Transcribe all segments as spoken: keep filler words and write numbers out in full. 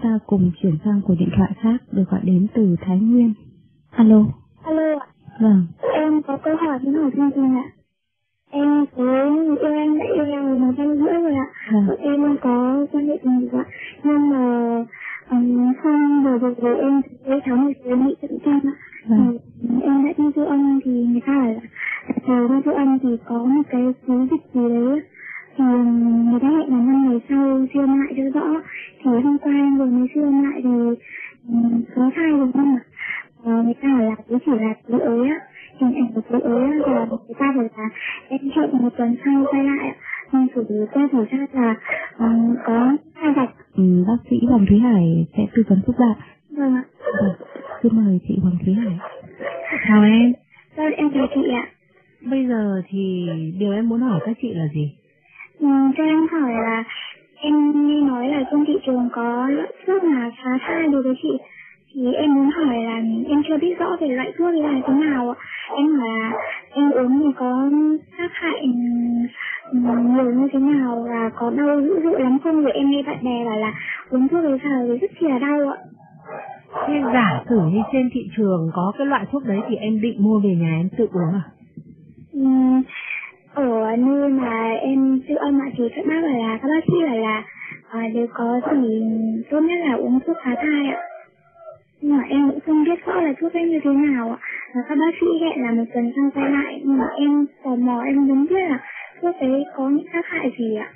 ta cùng chuyển sang cuộc điện thoại khác được gọi đến từ Thái Nguyên. Alo. Alo ạ. Vâng. Em có câu hỏi muốn hỏi chương trình ạ. Em có yêu anh đã yêu em một năm rưỡi rồi ạ. Vâng. Em không có quan hệ tình dục ạ. Nhưng mà um, không vừa được với em với cháu một số bị tự tin ạ. Vâng. Em đã đi siêu âm thì người ta hỏi là chờ đi siêu âm thì có một cái cứu dịch gì đấy. Thì người ta hẹn là năm ngày sau siêu âm lại cho rõ. Thì hôm qua em vừa mới siêu âm lại thì um, có thai rồi không ạ? Uh, người ta hỏi là cứ chỉ là cứ ới á. Hình ảnh của cứ ới á là người ta bảo là em hẹn một tuần sau quay lại ạ. Nhưng thử tôi thử ra là um, có thai vạch. Ừ, bác sĩ Hoàng Thúy Hải sẽ tư vấn giúp bạn. Vâng ạ. Vâng. Xin mời chị Hoàng Thúy Hải. Chào em. Vâng, em chào chị ạ. Bây giờ thì điều em muốn hỏi các chị là gì? Ừ, cho em hỏi là em nghe nói là trên thị trường có loại thuốc mà phá thai đối với chị. Thì em muốn hỏi là em chưa biết rõ về loại thuốc này là thế nào ạ. Em hỏi là em uống thì có tác hại nhiều như thế nào và có đau dữ dội lắm không? Rồi em nghe bạn bè bảo là uống thuốc đấy vào thì rất là đau ạ. Thế giả sử như trên thị trường có cái loại thuốc đấy thì em định mua về nhà em tự uống à? Ừ, ở nơi mà em siêu âm ạ thì các bác bảo là các bác sĩ bảo là à, đều có gì tốt nhất là uống thuốc phá thai ạ. Nhưng mà em cũng không biết rõ là thuốc ấy như thế nào ạ. Và các bác sĩ hẹn là một tuần sau quay lại. Nhưng mà em tò mò em muốn biết là thuốc ấy có những tác hại gì ạ.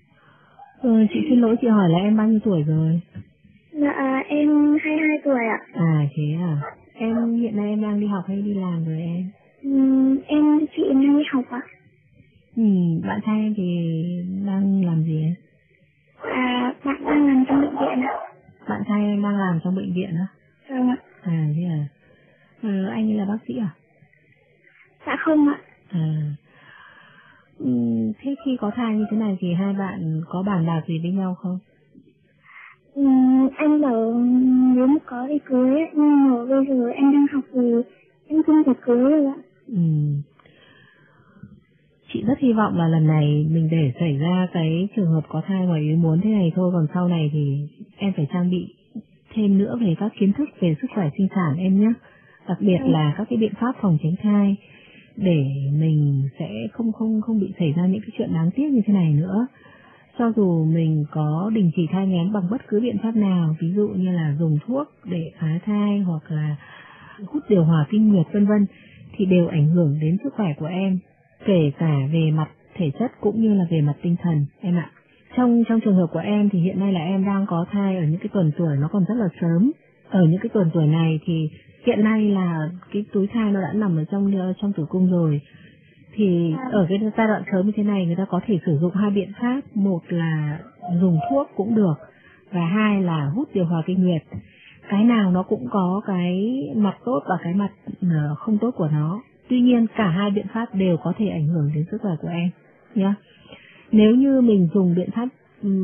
Ừ, chị xin lỗi chị hỏi là em bao nhiêu tuổi rồi? Dạ em hai mươi hai tuổi ạ. À thế à. Em hiện nay em đang đi học hay đi làm rồi em? Ừ, em chị em đang đi học ạ. Ừ, bạn trai em thì đang làm gì em? À, bạn đang làm trong bệnh viện ạ. Bạn trai em đang làm trong bệnh viện á? Vâng ạ. À thế à. Ừ, anh ấy là bác sĩ à? Dạ không ạ. À. Ừ, thế khi có thai như thế này thì hai bạn có bàn bạc gì với nhau không? Ừ, anh bảo nếu mà có thì cưới ấy, nhưng mà bây giờ em đang học thì em không thể cưới rồi ạ. Ừ. Chị rất hy vọng là lần này mình để xảy ra cái trường hợp có thai ngoài ý muốn thế này thôi, còn sau này thì em phải trang bị thêm nữa về các kiến thức về sức khỏe sinh sản em nhé. Đặc biệt ừ. là các cái biện pháp phòng tránh thai để mình sẽ không không không bị xảy ra những cái chuyện đáng tiếc như thế này nữa. Cho dù mình có đình chỉ thai nghén bằng bất cứ biện pháp nào, ví dụ như là dùng thuốc để phá thai hoặc là hút điều hòa kinh nguyệt vân vân, thì đều ảnh hưởng đến sức khỏe của em, kể cả về mặt thể chất cũng như là về mặt tinh thần em ạ. Trong trong trường hợp của em thì hiện nay là em đang có thai ở những cái tuần tuổi nó còn rất là sớm. Ở những cái tuần tuổi này thì hiện nay là cái túi thai nó đã nằm ở trong trong tử cung rồi. Thì ở cái giai đoạn sớm như thế này người ta có thể sử dụng hai biện pháp, một là dùng thuốc cũng được và hai là hút điều hòa kinh nguyệt. Cái nào nó cũng có cái mặt tốt và cái mặt không tốt của nó. Tuy nhiên cả hai biện pháp đều có thể ảnh hưởng đến sức khỏe của em nhé. Nếu như mình dùng biện pháp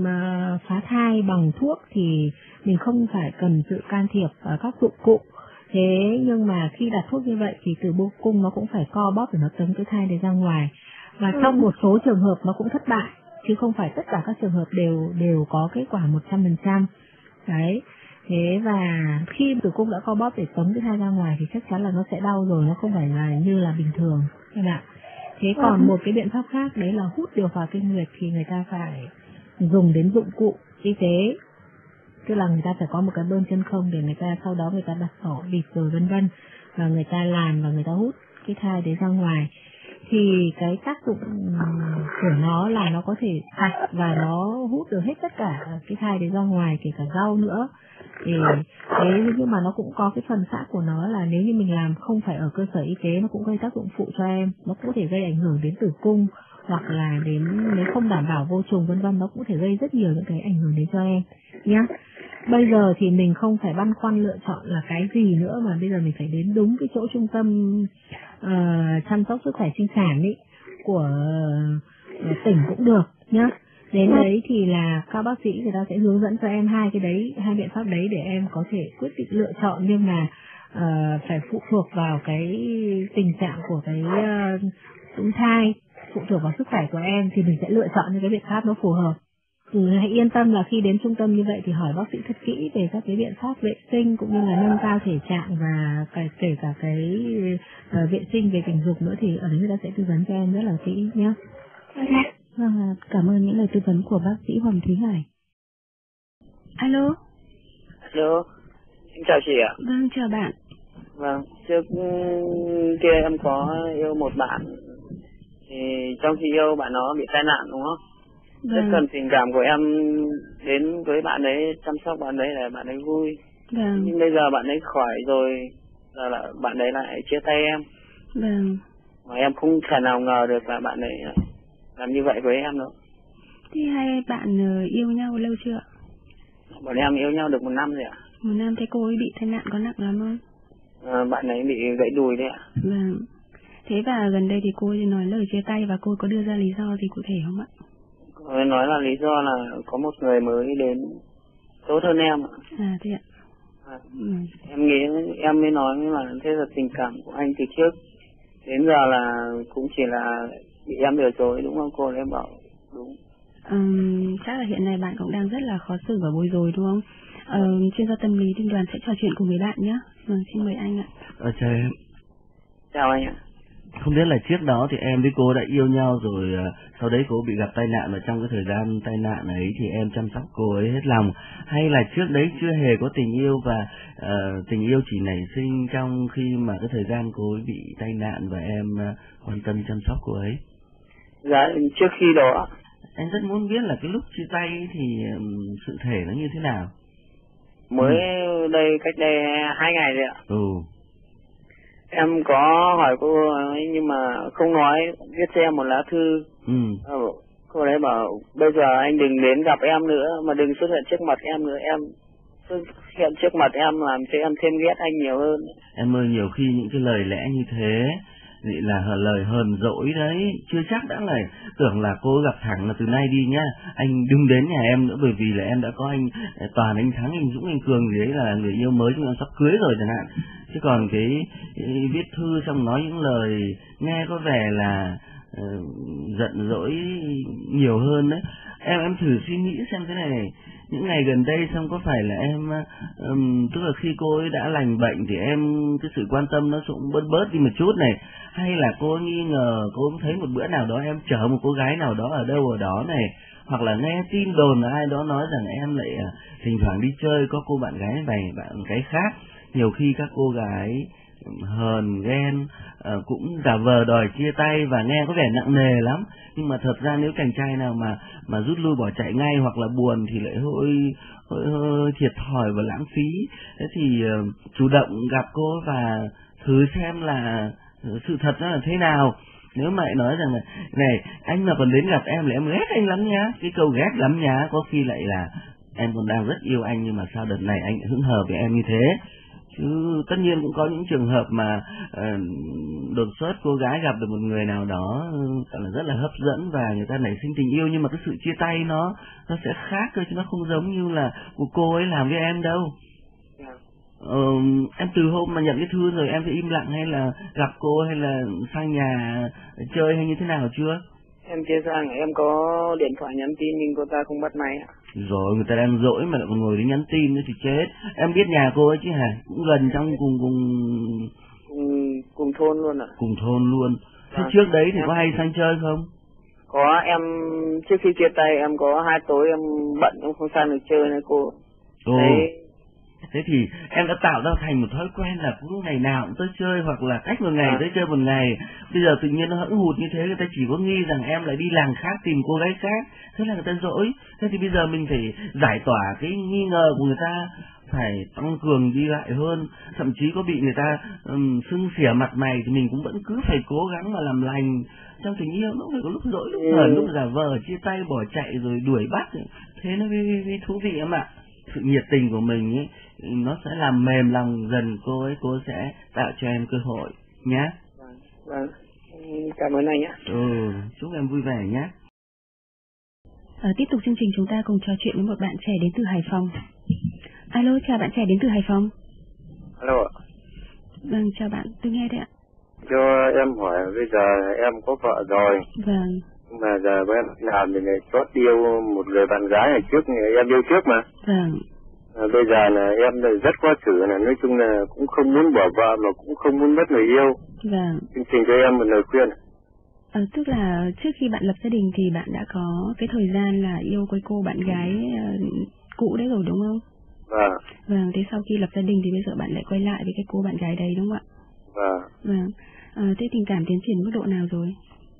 mà phá thai bằng thuốc thì mình không phải cần sự can thiệp ở các dụng cụ. Thế nhưng mà khi đặt thuốc như vậy thì từ bô cung nó cũng phải co bóp để nó tống cái thai đấy ra ngoài. Và trong một số trường hợp nó cũng thất bại, chứ không phải tất cả các trường hợp đều đều có kết quả một trăm phần trăm. Đấy. Thế và khi tử cung đã co bóp để tống cái thai ra ngoài thì chắc chắn là nó sẽ đau rồi, nó không phải là như là bình thường các bạn. Thế còn một cái biện pháp khác đấy là hút điều hòa kinh nguyệt thì người ta phải dùng đến dụng cụ y tế. Tức là người ta phải có một cái bơm chân không để người ta sau đó người ta đặt sỏi bịt rồi vân vân, và người ta làm và người ta hút cái thai đấy ra ngoài. Thì cái tác dụng của nó là nó có thể sạch và nó hút được hết tất cả cái thai đấy ra ngoài, kể cả rau nữa. Thì thế nhưng mà nó cũng có cái phần xã của nó là nếu như mình làm không phải ở cơ sở y tế nó cũng gây tác dụng phụ cho em, nó cũng có thể gây ảnh hưởng đến tử cung hoặc là đến nếu không đảm bảo vô trùng vân vân, nó cũng có thể gây rất nhiều những cái ảnh hưởng đến cho em nhá. Bây giờ thì mình không phải băn khoăn lựa chọn là cái gì nữa, mà bây giờ mình phải đến đúng cái chỗ trung tâm uh, chăm sóc sức khỏe sinh sản ý, của uh, tỉnh cũng được nhá. Đến đấy thì là các bác sĩ người ta sẽ hướng dẫn cho em hai cái đấy, hai biện pháp đấy để em có thể quyết định lựa chọn, nhưng mà uh, phải phụ thuộc vào cái tình trạng của cái uh, thai, phụ thuộc vào sức khỏe của em thì mình sẽ lựa chọn những cái biện pháp nó phù hợp. Ừ, hãy yên tâm là khi đến trung tâm như vậy thì hỏi bác sĩ thật kỹ về các cái biện pháp vệ sinh cũng như là nâng cao thể trạng và cái, kể cả cái uh, vệ sinh về tình dục nữa, thì ở đấy người ta sẽ tư vấn cho em rất là kỹ nhé. Vâng, cảm ơn những lời tư vấn của bác sĩ Hoàng Thúy Hải. Alo. Alo, xin chào chị ạ. Vâng, chào bạn. Vâng, trước kia em có yêu một bạn, thì trong khi yêu bạn nó bị tai nạn đúng không? Vâng. Rất cần tình cảm của em đến với bạn ấy, chăm sóc bạn ấy để bạn ấy vui. Vâng. Nhưng bây giờ bạn ấy khỏi rồi, giờ là bạn ấy lại chia tay em. Vâng. Mà em không thể nào ngờ được là bạn ấy làm như vậy với em đâu. Thì hai bạn yêu nhau lâu chưa? Bọn em yêu nhau được một năm rồi ạ. Một năm. Thế cô ấy bị tai nạn có nặng lắm không? À, bạn ấy bị gãy đùi đấy ạ. Vâng. Thế và gần đây thì cô ấy nói lời chia tay và cô ấy có đưa ra lý do gì cụ thể không ạ? Cô ấy nói là lý do là có một người mới đến tốt hơn em ạ. À thế ạ. À, ừ. Em nghĩ em mới nói là thế là tình cảm của anh từ trước đến giờ là cũng chỉ là bị em lừa dối đúng không cô? Em bảo đúng. Um, chắc là hiện nay bạn cũng đang rất là khó xử và bối rối đúng không? Uh, chuyên gia tâm lý Đinh Đoàn sẽ trò chuyện cùng với bạn nhé. Vâng, xin mời anh ạ. Ờ, chào em. Chào anh ạ. Không biết là trước đó thì em với cô đã yêu nhau rồi, sau đấy cô bị gặp tai nạn, và trong cái thời gian tai nạn ấy thì em chăm sóc cô ấy hết lòng, hay là trước đấy chưa hề có tình yêu và uh, tình yêu chỉ nảy sinh trong khi mà cái thời gian cô ấy bị tai nạn và em uh, quan tâm chăm sóc cô ấy? Dạ, trước khi đó. Anh rất muốn biết là cái lúc chia tay thì um, sự thể nó như thế nào? Mới ừ. đây cách đây hai ngày rồi ạ. Ừ. Em có hỏi cô ấy nhưng mà không nói, viết cho em một lá thư. Ừ. Cô ấy bảo bây giờ anh đừng đến gặp em nữa, mà đừng xuất hiện trước mặt em nữa, em xuất hiện trước mặt em làm cho em thêm ghét anh nhiều hơn. Em ơi, nhiều khi những cái lời lẽ như thế vậy là lời hờn dỗi đấy, chưa chắc đã là tưởng là cô gặp thẳng là từ nay đi nhá, anh đừng đến nhà em nữa, bởi vì là em đã có anh Toàn, anh Thắng, anh Dũng, anh Cường gì đấy là người yêu mới chúng em sắp cưới rồi chẳng hạn. Chứ còn cái, cái viết thư xong nói những lời nghe có vẻ là uh, giận dỗi nhiều hơn đấy. Em em thử suy nghĩ xem thế này, này. Những ngày gần đây xong có phải là em um, tức là khi cô ấy đã lành bệnh thì em cái sự quan tâm nó cũng bớt bớt đi một chút này, hay là cô nghi ngờ cô thấy một bữa nào đó em chở một cô gái nào đó ở đâu ở đó này, hoặc là nghe tin đồn là ai đó nói rằng em lại uh, thỉnh thoảng đi chơi có cô bạn gái này bạn gái khác. Nhiều khi các cô gái hờn ghen uh, cũng giả vờ đòi chia tay và nghe có vẻ nặng nề lắm, nhưng mà thật ra nếu chàng trai nào mà mà rút lui bỏ chạy ngay hoặc là buồn thì lại hơi hơi, hơi thiệt thòi và lãng phí. Thế thì uh, chủ động gặp cô và thử xem là uh, sự thật nó là thế nào. Nếu mày nói rằng là này anh mà còn đến gặp em là em ghét anh lắm nhá, cái câu ghét lắm nhá có khi lại là em còn đang rất yêu anh nhưng mà sao đợt này anh hững hờ với em như thế. Chứ tất nhiên cũng có những trường hợp mà uh, đột xuất cô gái gặp được một người nào đó uh, là rất là hấp dẫn và người ta nảy sinh tình yêu, nhưng mà cái sự chia tay nó nó sẽ khác thôi, chứ nó không giống như là của cô ấy làm với em đâu. Uh, em từ hôm mà nhận cái thư rồi em sẽ im lặng hay là gặp cô hay là sang nhà chơi hay như thế nào chưa? Em chưa sang, em có điện thoại nhắn tin nhưng cô ta không bắt máy ạ. Rồi người ta đang dỗi mà lại còn ngồi đi nhắn tin nữa thì chết. Em biết nhà cô ấy chứ hả? Cũng gần trong cùng cùng cùng cùng thôn luôn ạ. Cùng thôn luôn. Thế à, trước đấy thì em... có hay sang chơi không? Có, em trước khi chia tay em có hai tối em bận em không sang được chơi nữa cô. Ồ. Thế... Thế thì em đã tạo ra thành một thói quen là cũng ngày nào cũng tới chơi, hoặc là cách một ngày à. tới chơi một ngày. Bây giờ tự nhiên nó hẫng hụt như thế, người ta chỉ có nghi rằng em lại đi làng khác tìm cô gái khác, thế là người ta dỗi. Thế thì bây giờ mình phải giải tỏa cái nghi ngờ của người ta, phải tăng cường đi lại hơn. Thậm chí có bị người ta um, sưng xỉa mặt mày thì mình cũng vẫn cứ phải cố gắng mà làm lành. Trong tình yêu nó phải có lúc dỗi, lúc hờn, lúc giả vờ chia tay bỏ chạy rồi đuổi bắt, thế nó mới, mới thú vị em ạ. Sự nhiệt tình của mình ấy, nó sẽ làm mềm lòng dần cô ấy, cô sẽ tạo cho em cơ hội nhé. Vâng, vâng. Cảm ơn anh nhé. Ừ, chúc em vui vẻ nhé. À, tiếp tục chương trình chúng ta cùng trò chuyện với một bạn trẻ đến từ Hải Phòng. Alo, chào bạn trẻ đến từ Hải Phòng. Alo ạ. Vâng, chào bạn, tôi nghe đấy ạ. Cho em hỏi bây giờ em có vợ rồi. Vâng. Mà giờ em làm thì này chót yêu một người bạn gái này trước, em yêu trước mà. Vâng. À, bây giờ là em rất khó xử, là nói chung là cũng không muốn bỏ vợ mà cũng không muốn mất người yêu. Vâng. Chương trình cho em một lời khuyên. Ờ, tức là trước khi bạn lập gia đình thì bạn đã có cái thời gian là yêu với cô bạn gái uh, cũ đấy rồi đúng không? Vâng. Vâng, thế sau khi lập gia đình thì bây giờ bạn lại quay lại với cái cô bạn gái đấy đúng không ạ? Vâng. Vâng. Ờ, thế tình cảm tiến triển mức độ nào rồi?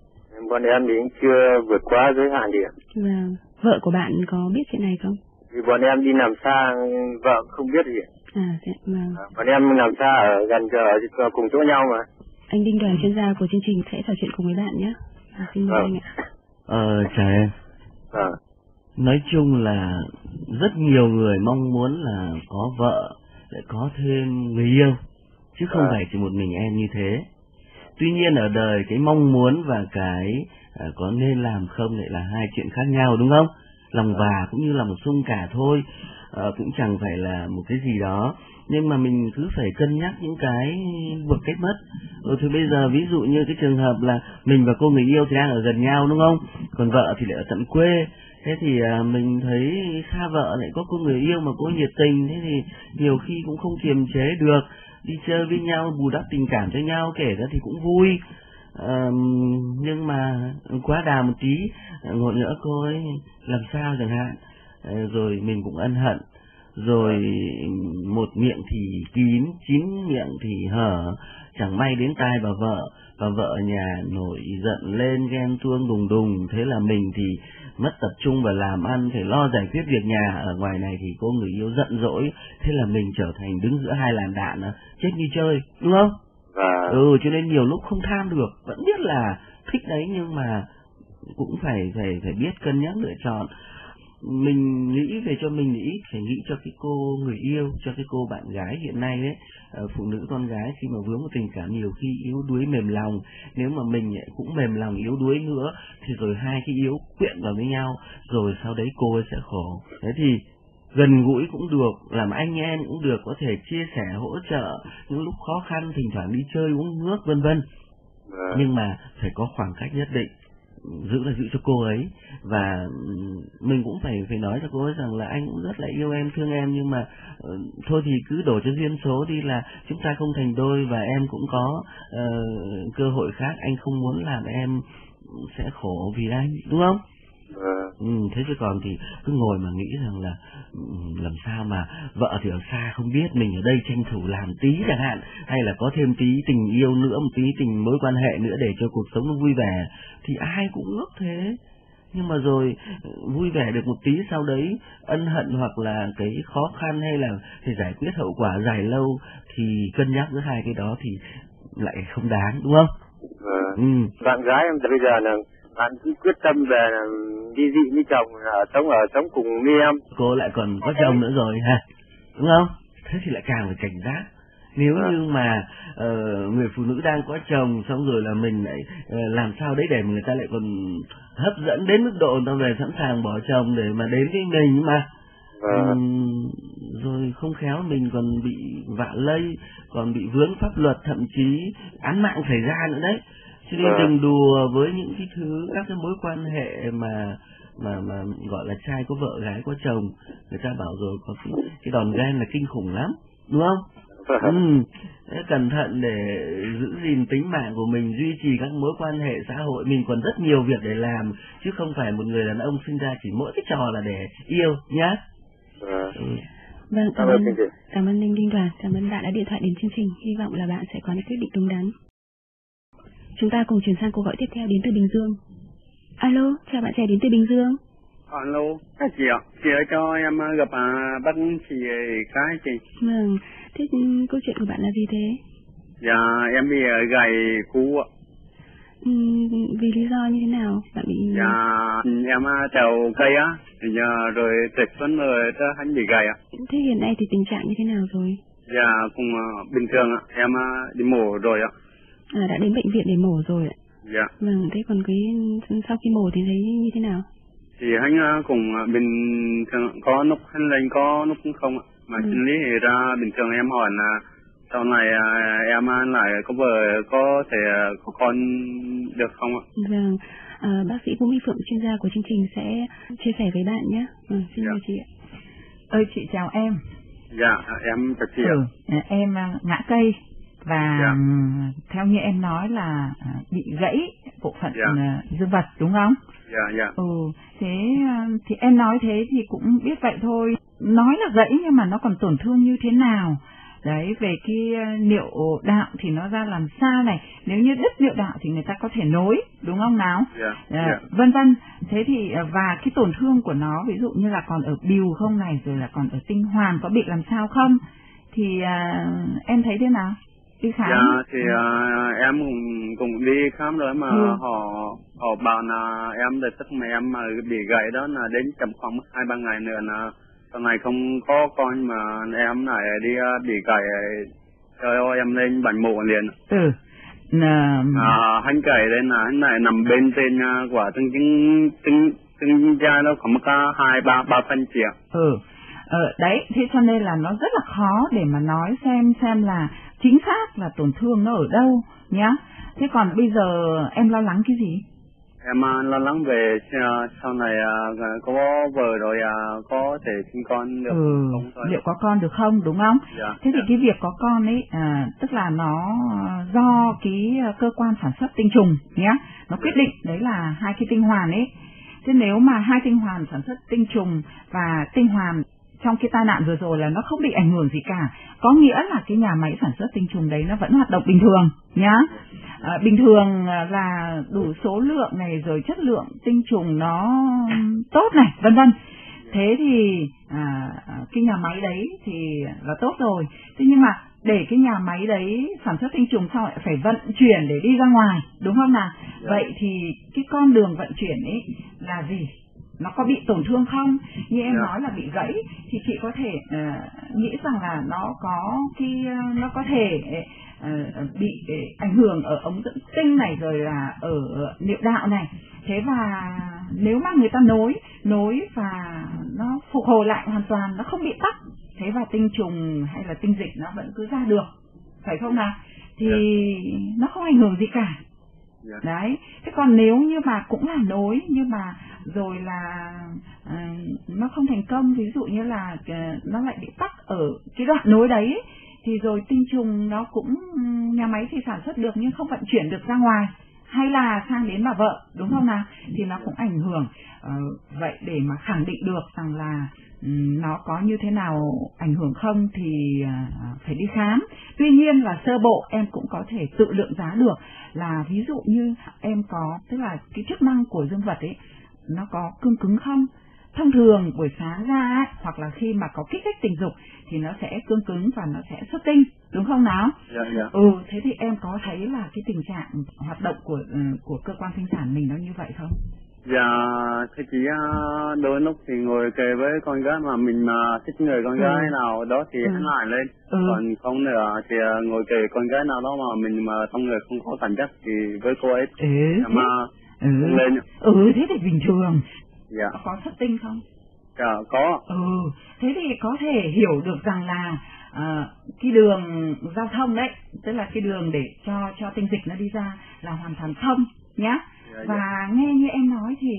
Bọn em thì cũng chưa vượt quá giới hạn gì ạ. Vâng. Vợ của bạn có biết chuyện này không? Vì bọn em đi làm xa, vợ không biết gì. À, dạ, vâng. À, bọn em làm xa ở gần ở cùng chỗ nhau mà. Anh Đinh Đoàn, chuyên gia của chương trình sẽ trò chuyện cùng với bạn nhé. À, xin mời anh ạ. Ờ, chào em. À. Nói chung là rất nhiều người mong muốn là có vợ, lại có thêm người yêu, chứ không à. phải chỉ một mình em như thế. Tuy nhiên ở đời cái mong muốn và cái à, có nên làm không lại là hai chuyện khác nhau đúng không? Lòng và cũng như lòng sung cả thôi, à, cũng chẳng phải là một cái gì đó. Nhưng mà mình cứ phải cân nhắc những cái vượt cách mất. Rồi thì bây giờ ví dụ như cái trường hợp là mình và cô người yêu thì đang ở gần nhau đúng không? Còn vợ thì lại ở tận quê. Thế thì à, mình thấy xa vợ lại có cô người yêu mà cô nhiệt tình, thế thì nhiều khi cũng không kiềm chế được. Đi chơi với nhau, bù đắp tình cảm cho nhau, kể ra thì cũng vui. À, nhưng mà quá đà một tí, một nữa cô ấy làm sao chẳng hạn. À, rồi mình cũng ân hận. Rồi một miệng thì kín, chín miệng thì hở, chẳng may đến tai bà vợ, bà vợ ở nhà nổi giận lên, ghen tuông đùng đùng, thế là mình thì mất tập trung và làm ăn, phải lo giải quyết việc nhà. Ở ngoài này thì cô người yêu giận dỗi, thế là mình trở thành đứng giữa hai làn đạn, chết như chơi, đúng không? À. Ừ, cho nên nhiều lúc không tham được, vẫn biết là thích đấy nhưng mà cũng phải phải phải biết cân nhắc lựa chọn. Mình nghĩ về cho mình nghĩ phải nghĩ cho cái cô người yêu, cho cái cô bạn gái hiện nay đấy. Phụ nữ con gái khi mà vướng một tình cảm nhiều khi yếu đuối mềm lòng, nếu mà mình cũng mềm lòng yếu đuối nữa thì rồi hai cái yếu quyện vào với nhau, rồi sau đấy cô ấy sẽ khổ. Thế thì gần gũi cũng được, làm anh em cũng được, có thể chia sẻ hỗ trợ những lúc khó khăn, thỉnh thoảng đi chơi uống nước vân vân. Nhưng mà phải có khoảng cách nhất định, giữ là giữ cho cô ấy. Và mình cũng phải phải nói cho cô ấy rằng là anh cũng rất là yêu em, thương em, nhưng mà uh, thôi thì cứ đổ cho duyên số đi, là chúng ta không thành đôi và em cũng có uh, cơ hội khác, anh không muốn làm em sẽ khổ vì anh, đúng không? Ừ, thế chứ còn thì cứ ngồi mà nghĩ rằng là làm sao mà vợ thì ở xa không biết, mình ở đây tranh thủ làm tí chẳng hạn, hay là có thêm tí tình yêu nữa, một tí tình mối quan hệ nữa để cho cuộc sống nó vui vẻ, thì ai cũng ngốc thế. Nhưng mà rồi vui vẻ được một tí, sau đấy ân hận hoặc là cái khó khăn hay là phải giải quyết hậu quả dài lâu, thì cân nhắc giữa hai cái đó thì lại không đáng, đúng không? À. Ừ. Bạn gái em bây giờ là bạn cứ quyết tâm về là đi dị với chồng, ở sống ở sống cùng với em. Cô lại còn có chồng nữa rồi ha, đúng không? Thế thì lại càng phải cảnh giác. Nếu à. như mà uh, người phụ nữ đang có chồng, xong rồi là mình lại uh, làm sao đấy để người ta lại còn hấp dẫn đến mức độ người ta về sẵn sàng bỏ chồng để mà đến với mình mà. À. Um, rồi không khéo mình còn bị vạ lây, còn bị vướng pháp luật, thậm chí án mạng xảy ra nữa đấy. Cho nên đừng đùa với những cái thứ, các cái mối quan hệ mà mà mà gọi là trai có vợ gái có chồng. Người ta bảo rồi có cái, cái đòn ghen là kinh khủng lắm, đúng không? Ừ, cẩn thận để giữ gìn tính mạng của mình, duy trì các mối quan hệ xã hội. Mình còn rất nhiều việc để làm, chứ không phải một người đàn ông sinh ra chỉ mỗi cái trò là để yêu nhá. Ừ. Vâng, cảm ơn, cảm ơn anh Đinh Đoàn, cảm ơn bạn đã điện thoại đến chương trình. Hy vọng là bạn sẽ có những quyết định đúng đắn. Chúng ta cùng chuyển sang cuộc gọi tiếp theo đến từ Bình Dương. Alo, chào bạn trẻ đến từ Bình Dương. Alo, các chị ạ, chị ơi cho em gặp à, bác chị cái chị. Vâng, thế câu chuyện của bạn là gì thế? Dạ, em bị gầy cú ạ. Ừ, vì lý do như thế nào? Bạn bị... Dạ, em trèo cây á, giờ rồi trịch xuống rồi cho hắn bị gầy ạ. Thế hiện nay thì tình trạng như thế nào rồi? Dạ, cũng uh, bình thường ạ, em uh, đi mổ rồi ạ. À, đã đến bệnh viện để mổ rồi ạ? Dạ. Vâng, thế còn cái sau khi mổ thì thấy như thế nào? Thì hắn uh, cũng uh, bình thường, có lúc hắn lên có lúc cũng không ạ. Mà sinh lý thì ra bình thường em hỏi là sau này em lại có vợ có thể có con được không ạ? Vâng, à, bác sĩ Vũ Minh Phượng, chuyên gia của chương trình sẽ chia sẻ với bạn nhé. Ừ, xin dạ. mời chị ạ. Ơi chị chào em. Dạ, em chào chị ạ. Ừ, em ngã cây và dạ. theo như em nói là bị gãy bộ phận dạ. dương vật đúng không? Dạ, dạ. Ừ, thế thì em nói thế thì cũng biết vậy thôi. Nói là gãy nhưng mà nó còn tổn thương như thế nào? Đấy, về cái niệu đạo thì nó ra làm sao này, nếu như đứt niệu đạo thì người ta có thể nối, đúng không nào? Yeah, à, yeah. Vân vân. Thế thì và cái tổn thương của nó ví dụ như là còn ở bìu không này, rồi là còn ở tinh hoàn có bị làm sao không? Thì à, em thấy thế nào? Đi khám? Dạ, thì uh, em cũng, cũng đi khám rồi mà ừ. họ họ bảo là em để tức mà em mà bị gãy đó là đến tầm khoảng hai ba ngày nữa là sau này không có con mà em lại đi bị gãy, trời ơi em lên bệnh mổ liền. Ừ. À, à, hắn gãy lên là hắn lại nằm bên trên quả từng trứng trứng trứng da nó có một hai ba ba phân chia. Ừ. Ờ, đấy, thế cho nên là nó rất là khó để mà nói xem xem là chính xác là tổn thương nó ở đâu nhá. Thế còn bây giờ em lo lắng cái gì? Em lo lắng về sau này có vợ rồi có thể sinh con được ừ, không thôi. Liệu có con được không, đúng không? Dạ, thế thì dạ. cái việc có con ấy à, tức là nó do cái cơ quan sản xuất tinh trùng nhá, nó quyết định đấy là hai cái tinh hoàn ấy. Thế nếu mà hai tinh hoàn sản xuất tinh trùng và tinh hoàn trong cái tai nạn vừa rồi là nó không bị ảnh hưởng gì cả, có nghĩa là cái nhà máy sản xuất tinh trùng đấy nó vẫn hoạt động bình thường nhá. À, bình thường là đủ số lượng này, rồi chất lượng tinh trùng nó tốt này, vân vân. Thế thì à, cái nhà máy đấy thì là tốt rồi. Thế nhưng mà để cái nhà máy đấy sản xuất tinh trùng xong lại phải vận chuyển để đi ra ngoài, đúng không nào? Vậy thì cái con đường vận chuyển ấy là gì? Nó có bị tổn thương không? Như em yeah. nói là bị gãy thì chị có thể uh, nghĩ rằng là nó có cái uh, nó có thể uh, bị uh, ảnh hưởng ở ống dẫn tinh này, rồi là ở niệu đạo này. Thế và nếu mà người ta nối nối và nó phục hồi lại hoàn toàn, nó không bị tắc, thế và tinh trùng hay là tinh dịch nó vẫn cứ ra được, phải không nào? Thì yeah. nó không ảnh hưởng gì cả. Yeah. Đấy, thế còn nếu như mà cũng là nối nhưng mà rồi là uh, nó không thành công, ví dụ như là uh, nó lại bị tắc ở cái đoạn nối đấy ấy, thì rồi tinh trùng nó cũng nhà máy thì sản xuất được nhưng không vận chuyển được ra ngoài hay là sang đến bà vợ, đúng không nào? Thì nó cũng ảnh hưởng. Uh, vậy để mà khẳng định được rằng là um, nó có như thế nào ảnh hưởng không thì uh, phải đi khám. Tuy nhiên là sơ bộ em cũng có thể tự lượng giá được, là ví dụ như em có, tức là cái chức năng của dương vật ấy nó có cương cứng không. Thông thường buổi sáng ra ấy, hoặc là khi mà có kích thích tình dục thì nó sẽ cương cứng và nó sẽ xuất tinh, đúng không nào? Dạ, dạ. Ừ, thế thì em có thấy là cái tình trạng hoạt động của của cơ quan sinh sản mình nó như vậy không? Dạ, thì chỉ đôi lúc thì ngồi kề với con gái mà mình mà thích người con gái ừ. nào đó thì ừ. hắn lại lên, ừ. còn không nữa thì ngồi kề con gái nào đó mà mình mà trong người không có cảm giác thì với cô ấy ừ. mà ừ. không lên. Ừ, thế thì bình thường. Dạ. Có xuất tinh không? Dạ, có. Ừ, thế thì có thể hiểu được rằng là à, cái đường giao thông đấy, tức là cái đường để cho cho tinh dịch nó đi ra là hoàn toàn thông nhá. Dạ, và dạ. nghe như em nói thì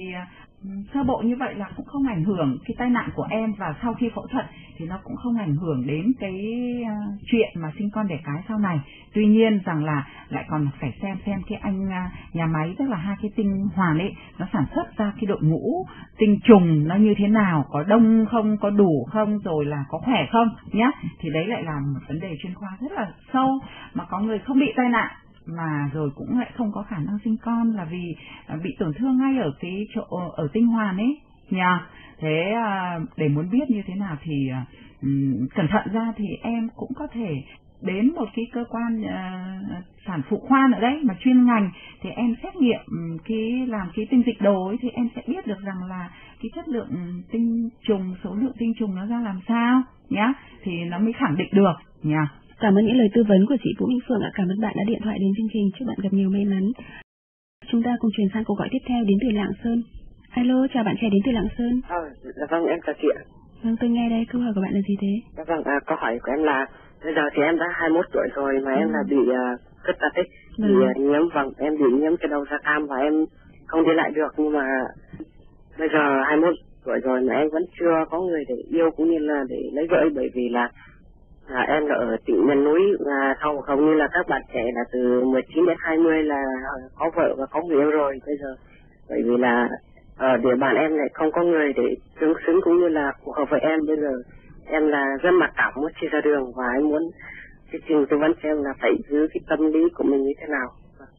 sơ bộ như vậy là cũng không ảnh hưởng cái tai nạn của em, và sau khi phẫu thuật thì nó cũng không ảnh hưởng đến cái uh, chuyện mà sinh con đẻ cái sau này. Tuy nhiên rằng là lại còn phải xem xem cái anh uh, nhà máy, tức là hai cái tinh hoàn ấy nó sản xuất ra cái đội ngũ tinh trùng nó như thế nào, có đông không, có đủ không, rồi là có khỏe không nhá. Thì đấy lại là một vấn đề chuyên khoa rất là sâu, mà có người không bị tai nạn mà rồi cũng lại không có khả năng sinh con là vì bị tổn thương ngay ở cái chỗ ở tinh hoàn ấy nha. Thế để muốn biết như thế nào thì um, cẩn thận ra thì em cũng có thể đến một cái cơ quan uh, sản phụ khoa nữa đấy mà chuyên ngành, thì em xét nghiệm um, cái làm cái tinh dịch đồ ấy, thì em sẽ biết được rằng là cái chất lượng tinh trùng, số lượng tinh trùng nó ra làm sao nhá, thì nó mới khẳng định được nha. Cảm ơn những lời tư vấn của chị Vũ Minh Phượng ạ. Cảm ơn bạn đã điện thoại đến chương trình. Chúc bạn gặp nhiều may mắn. Chúng ta cùng chuyển sang cuộc gọi tiếp theo đến từ Lạng Sơn. Alo, chào bạn trẻ đến từ Lạng Sơn. À, dạ vâng, em chào chị ạ. Vâng, tôi nghe đây. Câu hỏi của bạn là gì thế? Dạ vâng, à, câu hỏi của em là Bây giờ thì em đã hai mươi mốt tuổi rồi mà ừ. em là bị uh, khuyết tật ấy, bị ừ. uh, nhiễm vâng, em bị nhiễm cái đầu da cam và em không đi lại được, nhưng mà bây giờ hai mươi mốt tuổi rồi mà em vẫn chưa có người để yêu cũng như là để lấy vợ, bởi vì là à, em là ở tỉnh miền núi, là hầu hầu như là các bạn trẻ là từ mười chín đến hai mươi là có vợ và có người yêu rồi. Bây giờ bởi vì là ở địa bàn em lại không có người để tương xứng cũng như là phù hợp với em. Bây giờ em là rất mặc cảm muốn chia ra đường và em muốn chương trình tư vấn cho em là phải giữ cái tâm lý của mình như thế nào.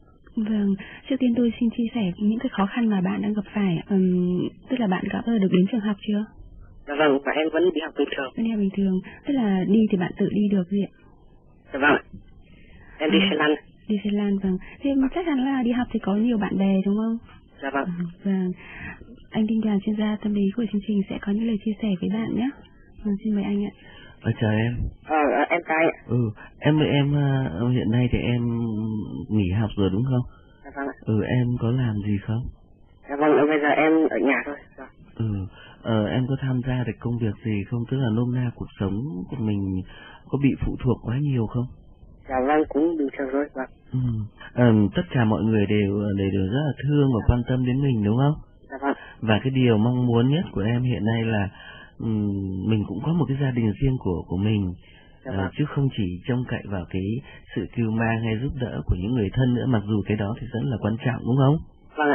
Vâng, trước tiên tôi xin chia sẻ những cái khó khăn mà bạn đang gặp phải. Um, tức là bạn đã bao giờ được đến trường học chưa? Dạ vâng, và em vẫn đi học bình thường. Vẫn đi học bình thường, tức là đi thì bạn tự đi được gì ạ? Dạ vâng, em đi à, xe lăn. Đi xe lăn, vâng. Thế vâng. Chắc chắn là đi học thì có nhiều bạn bè đúng không? Dạ vâng. À, vâng, anh Đinh Đoàn, chuyên gia tâm lý của chương trình sẽ có những lời chia sẻ với bạn nhé. Vâng, xin mời anh ạ. À, chào em. Ờ, à, em chào anh. Ừ, em em hiện nay thì em nghỉ học rồi đúng không? Dạ vâng. Ừ, em có làm gì không? Dạ vâng, bây giờ em ở nhà thôi. Dạ. Ừ, ờ, em có tham gia được công việc gì không? Tức là nôm na cuộc sống của mình có bị phụ thuộc quá nhiều không? Dạ vâng, cũng bình thường rồi. Vâng. Ừ, à, tất cả mọi người đều, đều đều rất là thương và quan tâm đến mình đúng không? Dạ vâng. Và cái điều mong muốn nhất của em hiện nay là um, mình cũng có một cái gia đình riêng của của mình. Dạ vâng. À, chứ không chỉ trông cậy vào cái sự cưu mang hay giúp đỡ của những người thân nữa, mặc dù cái đó thì rất là quan trọng đúng không? Vâng ạ.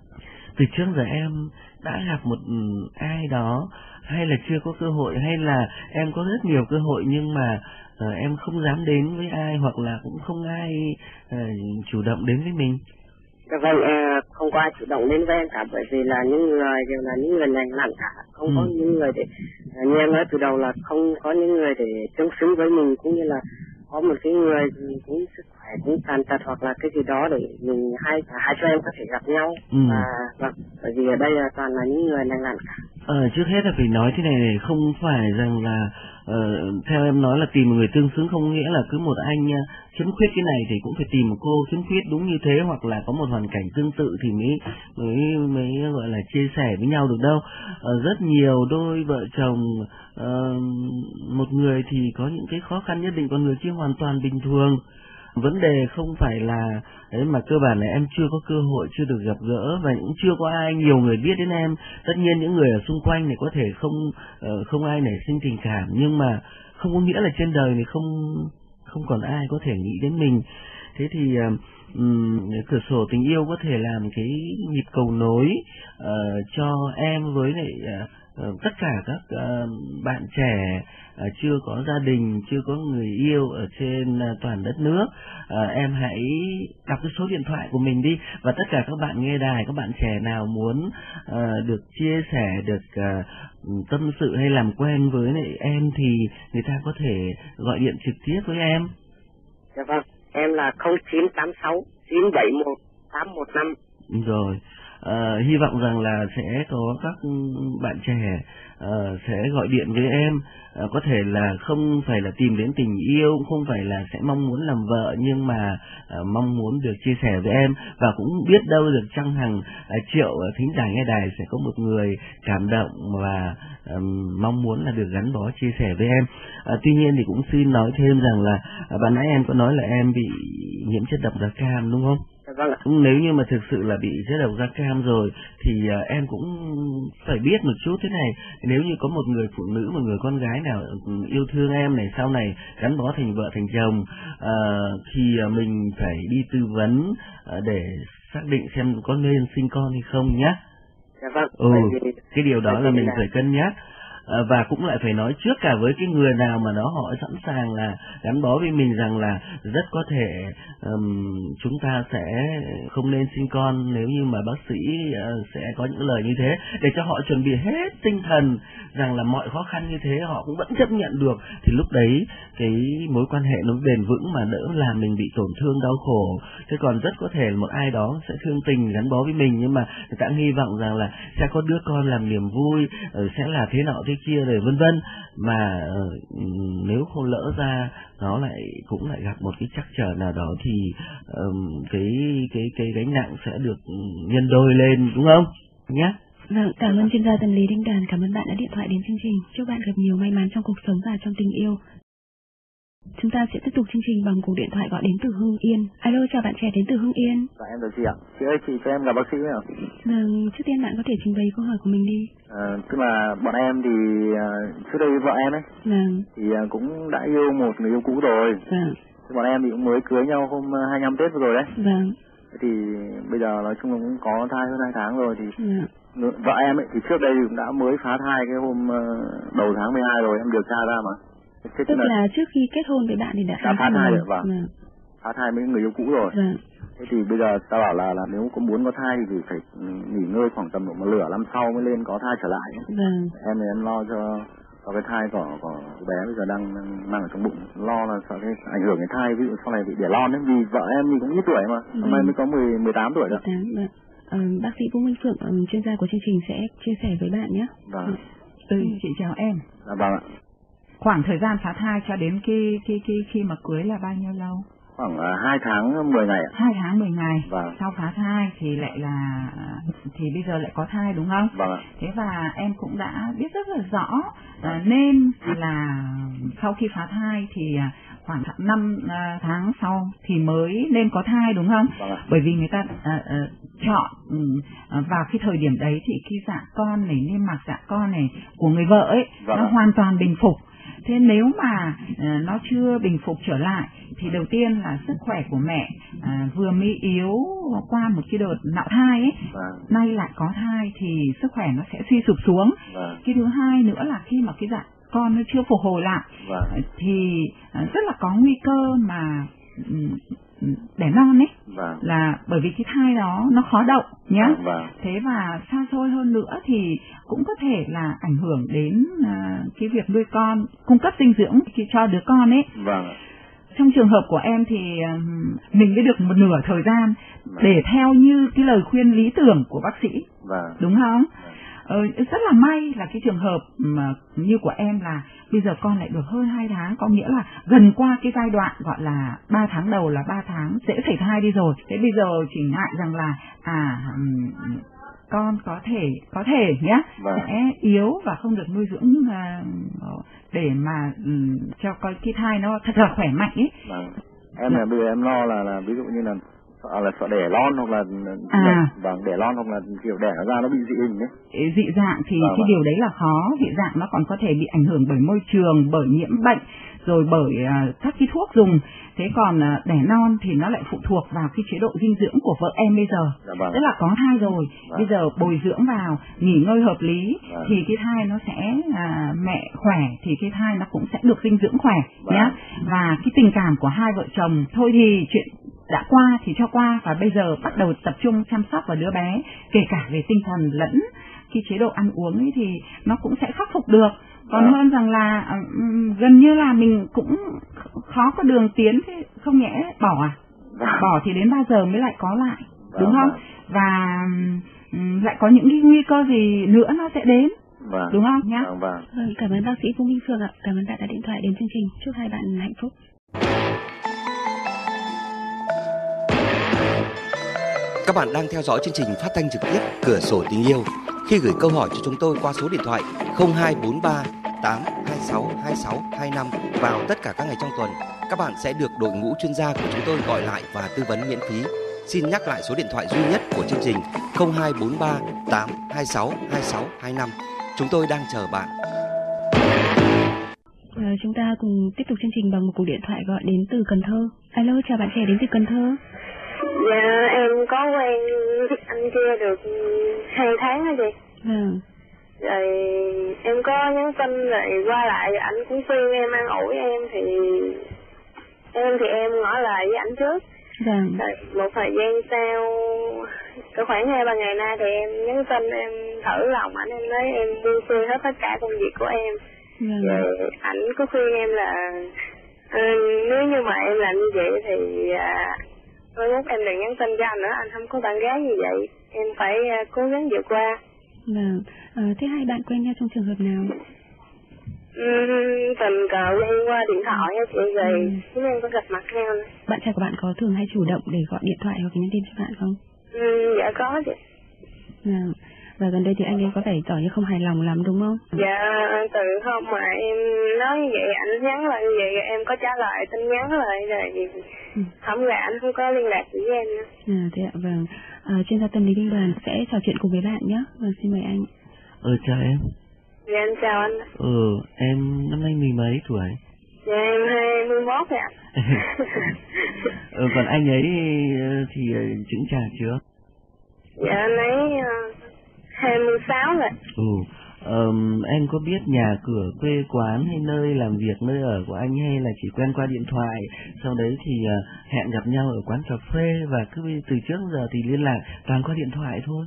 Từ trước giờ em đã gặp một ai đó, hay là chưa có cơ hội, hay là em có rất nhiều cơ hội nhưng mà uh, em không dám đến với ai, hoặc là cũng không ai uh, chủ động đến với mình? Dạ vâng, uh, không có ai chủ động đến với em cả, bởi vì là những người đều là những người lành lặn cả, không ừ. có những người để, uh, như em nói từ đầu là không có những người để tương xứng với mình, cũng như là có một cái người cũng sức khỏe cũng tàn tật hoặc là cái gì đó để mình hai hai cho em có thể gặp nhau. Ừ. Và vâng, bởi vì ở đây là toàn là những người lành lặn cả. Ờ, trước hết là phải nói thế này này, không phải rằng là uh, theo em nói là tìm một người tương xứng không nghĩa là cứ một anh uh, khiếm khuyết cái này thì cũng phải tìm một cô khiếm khuyết đúng như thế, hoặc là có một hoàn cảnh tương tự thì mới mới mới gọi là chia sẻ với nhau được đâu. Uh, rất nhiều đôi vợ chồng, uh, một người thì có những cái khó khăn nhất định, còn người kia hoàn toàn bình thường. Vấn đề không phải là đấy, mà cơ bản là em chưa có cơ hội, chưa được gặp gỡ và cũng chưa có ai nhiều người biết đến em. Tất nhiên những người ở xung quanh này có thể không uh, không ai nảy sinh tình cảm, nhưng mà không có nghĩa là trên đời này không không còn ai có thể nghĩ đến mình. Thế thì uh, um, cửa sổ tình yêu có thể làm cái nhịp cầu nối uh, cho em với lại uh, uh, tất cả các uh, bạn trẻ uh, chưa có gia đình, chưa có người yêu ở trên uh, toàn đất nước. Uh, em hãy đọc cái số điện thoại của mình đi, và tất cả các bạn nghe đài, các bạn trẻ nào muốn uh, được chia sẻ, được uh, tâm sự hay làm quen với lại em thì người ta có thể gọi điện trực tiếp với em. Dạ vâng, em là không chín tám sáu chín bảy một tám một năm. Rồi, uh, hy vọng rằng là sẽ có các bạn trẻ uh, sẽ gọi điện với em. Uh, có thể là không phải là tìm đến tình yêu, không phải là sẽ mong muốn làm vợ, nhưng mà uh, mong muốn được chia sẻ với em, và cũng biết đâu được trong hàng uh, triệu uh, thính giả nghe đài sẽ có một người cảm động và um, mong muốn là được gắn bó chia sẻ với em. Uh, tuy nhiên thì cũng xin nói thêm rằng là uh, bạn nãy em có nói là em bị nhiễm chất độc da cam đúng không? Vâng ạ. Nếu như mà thực sự là bị chất độc da cam rồi thì uh, em cũng phải biết một chút thế này. Nếu như có một người phụ nữ, một người con gái nào yêu thương em này, sau này gắn bó thành vợ thành chồng, uh, thì uh, mình phải đi tư vấn uh, để xác định xem có nên sinh con hay không nhé. Dạ vâng. Ừ, cái điều đó là mình là... phải cân nhắc. À, và cũng lại phải nói trước cả với cái người nào mà nó họ sẵn sàng là gắn bó với mình rằng là rất có thể um, chúng ta sẽ không nên sinh con nếu như mà bác sĩ uh, sẽ có những lời như thế, để cho họ chuẩn bị hết tinh thần rằng là mọi khó khăn như thế họ cũng vẫn chấp nhận được, thì lúc đấy cái mối quan hệ nó bền vững mà đỡ làm mình bị tổn thương đau khổ. Thế còn rất có thể một ai đó sẽ thương tình gắn bó với mình, nhưng mà người ta hy vọng rằng là sẽ có đứa con làm niềm vui, uh, sẽ là thế nọ thế kia rồi vân vân, mà uh, nếu không lỡ ra nó lại cũng lại gặp một cái trắc trở nào đó thì um, cái cái cái gánh nặng sẽ được nhân đôi lên, đúng không nhé? Vâng, cảm ơn chuyên gia tâm lý Đinh Đoàn, cảm ơn bạn đã điện thoại đến chương trình. Chúc bạn gặp nhiều may mắn trong cuộc sống và trong tình yêu. Chúng ta sẽ tiếp tục chương trình bằng cuộc điện thoại gọi đến từ Hưng Yên. Alo, chào bạn trẻ đến từ Hưng Yên. Dạ em chào chị ạ. Chị ơi, chị cho em gặp bác sĩ nào. Vâng, trước tiên bạn có thể trình bày câu hỏi của mình đi. À, tức là bọn em thì uh, trước đây vợ em ấy, Vâng. thì uh, cũng đã yêu một người yêu cũ rồi. Vâng. Bọn em thì cũng mới cưới nhau hôm hai mươi lăm Tết vừa rồi đấy. Vâng. Thì bây giờ nói chung là cũng có thai hơn hai tháng rồi thì vâng. vợ em ấy thì trước đây thì cũng đã mới phá thai cái hôm uh, đầu tháng mười hai rồi, em điều tra ra mà. Thế tức là, là trước khi kết hôn với bạn thì đã, đã phá thai rồi, vâng. vâng. Phá thai với người yêu cũ rồi. Vâng. Thế thì bây giờ ta bảo là là nếu có muốn có thai thì phải nghỉ ngơi khoảng tầm độ một nửa năm sau mới lên có thai trở lại. Vâng. Em thì em lo cho cho cái thai của của bé bây giờ đang mang ở trong bụng, lo là sợ cái ảnh hưởng cái thai, ví dụ sau này bị đẻ lon ấy, vì vợ em thì cũng ít tuổi mà, vâng. năm nay mới có mười mười tám tuổi đó. mười tám, vâng. Ờ, bác sĩ Vũ Minh Phượng, chuyên gia của chương trình sẽ chia sẻ với bạn nhé. Vâng. Ừ, chị chào em. Dạ vâng ạ. Khoảng thời gian phá thai cho đến khi khi khi khi mà cưới là bao nhiêu lâu? Khoảng uh, hai tháng mười ngày ạ. Hai tháng mười ngày. Vâng. Sau phá thai thì lại là thì bây giờ lại có thai đúng không? Vâng ạ. Thế và em cũng đã biết rất là rõ uh, nên là sau khi phá thai thì uh, khoảng năm uh, tháng sau thì mới nên có thai đúng không? Vâng ạ. Bởi vì người ta uh, uh, chọn uh, vào cái thời điểm đấy thì cái dạ con này, niêm mạc dạ con này của người vợ ấy vâng nó ạ. hoàn toàn bình phục. Thế nếu mà uh, nó chưa bình phục trở lại thì đầu tiên là sức khỏe của mẹ uh, vừa mới yếu qua một cái đợt nạo thai ấy, vâng. nay lại có thai thì sức khỏe nó sẽ suy sụp xuống. Vâng. Cái thứ hai nữa là khi mà cái dạ con nó chưa phục hồi lại vâng. thì uh, rất là có nguy cơ mà um, đẻ non ấy, vâng. là bởi vì cái thai đó nó khó động nhé. Vâng, vâng. Thế và xa xôi hơn nữa thì cũng có thể là ảnh hưởng đến uh, cái việc nuôi con, cung cấp dinh dưỡng cho đứa con ấy. Vâng. Trong trường hợp của em thì uh, mình mới được một nửa thời gian vâng. để theo như cái lời khuyên lý tưởng của bác sĩ, vâng. đúng không? Vâng. Ờ, rất là may là cái trường hợp mà như của em là bây giờ con lại được hơn hai tháng, có nghĩa là gần qua cái giai đoạn gọi là ba tháng đầu là ba tháng dễ xảy thai đi rồi. Thế bây giờ chỉ ngại rằng là à um, con có thể có thể nhé vâng. sẽ yếu và không được nuôi dưỡng uh, để mà um, cho coi cái thai nó thật là khỏe mạnh ấy. Vâng. Em là bây giờ em lo là là ví dụ như là sợ là sợ đẻ lon hoặc là à. vâng, đẻ lon hoặc là kiểu đẻ nó ra nó bị dị hình ấy. Dị dạng thì vâng, cái vâng. điều đấy là khó. Dị dạng nó còn có thể bị ảnh hưởng bởi môi trường, bởi nhiễm bệnh, rồi bởi uh, các cái thuốc dùng. Thế còn uh, đẻ non thì nó lại phụ thuộc vào cái chế độ dinh dưỡng của vợ em bây giờ. Dạ, vâng. Tức là có thai rồi, vâng. bây giờ bồi dưỡng vào, nghỉ ngơi hợp lý, vâng. thì cái thai nó sẽ uh, mẹ khỏe thì cái thai nó cũng sẽ được dinh dưỡng khỏe, vâng. nhé. Và cái tình cảm của hai vợ chồng thôi thì chuyện đã qua thì cho qua, và bây giờ bắt đầu tập trung chăm sóc vào đứa bé, kể cả về tinh thần lẫn cái chế độ ăn uống ấy thì nó cũng sẽ khắc phục được. Còn à. hơn rằng là um, gần như là mình cũng khó có đường tiến, thế không nhẽ bỏ à? à. Bỏ thì đến bao giờ mới lại có lại, à. đúng không? Và um, lại có những cái nguy cơ gì nữa nó sẽ đến, vâng. đúng không nhá? Vâng, vâng. Vâng, cảm ơn bác sĩ Vũ Minh Phượng ạ. Cảm ơn bạn đã điện thoại đến chương trình. Chúc hai bạn hạnh phúc. Các bạn đang theo dõi chương trình phát thanh trực tiếp Cửa sổ tình yêu. Khi gửi câu hỏi cho chúng tôi qua số điện thoại không hai bốn ba tám hai sáu hai sáu hai năm vào tất cả các ngày trong tuần, các bạn sẽ được đội ngũ chuyên gia của chúng tôi gọi lại và tư vấn miễn phí. Xin nhắc lại số điện thoại duy nhất của chương trình không hai bốn ba tám hai sáu hai sáu hai năm. Chúng tôi đang chờ bạn. À, chúng ta cùng tiếp tục chương trình bằng một cuộc điện thoại gọi đến từ Cần Thơ. Alo, chào bạn trẻ đến từ Cần Thơ. Dạ, em có quen anh kia được hai tháng rồi chị. Vâng. Rồi em có nhắn tin rồi qua lại, rồi anh cũng khuyên em, an ủi em, thì em thì em ngỏ lời với anh trước. Vâng. Rồi một thời gian sau, có khoảng hai ba ngày nay thì em nhắn tin, em thử lòng anh, em nói em buông xuôi hết tất cả công việc của em. Vâng. Rồi anh có khuyên em là à, nếu như mà em làm như vậy thì à, thôi lúc em đừng nhắn tin cho anh nữa, anh không có bạn gái như vậy, em phải uh, cố gắng vượt qua. Vâng. À, thế hai bạn quen nhau trong trường hợp nào? Uhm, tình cờ quen qua điện thoại á chị, rồi ừ. chúng em có gặp mặt nhau nữa. Bạn trai của bạn có thường hay chủ động để gọi điện thoại hoặc nhắn tin cho bạn không? Ừ, dạ có chị. Vâng. Và gần đây thì anh ấy có vẻ tỏ như không hài lòng lắm đúng không? Dạ, từ hôm mà em nói như vậy, anh nhắn lại như vậy, em có trả lời tin nhắn lại rồi, ừ. Không là anh không có liên lạc với em nữa. À, thế ạ, vâng. À, chuyên gia tâm lý Đinh Đoàn sẽ trò chuyện cùng với bạn nhé. Vâng, xin mời anh. Ờ, chào em. Dạ, anh chào anh. Ừ, em năm nay mười mấy tuổi? Dạ, em hai mươi mốt ạ. Ừ, còn anh ấy thì chững chạc chưa? Dạ, anh ấy hai mươi sáu rồi. Ừ, um, em có biết nhà cửa, quê quán hay nơi làm việc, nơi ở của anh hay là chỉ quen qua điện thoại, sau đấy thì uh, hẹn gặp nhau ở quán cà phê và cứ từ trước giờ thì liên lạc toàn qua điện thoại thôi?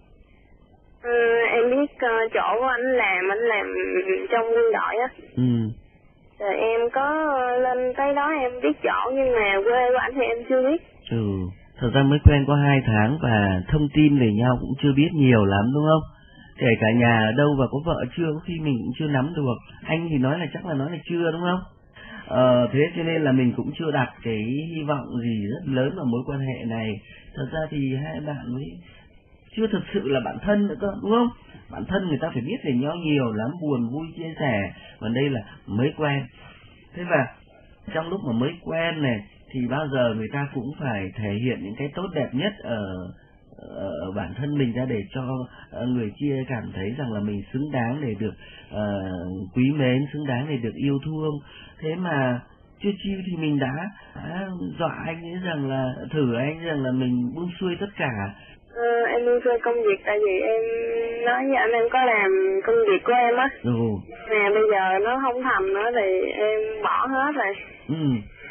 Ừ, em biết uh, chỗ của anh làm, anh làm trong quân đội á. Ừ. Rồi em có lên tới đó em biết chỗ, nhưng mà quê của anh thì em chưa biết. Ừ, thật ra mới quen có hai tháng và thông tin về nhau cũng chưa biết nhiều lắm đúng không? Kể cả nhà ở đâu và có vợ chưa, có khi mình cũng chưa nắm được. Anh thì nói là chắc là nói là chưa đúng không? Ờ, thế cho nên là mình cũng chưa đặt cái hy vọng gì rất lớn vào mối quan hệ này. Thật ra thì hai bạn mới chưa thực sự là bạn thân nữa cơ, đúng không? Bạn thân người ta phải biết về nhau nhiều lắm, buồn vui chia sẻ, còn đây là mới quen. Thế và trong lúc mà mới quen này thì bao giờ người ta cũng phải thể hiện những cái tốt đẹp nhất ở, ở bản thân mình ra để cho người kia cảm thấy rằng là mình xứng đáng để được uh, quý mến, xứng đáng để được yêu thương. Thế mà chưa chiêu thì mình đã, đã dọa anh ấy rằng là thử anh rằng là mình buông xuôi tất cả. Ờ, em buông xuôi công việc tại vì em nói với anh em có làm công việc của em á. Ừ. Mà bây giờ nó không thành nữa thì em bỏ hết rồi. Ừ.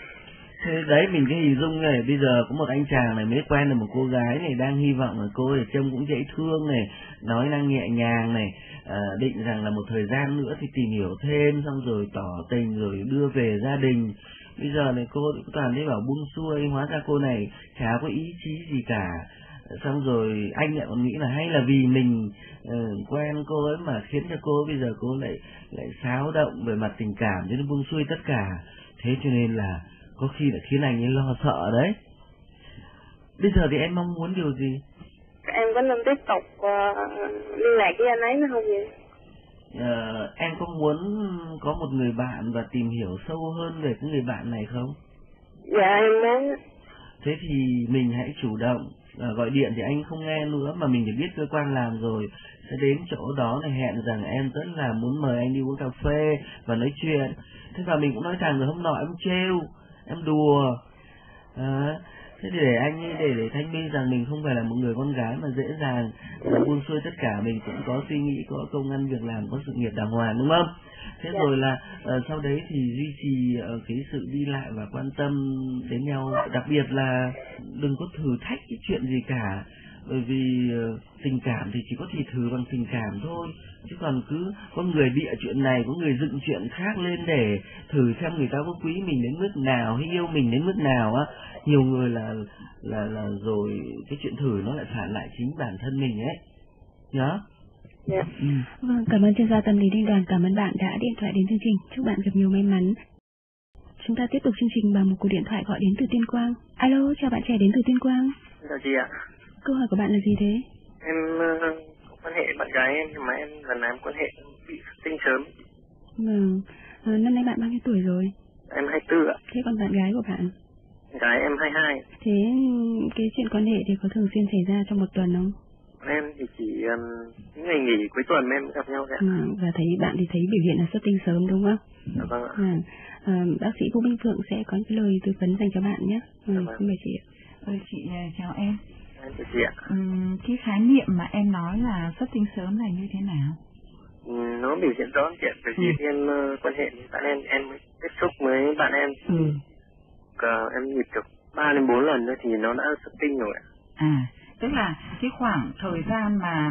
Thế đấy, mình cái hình dung này, bây giờ có một anh chàng này mới quen được một cô gái này, đang hy vọng là cô ấy trông cũng dễ thương này, nói năng nhẹ nhàng này, à, định rằng là một thời gian nữa thì tìm hiểu thêm, xong rồi tỏ tình rồi đưa về gia đình. Bây giờ này cô toàn thấy bảo buông xuôi, hóa ra cô này chả có ý chí gì cả. Xong rồi anh lại còn nghĩ là hay là vì mình uh, quen cô ấy mà khiến cho cô bây giờ cô lại lại xáo động về mặt tình cảm, cho nên buông xuôi tất cả. Thế cho nên là có khi lại khiến anh ấy lo sợ đấy. Bây giờ thì em mong muốn điều gì? Em có nên tiếp tục uh, liên lạc với anh ấy nữa không vậy? Uh, em có muốn có một người bạn và tìm hiểu sâu hơn về cái người bạn này không? Dạ em muốn. Thế thì mình hãy chủ động. À, gọi điện thì anh không nghe nữa mà mình phải biết cơ quan làm rồi, sẽ đến chỗ đó này hẹn rằng em rất là muốn mời anh đi uống cà phê và nói chuyện. Thế và mình cũng nói thẳng rồi, hôm nọ em trêu, em đùa, à, thế để anh ấy để để thanh minh rằng mình không phải là một người con gái mà dễ dàng mà buông xuôi tất cả, mình cũng có suy nghĩ, có công ăn việc làm, có sự nghiệp đàng hoàng, đúng không? Thế yeah. Rồi là uh, sau đấy thì duy trì uh, cái sự đi lại và quan tâm đến nhau, đặc biệt là đừng có thử thách cái chuyện gì cả, bởi vì uh, tình cảm thì chỉ có thể thử bằng tình cảm thôi, chứ còn cứ có người bịa chuyện này, có người dựng chuyện khác lên để thử xem người ta có quý mình đến mức nào hay yêu mình đến mức nào á. Nhiều người là là là rồi cái chuyện thử nó lại phản lại chính bản thân mình ấy nhá. Yeah. Ừ. Vâng, cảm ơn chuyên gia tâm lý Đinh Đoàn, cảm ơn bạn đã điện thoại đến chương trình, chúc bạn gặp nhiều may mắn. Chúng ta tiếp tục chương trình bằng một cuộc điện thoại gọi đến từ Tuyên Quang. Alo, chào bạn trẻ đến từ Tuyên Quang. Chào chị ạ. Câu hỏi của bạn là gì thế? Em uh, quan hệ bạn gái em, nhưng mà em lần này em quan hệ bị sinh sớm. Vâng, à, năm nay bạn bao nhiêu tuổi rồi? Em hai mươi tư ạ. Thế còn bạn gái của bạn? Gái em hai mươi hai. Thế cái chuyện quan hệ thì có thường xuyên xảy ra trong một tuần không? Em thì chỉ um, những ngày nghỉ cuối tuần em gặp nhau ạ. À, và thấy bạn thì thấy biểu hiện là xuất tinh sớm đúng không? Dạ vâng ạ. À, à, bác sĩ Vũ Minh Phượng sẽ có những lời tư vấn dành cho bạn nhé. Ừ, dạ vâng. Xin mời chị ạ. Ừ, chị chào em. Em chào chị ạ. Ừ, cái khái niệm mà em nói là xuất tinh sớm là như thế nào? Ừ, nó biểu hiện rõ chị ạ. Bởi vì ừ. em uh, quan hệ với bạn em, em tiếp xúc với bạn em. Ừ. Uh, em nhịp được ba đến bốn lần nữa thì nó đã xuất tinh rồi ạ. À, tức là cái khoảng thời gian mà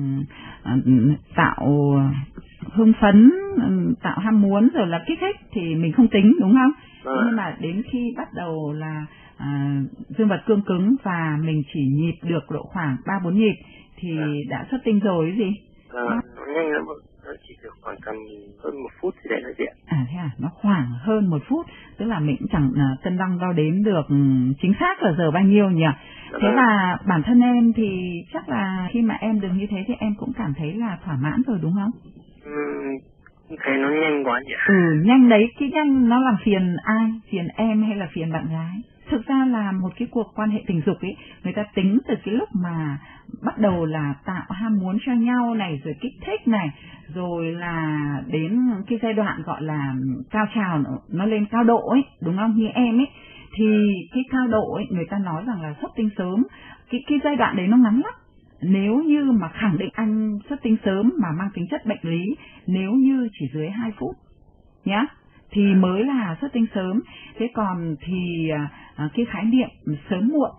uh, tạo hưng phấn, tạo ham muốn rồi là kích thích thì mình không tính đúng không? À. Nhưng mà đến khi bắt đầu là à, dương vật cương cứng và mình chỉ nhịp được độ khoảng ba bốn nhịp thì à. đã xuất tinh rồi cái gì? À, nó nhanh lắm, nó chỉ được khoảng tầm hơn một phút thì để nói chuyện. À thế à, nó khoảng hơn một phút, tức là mình cũng chẳng cân đong đo đếm được chính xác là giờ bao nhiêu nhỉ? Thế là bản thân em thì chắc là khi mà em được như thế thì em cũng cảm thấy là thỏa mãn rồi đúng không? Ừ, thấy nó nhanh quá nhỉ? Ừ, nhanh đấy, cái nhanh nó làm phiền ai? Phiền em hay là phiền bạn gái? Thực ra là một cái cuộc quan hệ tình dục ấy, người ta tính từ cái lúc mà bắt đầu là tạo ham muốn cho nhau này, rồi kích thích này, rồi là đến cái giai đoạn gọi là cao trào, nó lên cao độ ấy, đúng không? Như em ấy, thì cái cao độ ấy, người ta nói rằng là xuất tinh sớm, cái, cái giai đoạn đấy nó ngắn lắm. Nếu như mà khẳng định anh xuất tinh sớm mà mang tính chất bệnh lý, nếu như chỉ dưới hai phút nhá, thì mới là xuất tinh sớm. Thế còn thì à, cái khái niệm sớm muộn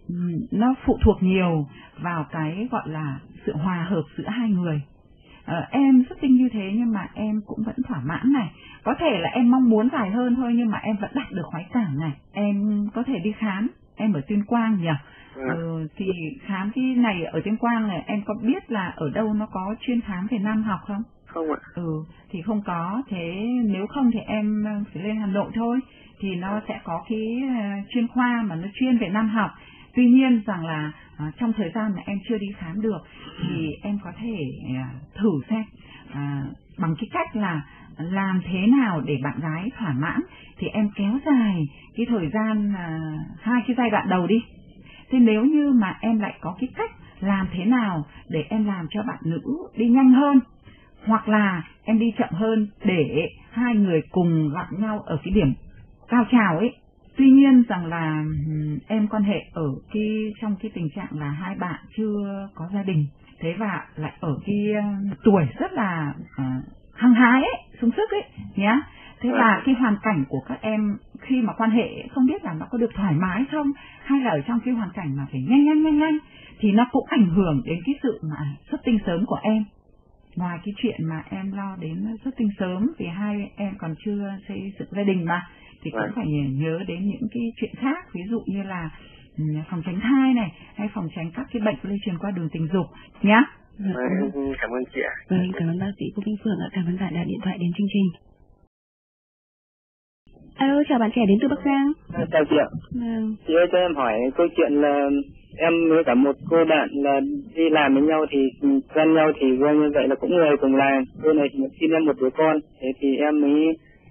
nó phụ thuộc nhiều vào cái gọi là sự hòa hợp giữa hai người. À, em xuất tinh như thế nhưng mà em cũng vẫn thỏa mãn này. Có thể là em mong muốn dài hơn thôi nhưng mà em vẫn đạt được khoái cảm này. Em có thể đi khám, em ở Tuyên Quang nhỉ? Ừ, thì khám cái này ở Tuyên Quang này, em có biết là ở đâu nó có chuyên khám về nam học không? Không ạ. Ừ, thì không có. Thế nếu không thì em phải lên Hà Nội thôi. Thì nó sẽ có cái chuyên khoa mà nó chuyên về nam học. Tuy nhiên rằng là à, trong thời gian mà em chưa đi khám được thì em có thể à, thử xem à, bằng cái cách là làm thế nào để bạn gái thỏa mãn. Thì em kéo dài cái thời gian à, hai cái giai đoạn đầu đi. Thế nếu như mà em lại có cái cách làm thế nào để em làm cho bạn nữ đi nhanh hơn, hoặc là em đi chậm hơn để hai người cùng gặp nhau ở cái điểm cao trào ấy. Tuy nhiên rằng là em quan hệ ở cái trong cái tình trạng là hai bạn chưa có gia đình, thế và lại ở cái tuổi rất là uh, hăng hái ấy, sung sức ấy nhá. Thế và cái hoàn cảnh của các em khi mà quan hệ không biết là nó có được thoải mái không, hay là ở trong cái hoàn cảnh mà phải nhanh nhanh nhanh nhanh thì nó cũng ảnh hưởng đến cái sự mà xuất tinh sớm của em. Ngoài cái chuyện mà em lo đến xuất tinh sớm vì hai em còn chưa xây dựng gia đình mà, thì cũng phải nhớ đến những cái chuyện khác, ví dụ như là phòng tránh thai này, hay phòng tránh các cái bệnh lây truyền qua đường tình dục nhá. Vâng, cảm ơn chị ạ. Vâng, cảm ơn bác sĩ Vũ Minh Phượng ạ, cảm ơn bạn đã điện thoại đến chương trình. Alo, chào bạn trẻ đến từ Bắc Giang. À, chào chị ạ. Vâng. Chị ơi, cho em hỏi câu chuyện là em với cả một cô bạn là đi làm với nhau thì quen nhau thì quen như vậy là cũng người cùng làng. Cô này thì xin em một đứa con, thế thì em mới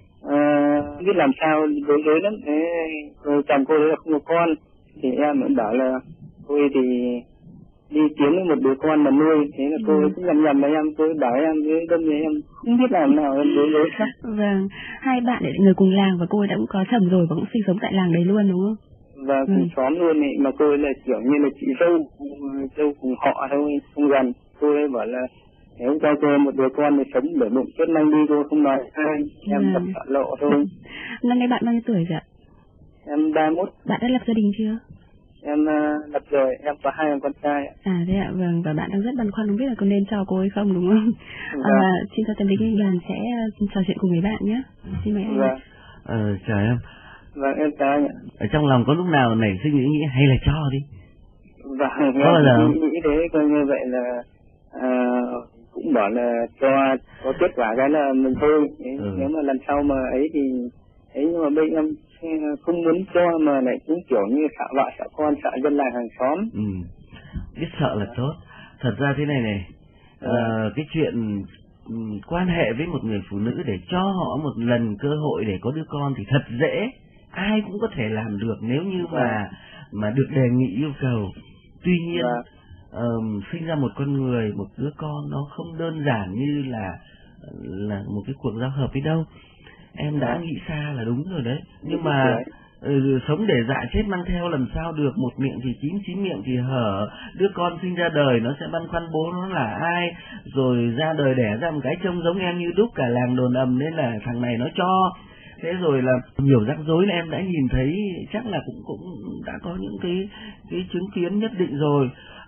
uh, biết làm sao đối rối lắm. Thế rồi chồng cô ấy là không có con, thì em cũng bảo là cô ấy thì đi kiếm một đứa con mà nuôi, thế là cô ấy cũng nhầm nhầm với em, cô ấy bảo em với đâm với em không biết làm nào, em đối rối lắm. Vâng, hai bạn lại người cùng làng và cô ấy đã cũng có chồng rồi và cũng sinh sống tại làng đấy luôn đúng không? Và cùng ừ. xóm luôn ấy, mà cô ấy là kiểu như là chị dâu, dâu cùng họ thôi, không gần. Cô ấy bảo là nếu cho cô một đứa con thì sống để bụng chết mang đi, cô không nói ai, em tập ừ. lộ thôi. Năm nay bạn bao nhiêu tuổi rồi ạ? Em ba mươi mốt. Bạn đã lập gia đình chưa? Em uh, lập rồi, em có hai con trai. À thế ạ, vâng, và bạn đang rất băn khoăn không biết là có nên cho cô ấy không đúng không? Vâng. À, xin cho tâm lý liên đoàn sẽ uh, trò chuyện cùng với bạn nhé. Xin mời anh. Vâng. Ờ, chào em. Vâng, em chào anh ạ. Ở trong lòng có lúc nào nảy sinh ý nghĩ hay là cho đi? Vâng, có bao giờ em nghĩ thế, coi như vậy là uh, cũng bảo là cho có kết quả cái là mình thôi. Ừ. Nếu mà lần sau mà ấy thì ấy, nhưng mà bây em không muốn cho mà lại cũng kiểu như sợ vợ sợ con sợ dân làng hàng xóm. Ừ. Biết sợ là tốt. Thật ra thế này này, ừ. uh, cái chuyện um, quan hệ với một người phụ nữ để cho họ một lần cơ hội để có đứa con thì thật dễ, ai cũng có thể làm được nếu như mà mà được đề nghị yêu cầu. Tuy nhiên um, sinh ra một con người, một đứa con nó không đơn giản như là là một cái cuộc giao hợp ấy đâu. Em đã nghĩ xa là đúng rồi đấy, nhưng mà ừ, sống để dạ chết mang theo làm sao được, một miệng thì chín, chín miệng thì hở. Đứa con sinh ra đời nó sẽ băn khoăn bố nó là ai, rồi ra đời đẻ ra một cái trông giống em như đúc, cả làng đồn ầm nên là thằng này nó cho. Thế rồi là nhiều rắc rối là em đã nhìn thấy, chắc là cũng cũng đã có những cái cái chứng kiến nhất định rồi.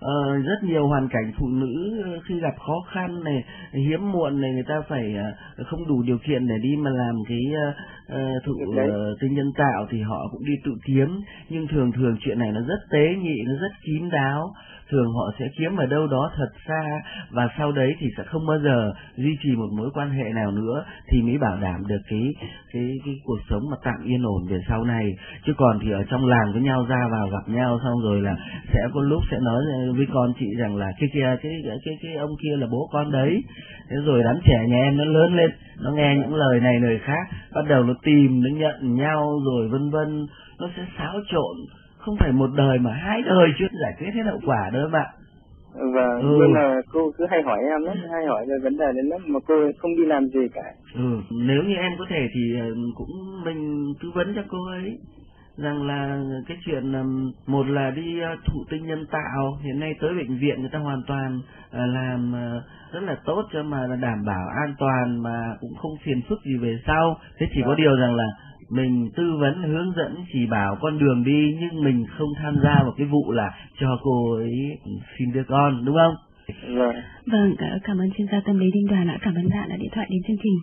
uh, rất nhiều hoàn cảnh phụ nữ khi gặp khó khăn này, hiếm muộn này, người ta phải uh, không đủ điều kiện để đi mà làm cái uh, uh, thụ uh, tinh nhân tạo thì họ cũng đi tự kiếm, nhưng thường thường chuyện này nó rất tế nhị, nó rất kín đáo, thường họ sẽ kiếm ở đâu đó thật xa và sau đấy thì sẽ không bao giờ duy trì một mối quan hệ nào nữa thì mới bảo đảm được cái cái cái cuộc sống mà tạm yên ổn về sau này. Chứ còn thì ở trong làng với nhau, ra vào gặp nhau xong rồi là sẽ có lúc sẽ nói với con chị rằng là cái kia cái cái cái, cái ông kia là bố con đấy, thế rồi đám trẻ nhà em nó lớn lên, nó nghe những lời này lời khác, bắt đầu nó tìm, nó nhận nhau rồi vân vân, nó sẽ xáo trộn, không phải một đời mà hai đời chưa giải quyết hết hậu quả đâu bạn. Vâng, ừ. Nhưng mà cô cứ hay hỏi em lắm, hay hỏi về vấn đề đến lắm mà cô không đi làm gì cả. Ừ, nếu như em có thể thì cũng mình tư vấn cho cô ấy rằng là cái chuyện một là đi thụ tinh nhân tạo, hiện nay tới bệnh viện người ta hoàn toàn làm rất là tốt cho mà đảm bảo an toàn mà cũng không phiền phức gì về sau. Thế chỉ có điều rằng là mình tư vấn, hướng dẫn, chỉ bảo con đường đi, nhưng mình không tham gia vào cái vụ là cho cô ấy xin đứa con, đúng không? Vâng. Vâng, cảm ơn chuyên gia tâm lý Đinh Đoàn đã cảm ơn bạn đã điện thoại đến chương trình.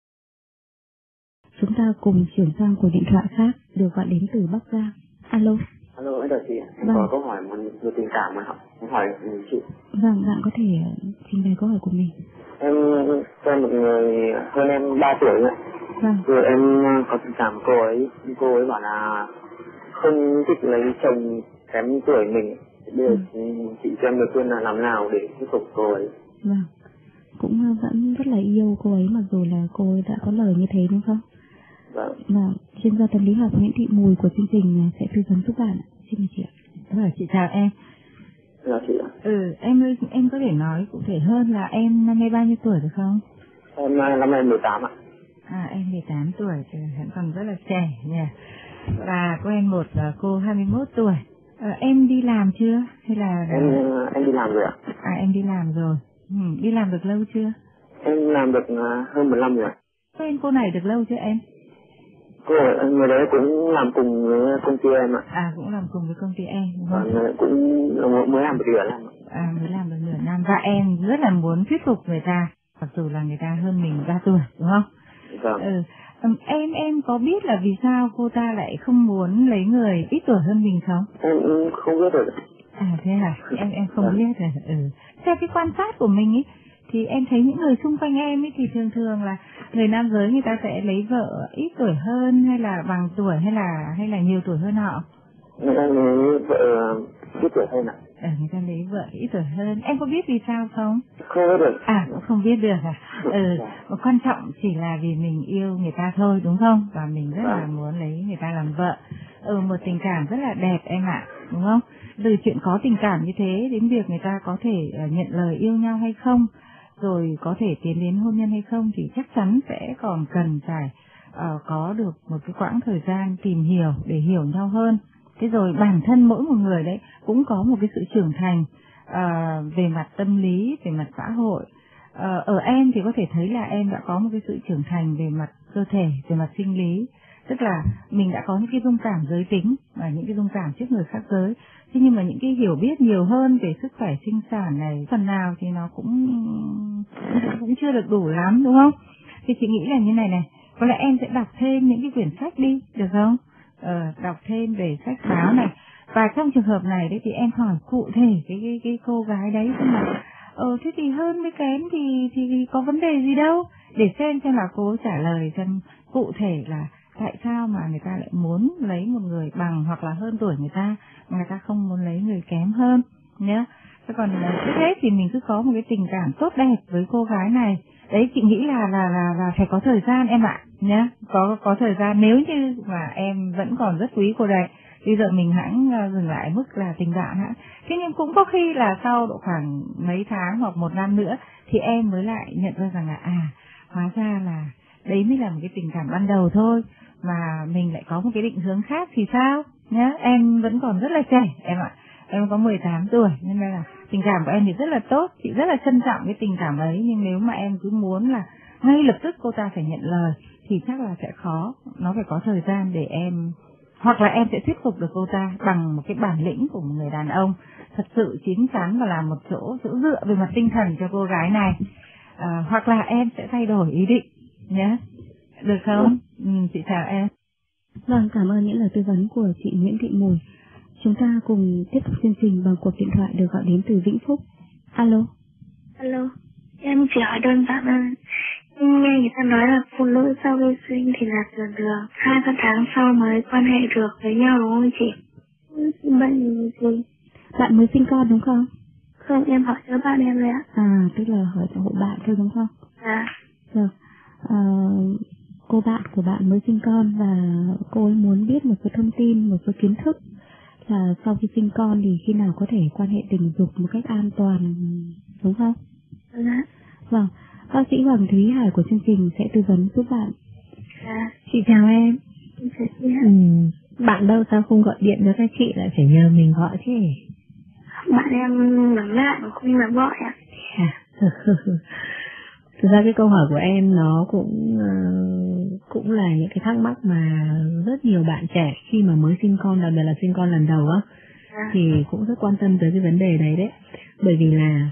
Chúng ta cùng chuyển sang cuộc điện thoại khác được gọi đến từ Bắc Giang. Alo. Alo, em chào chị. Em vâng. có câu hỏi một về tình cảm mà em hỏi chị. Vâng, bạn có thể trình bày câu hỏi của mình. Em quen một người hơn em ba tuổi ạ. Vâng. Rồi em có tình cảm cô ấy, cô ấy bảo là không thích lấy chồng kém tuổi mình. Bây giờ ừ. chị cho em lời khuyên là làm nào để thuyết phục cô ấy. Vâng, cũng vẫn rất là yêu cô ấy mặc dù là cô ấy đã có lời như thế đúng không? Vâng. Vâng, chuyên gia tâm lý học Nguyễn Thị Mùi của chương trình sẽ tư vấn giúp bạn. Xin mời chị ạ. Rồi, chị chào em. Chào chị ạ. Ừ, em ơi, em có thể nói cụ thể hơn là em năm nay bao nhiêu tuổi được không? Em năm nay mười tám ạ. À, em mười tám tuổi, thì vẫn còn rất là trẻ nhỉ. Và quen một uh, cô hai mươi mốt tuổi. À, em đi làm chưa? Hay là... Em, em đi làm rồi ạ. À, em đi làm rồi. Ừ, đi làm được lâu chưa? Em làm được uh, hơn một năm rồi ạ. Quen cô này được lâu chưa em? Cô người đấy cũng làm cùng với công ty em ạ. À, cũng làm cùng với công ty em đúng không? À, cũng mới làm được nửa năm. À, mới làm được nửa năm. Và em rất là muốn thuyết phục người ta, mặc dù là người ta hơn mình ba tuổi, đúng không? Vâng. Ừ. Em em có biết là vì sao cô ta lại không muốn lấy người ít tuổi hơn mình không? Em không biết được. À thế hả? Em em không vâng. biết rồi. Ừ. Theo cái quan sát của mình ý, thì em thấy những người xung quanh em ấy thì thường thường là người nam giới người ta sẽ lấy vợ ít tuổi hơn hay là bằng tuổi hay là hay là nhiều tuổi hơn họ. Người ta lấy vợ ít tuổi hơn ạ. Ừ, người ta lấy vợ ít tuổi hơn. Em có biết vì sao không? Không biết được. À, cũng không biết được à? Ừ, quan trọng chỉ là vì mình yêu người ta thôi đúng không? Và mình rất là muốn lấy người ta làm vợ. Ừ, một tình cảm rất là đẹp em ạ, đúng không? Từ chuyện có tình cảm như thế đến việc người ta có thể nhận lời yêu nhau hay không, rồi có thể tiến đến hôn nhân hay không thì chắc chắn sẽ còn cần phải uh, có được một cái quãng thời gian tìm hiểu để hiểu nhau hơn. Thế rồi bản thân mỗi một người đấy cũng có một cái sự trưởng thành uh, về mặt tâm lý, về mặt xã hội. Uh, ở em thì có thể thấy là em đã có một cái sự trưởng thành về mặt cơ thể, về mặt sinh lý. Tức là mình đã có những cái dung cảm giới tính và những cái dung cảm trước người khác giới. Thế nhưng mà những cái hiểu biết nhiều hơn về sức khỏe sinh sản này, phần nào thì nó cũng cũng chưa được đủ lắm đúng không? Thì chị nghĩ là như này này, có lẽ em sẽ đọc thêm những cái quyển sách đi, được không? Ờ, đọc thêm về sách báo này. Và trong trường hợp này đấy thì em hỏi cụ thể cái cái cái cô gái đấy xem là ờ thế thì hơn với kém thì thì có vấn đề gì đâu, để xem xem là cô trả lời xem cụ thể là tại sao mà người ta lại muốn lấy một người bằng hoặc là hơn tuổi người ta, mà người ta không muốn lấy người kém hơn nhé. Thế còn trước hết thì mình cứ có một cái tình cảm tốt đẹp với cô gái này. Đấy, chị nghĩ là là là là phải có thời gian em ạ nhé. Có có thời gian, nếu như mà em vẫn còn rất quý cô này, bây giờ mình hãng dừng lại mức là tình bạn hả? Thế nhưng cũng có khi là sau độ khoảng mấy tháng hoặc một năm nữa thì em mới lại nhận ra rằng là à, hóa ra là đấy mới là một cái tình cảm ban đầu thôi, mà mình lại có một cái định hướng khác thì sao nhé. Em vẫn còn rất là trẻ em ạ, em có mười tám tuổi nên là tình cảm của em thì rất là tốt, chị rất là trân trọng cái tình cảm ấy. Nhưng nếu mà em cứ muốn là ngay lập tức cô ta phải nhận lời thì chắc là sẽ khó, nó phải có thời gian để em hoặc là em sẽ thuyết phục được cô ta bằng một cái bản lĩnh của một người đàn ông thật sự chín chắn và làm một chỗ chỗ dựa về mặt tinh thần cho cô gái này. À, hoặc là em sẽ thay đổi ý định nhé, được không? Ừ, chị chào em. Vâng, cảm ơn những lời tư vấn của chị Nguyễn Thị Mùi. Chúng ta cùng tiếp tục chương trình bằng cuộc điện thoại được gọi đến từ Vĩnh Phúc. Alo. Alo, em chỉ hỏi đơn giản là nghe người ta nói là phụ nữ sau khi sinh thì là thường thường hai ba tháng sau mới quan hệ được với nhau đúng không chị? Bệnh gì? Bạn mới sinh con đúng không? Không, em hỏi cho bạn em rồi ạ. À, tức là hỏi cho hộ bạn thôi đúng không? Dạ. Rồi. À, cô bạn của bạn mới sinh con và cô ấy muốn biết một số thông tin, một số kiến thức là sau khi sinh con thì khi nào có thể quan hệ tình dục một cách an toàn đúng không? Dạ. Vâng, bác sĩ Hoàng Thúy Hải của chương trình sẽ tư vấn giúp bạn. Dạ. Chị chào em. Chào chị ạ. Ừ, bạn đâu sao không gọi điện cho các chị lại phải nhờ mình gọi thế? Bạn em lắng lại mà không dám gọi ạ. À. Thực ra cái câu hỏi của em nó cũng uh, cũng là những cái thắc mắc mà rất nhiều bạn trẻ khi mà mới sinh con, đặc biệt là sinh con lần đầu á, à. thì cũng rất quan tâm tới cái vấn đề đấy đấy. Bởi vì là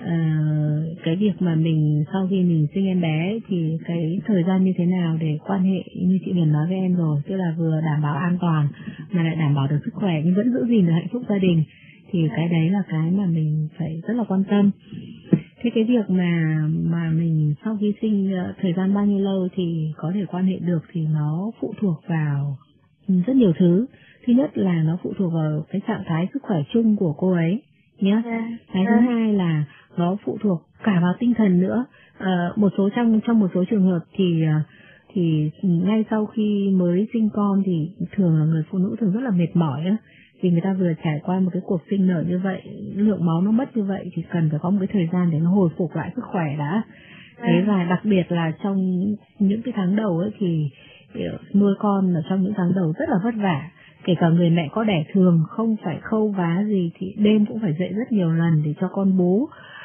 uh, cái việc mà mình sau khi mình sinh em bé thì cái thời gian như thế nào để quan hệ như chị Huyền nói với em rồi, tức là vừa đảm bảo an toàn mà lại đảm bảo được sức khỏe nhưng vẫn giữ gìn được hạnh phúc gia đình, thì cái đấy là cái mà mình phải rất là quan tâm. Thế cái việc mà mà mình sau khi sinh uh, thời gian bao nhiêu lâu thì có thể quan hệ được thì nó phụ thuộc vào rất nhiều thứ. Thứ nhất là nó phụ thuộc vào cái trạng thái sức khỏe chung của cô ấy nhé. Cái thứ hai là nó phụ thuộc cả vào tinh thần nữa. Uh, một số trong trong một số trường hợp thì uh, thì ngay sau khi mới sinh con thì thường là người phụ nữ thường rất là mệt mỏi á. Vì người ta vừa trải qua một cái cuộc sinh nở như vậy, lượng máu nó mất như vậy thì cần phải có một cái thời gian để nó hồi phục lại sức khỏe đã. Thế và đặc biệt là trong những cái tháng đầu ấy thì nuôi con ở trong những tháng đầu rất là vất vả. Kể cả người mẹ có đẻ thường không phải khâu vá gì thì đêm cũng phải dậy rất nhiều lần để cho con bú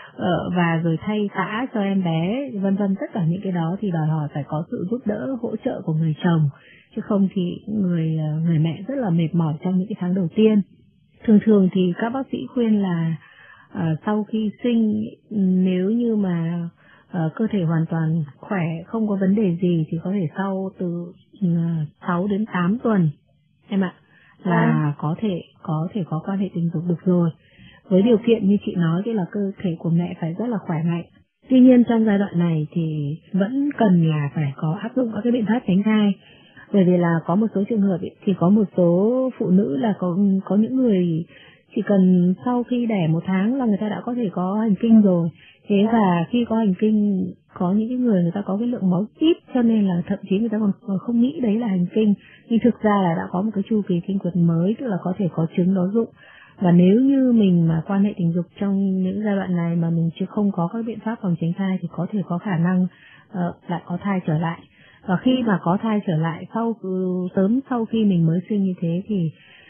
và rồi thay tã cho em bé, vân vân. Tất cả những cái đó thì đòi hỏi phải có sự giúp đỡ hỗ trợ của người chồng. Chứ không thì người người mẹ rất là mệt mỏi trong những cái tháng đầu tiên. Thường thường thì các bác sĩ khuyên là uh, sau khi sinh nếu như mà uh, cơ thể hoàn toàn khỏe, không có vấn đề gì thì có thể sau từ uh, sáu đến tám tuần em ạ là à. có thể có thể có quan hệ tình dục được rồi. Với điều kiện như chị nói, tức là cơ thể của mẹ phải rất là khỏe mạnh. Tuy nhiên trong giai đoạn này thì vẫn cần là phải có áp dụng các cái biện pháp tránh thai. Bởi vì là có một số trường hợp ấy, thì có một số phụ nữ là có có những người chỉ cần sau khi đẻ một tháng là người ta đã có thể có hành kinh rồi. Thế và khi có hành kinh, có những cái người người ta có cái lượng máu ít cho nên là thậm chí người ta còn không nghĩ đấy là hành kinh. Nhưng thực ra là đã có một cái chu kỳ kinh nguyệt mới, tức là có thể có trứng đó dụng. Và nếu như mình mà quan hệ tình dục trong những giai đoạn này mà mình chưa không có các biện pháp phòng tránh thai thì có thể có khả năng uh, lại có thai trở lại. Và khi mà có thai trở lại sau sớm sau khi mình mới sinh như thế thì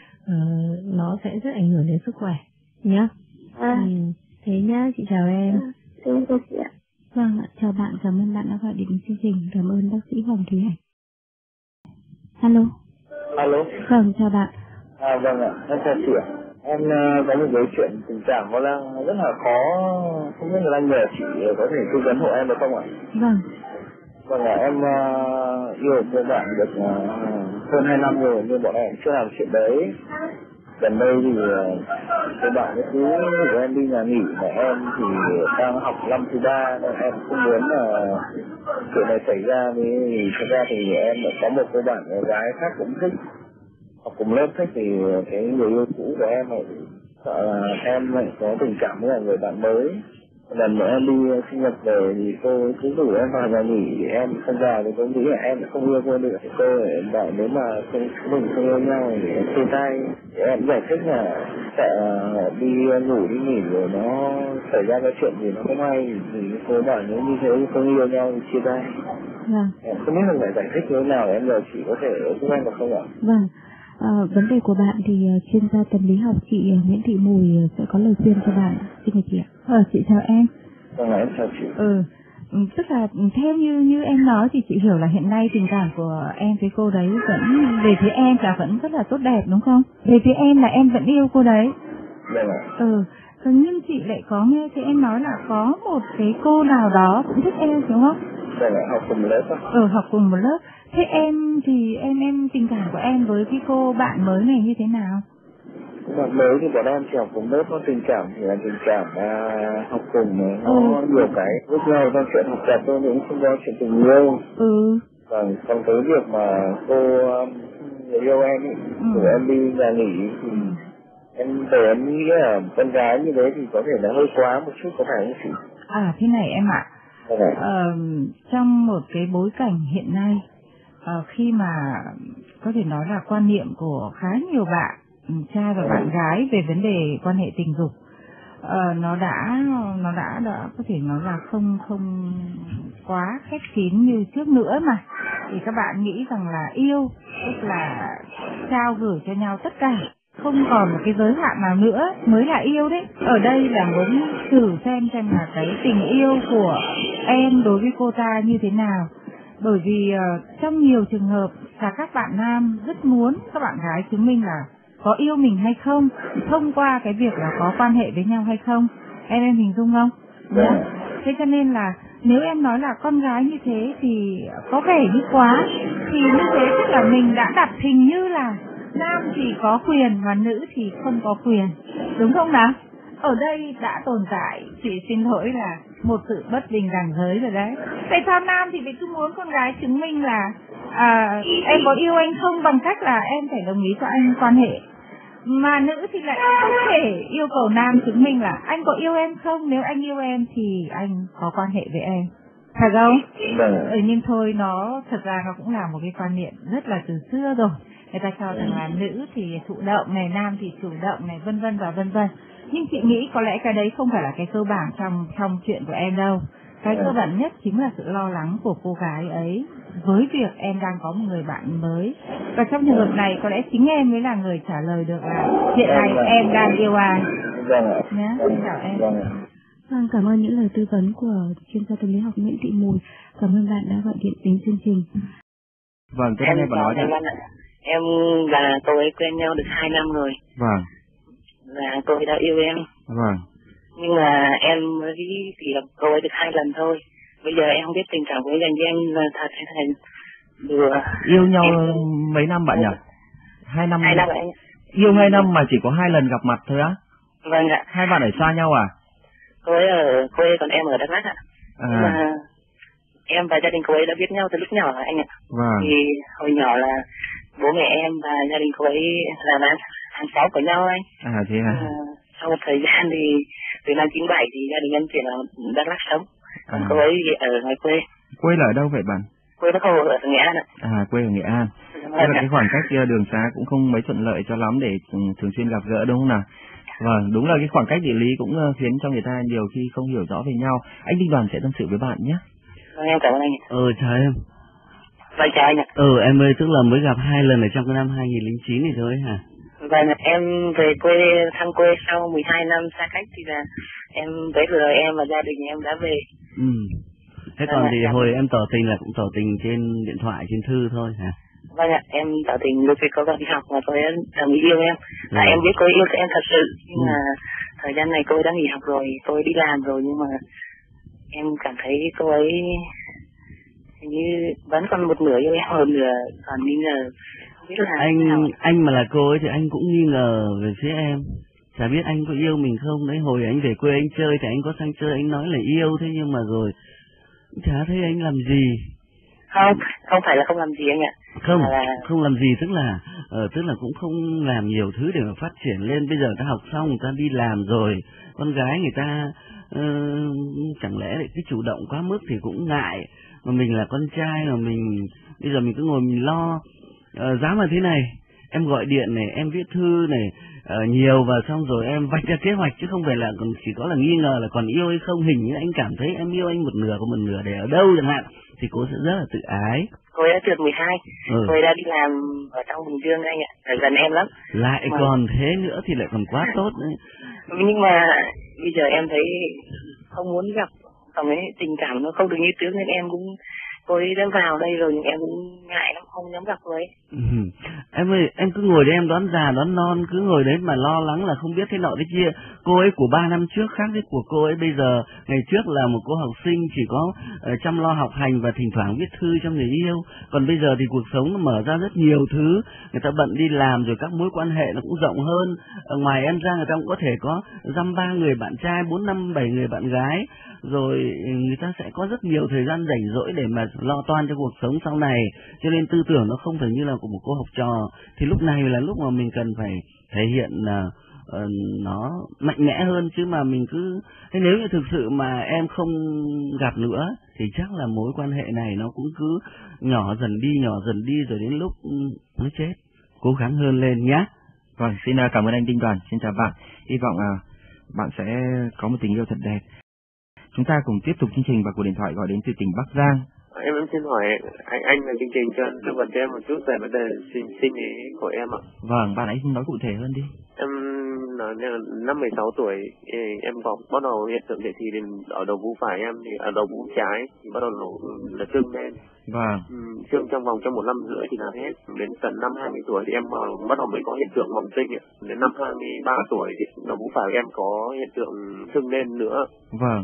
uh, nó sẽ rất ảnh hưởng đến sức khỏe nhá. À. Ừ, thế nhá, chị chào em. À, chị ạ. Vâng ạ, chào bạn, cảm ơn bạn đã gọi đến chương trình, cảm ơn bác sĩ Hoàng Thúy Hải. Alo. Alo. Vâng, chào bạn. À vâng ạ, em chào chị ạ. Em uh, có một cái chuyện tình cảm có đang rất là khó, không biết là đang nhờ chị có thể tư vấn hộ em được không ạ? Vâng. Vâng ạ, em uh, yêu cô bạn được uh, hơn hai năm rồi nhưng bọn em chưa làm chuyện đấy. Gần đây thì uh, cô bạn ấy cứ của em đi nhà nghỉ mà em thì đang học năm thứ ba nên em không muốn là uh, chuyện này xảy ra. Vì thật ra thì em đã có một cô bạn gái khác cũng thích, học cùng lớp thích, thì cái người yêu cũ của em lại sợ là em lại có tình cảm với người bạn mới. Lần mà em đi sinh nhật về thì cô cứ rủ em vào nhà nghỉ thì em không vào thì cô nghĩ là em không yêu cô nữa. Thì cô lại bảo nếu mà không, mình không yêu nhau thì em chia tay. Thì em giải thích là sợ đi ngủ đi nghỉ rồi nó xảy ra cái chuyện gì nó không hay. Thì cô bảo nếu như thế không yêu nhau thì chia tay. Vâng. Em không biết là phải giải thích như thế nào, em giờ chỉ có thể giúp em được không ạ? Vâng. À, vấn đề của bạn thì uh, chuyên gia tâm lý học chị uh, Nguyễn Thị Mùi uh, sẽ có lời khuyên cho bạn. Xin mời chị ạ. Ờ, chị chào em. Vâng, em chào chị. Ừ, Ừ, tức là theo như như em nói thì chị hiểu là hiện nay tình cảm của em với cô đấy vẫn về phía em là vẫn rất là tốt đẹp đúng không? Về phía em là em vẫn yêu cô đấy. Vâng ạ. Ừ, nhưng chị lại có nghe thì em nói là có một cái cô nào đó cũng thích em đúng không? Vâng ạ, học cùng một lớp á. Ừ, học cùng một lớp. Thế em thì em em tình cảm của em với cái cô bạn mới này như thế nào? Bạn mới thì bọn em chỉ học cùng lớp, nó tình cảm thì là tình cảm à, học cùng mà nó ừ. nhiều cái lúc nhau trong chuyện học tập thôi, cũng không có chuyện tình yêu. Ừ. Vâng, còn tới việc mà cô người yêu em ấy, ừ. của em đi nhà nghỉ thì ừ. em về em nghĩ là con gái như thế thì có thể là hơi quá một chút, có phải không chị? À thế này em ạ, à. ờ, trong một cái bối cảnh hiện nay, ờ, khi mà có thể nói là quan niệm của khá nhiều bạn trai và bạn gái về vấn đề quan hệ tình dục, ờ, nó đã nó đã đã có thể nói là không không quá khép kín như trước nữa mà, thì các bạn nghĩ rằng là yêu tức là trao gửi cho nhau tất cả, không còn một cái giới hạn nào nữa mới là yêu đấy. Ở đây là muốn thử xem xem là cái tình yêu của em đối với cô ta như thế nào, bởi vì uh, trong nhiều trường hợp là các bạn nam rất muốn các bạn gái chứng minh là có yêu mình hay không thông qua cái việc là có quan hệ với nhau hay không. Em em hình dung không? Yeah. Thế cho nên là nếu em nói là con gái như thế thì có vẻ như quá, thì như thế tức là mình đã đặt hình như là nam thì có quyền và nữ thì không có quyền, đúng không nào? Ở đây đã tồn tại, chị xin lỗi là một sự bất bình đẳng giới rồi đấy. Tại sao nam thì phải cứ muốn con gái chứng minh là à, em có yêu anh không bằng cách là em phải đồng ý cho anh quan hệ, mà nữ thì lại không thể yêu cầu nam chứng minh là anh có yêu em không, nếu anh yêu em thì anh có quan hệ với em, phải không? Ừ, nhưng thôi, nó thật ra nó cũng là một cái quan niệm rất là từ xưa rồi. Người ta cho rằng là nữ thì thụ động này, nam thì chủ động này, vân vân và vân vân. Nhưng chị nghĩ có lẽ cái đấy không phải là cái cơ bản trong trong chuyện của em đâu. Cái cơ bản nhất chính là sự lo lắng của cô gái ấy với việc em đang có một người bạn mới. Và trong trường hợp này có lẽ chính em mới là người trả lời được là hiện nay em đang yêu ai. Nhá, xin chào em. Vâng, cảm ơn những lời tư vấn của chuyên gia tâm lý học Nguyễn Thị Mùi. Cảm ơn bạn đã gọi điện đến chương trình. Vâng, tôi nghe bạn nói em, em và cô ấy quen nhau được hai năm rồi. Vâng. Và cô ấy đã yêu em. Vâng. Nhưng mà em mới chỉ gặp cô ấy được hai lần thôi. Bây giờ em không biết tình cảm của ấy dành cho em là thật hay thành đùa. Yêu nhau em... mấy năm bạn nhỉ? Hai năm. Hai năm anh. Yêu hai năm mà chỉ có hai lần gặp mặt thôi á? Vâng ạ. Hai bạn ở xa nhau à? Cô ấy ở quê còn em ở Đắk Lắk ạ. À. Nhưng mà em và gia đình cô ấy đã biết nhau từ lúc nhỏ rồi anh ạ. Vâng. Thì hồi nhỏ là bố mẹ em và gia đình cô ấy là hàng xóm của nhau anh. À thế à? À, sau một thời gian thì từ năm chín bảy thì gia đình em chuyển vào Đắk Lắk sống. À. Cô ấy ở ngoài quê. Quê là ở đâu vậy bạn? Quê Bắc Hồ ở Nghệ An ạ. À, quê ở Nghệ An. Tức là cái khoảng cách đường xá cũng không mấy thuận lợi cho lắm để thường xuyên gặp gỡ đúng không nào? Vâng, đúng là cái khoảng cách địa lý cũng khiến cho người ta nhiều khi không hiểu rõ về nhau. Anh Đinh Đoàn sẽ tâm sự với bạn nhé. Vâng, em cảm ơn anh. Ừ, chào em. Vâng, chào anh ạ. Ừ, em ơi, tức là mới gặp hai lần ở trong cái năm hai nghìn lẻ chín này thôi hả? Vâng, em về quê, thăm quê sau mười hai năm xa cách thì là em tới vừa rồi em và gia đình em đã về. Ừ. Thế còn thì hồi em tỏ tình là cũng tỏ tình trên điện thoại, trên thư thôi hả? Vâng ạ, em tỏ tình lúc khi cô còn đi học mà cô ấy đồng ý yêu em. Là em biết cô ấy yêu em thật sự, nhưng ừ. mà thời gian này cô ấy đã nghỉ học rồi, cô ấy đi làm rồi, nhưng mà em cảm thấy cô ấy hình như vẫn còn một nửa yêu em, một nửa còn nghi ngờ. Không biết là anh anh mà là cô ấy thì anh cũng nghi ngờ về phía em. Chả biết anh có yêu mình không đấy. Hồi anh về quê anh chơi thì anh có sang chơi, anh nói là yêu, thế nhưng mà rồi chả thấy anh làm gì. Không, không phải là không làm gì anh ạ. Không, là... không làm gì tức là uh, tức là cũng không làm nhiều thứ để mà phát triển lên. Bây giờ người ta học xong, người ta đi làm rồi, con gái người ta uh, chẳng lẽ lại cứ chủ động quá mức thì cũng ngại. Mà mình là con trai mà mình bây giờ mình cứ ngồi mình lo. Uh, giá mà thế này, em gọi điện này, em viết thư này uh, nhiều và xong rồi em vạch ra kế hoạch, chứ không phải là còn chỉ có là nghi ngờ là còn yêu hay không. Hình như anh cảm thấy em yêu anh một nửa, có một nửa để ở đâu chẳng hạn, thì cô sẽ rất là tự ái. Cô ấy đã trượt mười hai, ừ. Cô ấy đã đi làm ở trong Bình Dương anh ạ, ở gần em lắm. Lại mà... còn thế nữa thì lại còn quá tốt đấy. Nhưng mà bây giờ em thấy không muốn gặp, còn cái tình cảm nó không được như trước nên em cũng cô ấy đã vào đây rồi nhưng em cũng ngại lắm, không dám gặp cô ấy. Ừ. Em ơi, em cứ ngồi đấy em đón già đón non, cứ ngồi đấy mà lo lắng là không biết thế nọ thế kia. Cô ấy của ba năm trước khác với của cô ấy bây giờ. Ngày trước là một cô học sinh chỉ có uh, chăm lo học hành và thỉnh thoảng viết thư cho người yêu. Còn bây giờ thì cuộc sống nó mở ra rất nhiều thứ. Người ta bận đi làm rồi các mối quan hệ nó cũng rộng hơn. Ở ngoài em ra người ta cũng có thể có dăm ba người bạn trai, bốn năm bảy người bạn gái. Rồi người ta sẽ có rất nhiều thời gian rảnh rỗi để mà lo toan cho cuộc sống sau này, cho nên tư tưởng nó không phải như là của một cô học trò. Thì lúc này là lúc mà mình cần phải thể hiện là uh, nó mạnh mẽ hơn, chứ mà mình cứ thế nếu như thực sự mà em không gặp nữa thì chắc là mối quan hệ này nó cũng cứ nhỏ dần đi nhỏ dần đi rồi đến lúc nó chết. Cố gắng hơn lên nhé. Vâng, xin cảm ơn anh Đinh Đoàn, xin chào bạn. Hy vọng uh, bạn sẽ có một tình yêu thật đẹp. Chúng ta cùng tiếp tục chương trình và cuộc điện thoại gọi đến từ tỉnh Bắc Giang. Em em xin hỏi anh anh là chương trình cho tư vấn cho em một chút về vấn đề sinh sinh lý của em ạ. Vâng, bạn ấy xin nói cụ thể hơn đi. Em là năm mười sáu tuổi, em có bắt đầu hiện tượng dậy thì ở đầu vú phải em, thì ở đầu vú trái thì bắt đầu nổ là sưng lên. Vâng. Sưng trong vòng trong một năm rưỡi thì là hết. Đến tận năm hai mươi tuổi thì em bắt đầu mới có hiện tượng mộng tinh. Đến năm hai mươi ba tuổi thì đầu vú phải em có hiện tượng sưng lên nữa. Vâng.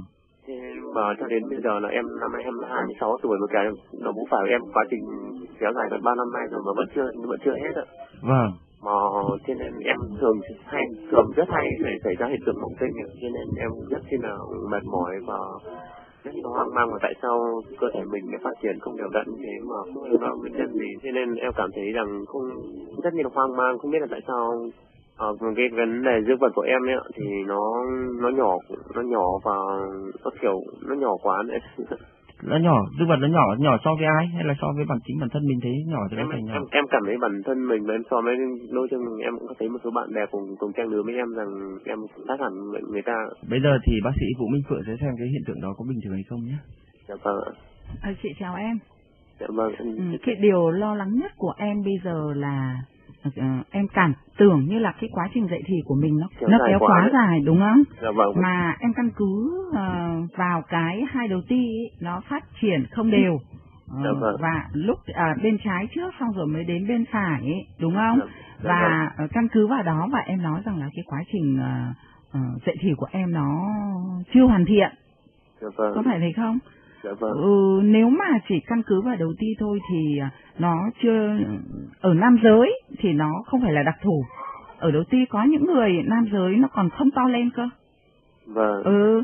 Mà cho đến bây giờ là em năm nay em hai mươi sáu tuổi, một cái đầu vú phải em quá trình kéo dài gần ba năm nay rồi mà vẫn chưa vẫn chưa hết ạ. Vâng. Mà cho nên em thường hay thường rất hay để xảy ra hiện tượng mộng tinh, cho nên em rất chi là mệt mỏi và rất là hoang mang, mà tại sao cơ thể mình nó phát triển không đều đặn như thế mà không hiểu rõ nguyên nhân gì. Cho nên em cảm thấy rằng không rất là hoang mang, không biết là tại sao. Ờ, cái vấn đề dương vật của em ấy thì nó nó nhỏ nó nhỏ và nó kiểu nó nhỏ quá đấy. Nó nhỏ, dương vật nó nhỏ nhỏ so với ai hay là so với bản chính bản thân mình thấy nhỏ thì nó em, thành nhỏ? Em em cảm thấy bản thân mình và em so với đôi chân em cũng có thấy một số bạn bè cùng cùng trang lứa với em rằng em khác hẳn người ta. Bây giờ thì bác sĩ Vũ Minh Phượng sẽ xem cái hiện tượng đó có bình thường hay không nhé. Dạ vâng ạ. À, chị chào em. Dạ vâng. Ừ, cái điều lo lắng nhất của em bây giờ là Uh, em cảm tưởng như là cái quá trình dậy thì của mình nó kéo nó kéo quá, quá dài đúng không? Dạ vâng. Mà em căn cứ uh, vào cái hai đầu ti ấy, nó phát triển không đều. Uh, dạ vâng. Và lúc à, bên trái trước xong rồi mới đến bên phải ấy, đúng không? Dạ, dạ và vâng. uh, căn cứ vào đó và em nói rằng là cái quá trình uh, uh, dậy thì của em nó chưa hoàn thiện. Dạ vâng. Có phải thế không? Dạ vâng. Ừ, nếu mà chỉ căn cứ vào đầu ti thôi thì nó chưa, ở nam giới thì nó không phải là đặc thù. Ở đầu ti có những người nam giới nó còn không to lên cơ. Vâng. Ừ,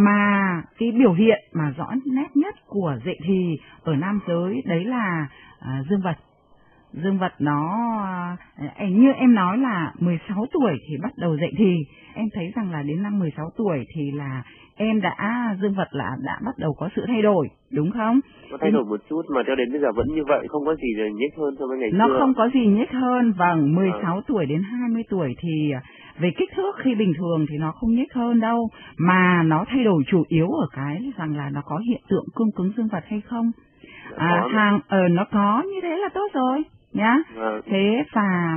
mà cái biểu hiện mà rõ nét nhất của dậy thì ở nam giới đấy là à, dương vật. Dương vật nó, à, như em nói là mười sáu tuổi thì bắt đầu dậy thì. Em thấy rằng là đến năm mười sáu tuổi thì là em đã, dương vật là đã bắt đầu có sự thay đổi, đúng không? Có thay đổi một chút mà cho đến bây giờ vẫn như vậy, không có gì để nhích hơn so với ngày nó xưa. Nó không có gì nhích hơn, vâng, mười sáu à. tuổi đến hai mươi tuổi thì về kích thước khi bình thường thì nó không nhích hơn đâu, mà nó thay đổi chủ yếu ở cái rằng là nó có hiện tượng cương cứng dương vật hay không. À, hàng, ờ, nó có như thế là tốt rồi. Nhá. Vâng. Thế và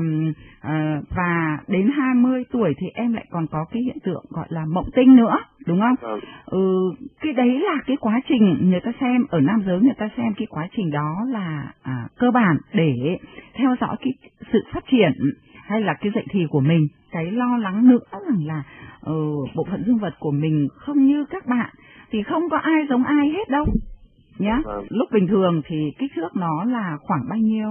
uh, và đến hai mươi tuổi thì em lại còn có cái hiện tượng gọi là mộng tinh nữa, đúng không? Vâng. Ừ, cái đấy là cái quá trình người ta xem, ở nam giới người ta xem cái quá trình đó là à, cơ bản để theo dõi cái sự phát triển hay là cái dậy thì của mình. Cái lo lắng nữa rằng là uh, bộ phận dương vật của mình không như các bạn thì không có ai giống ai hết đâu nhá. Vâng. Lúc bình thường thì kích thước nó là khoảng bao nhiêu?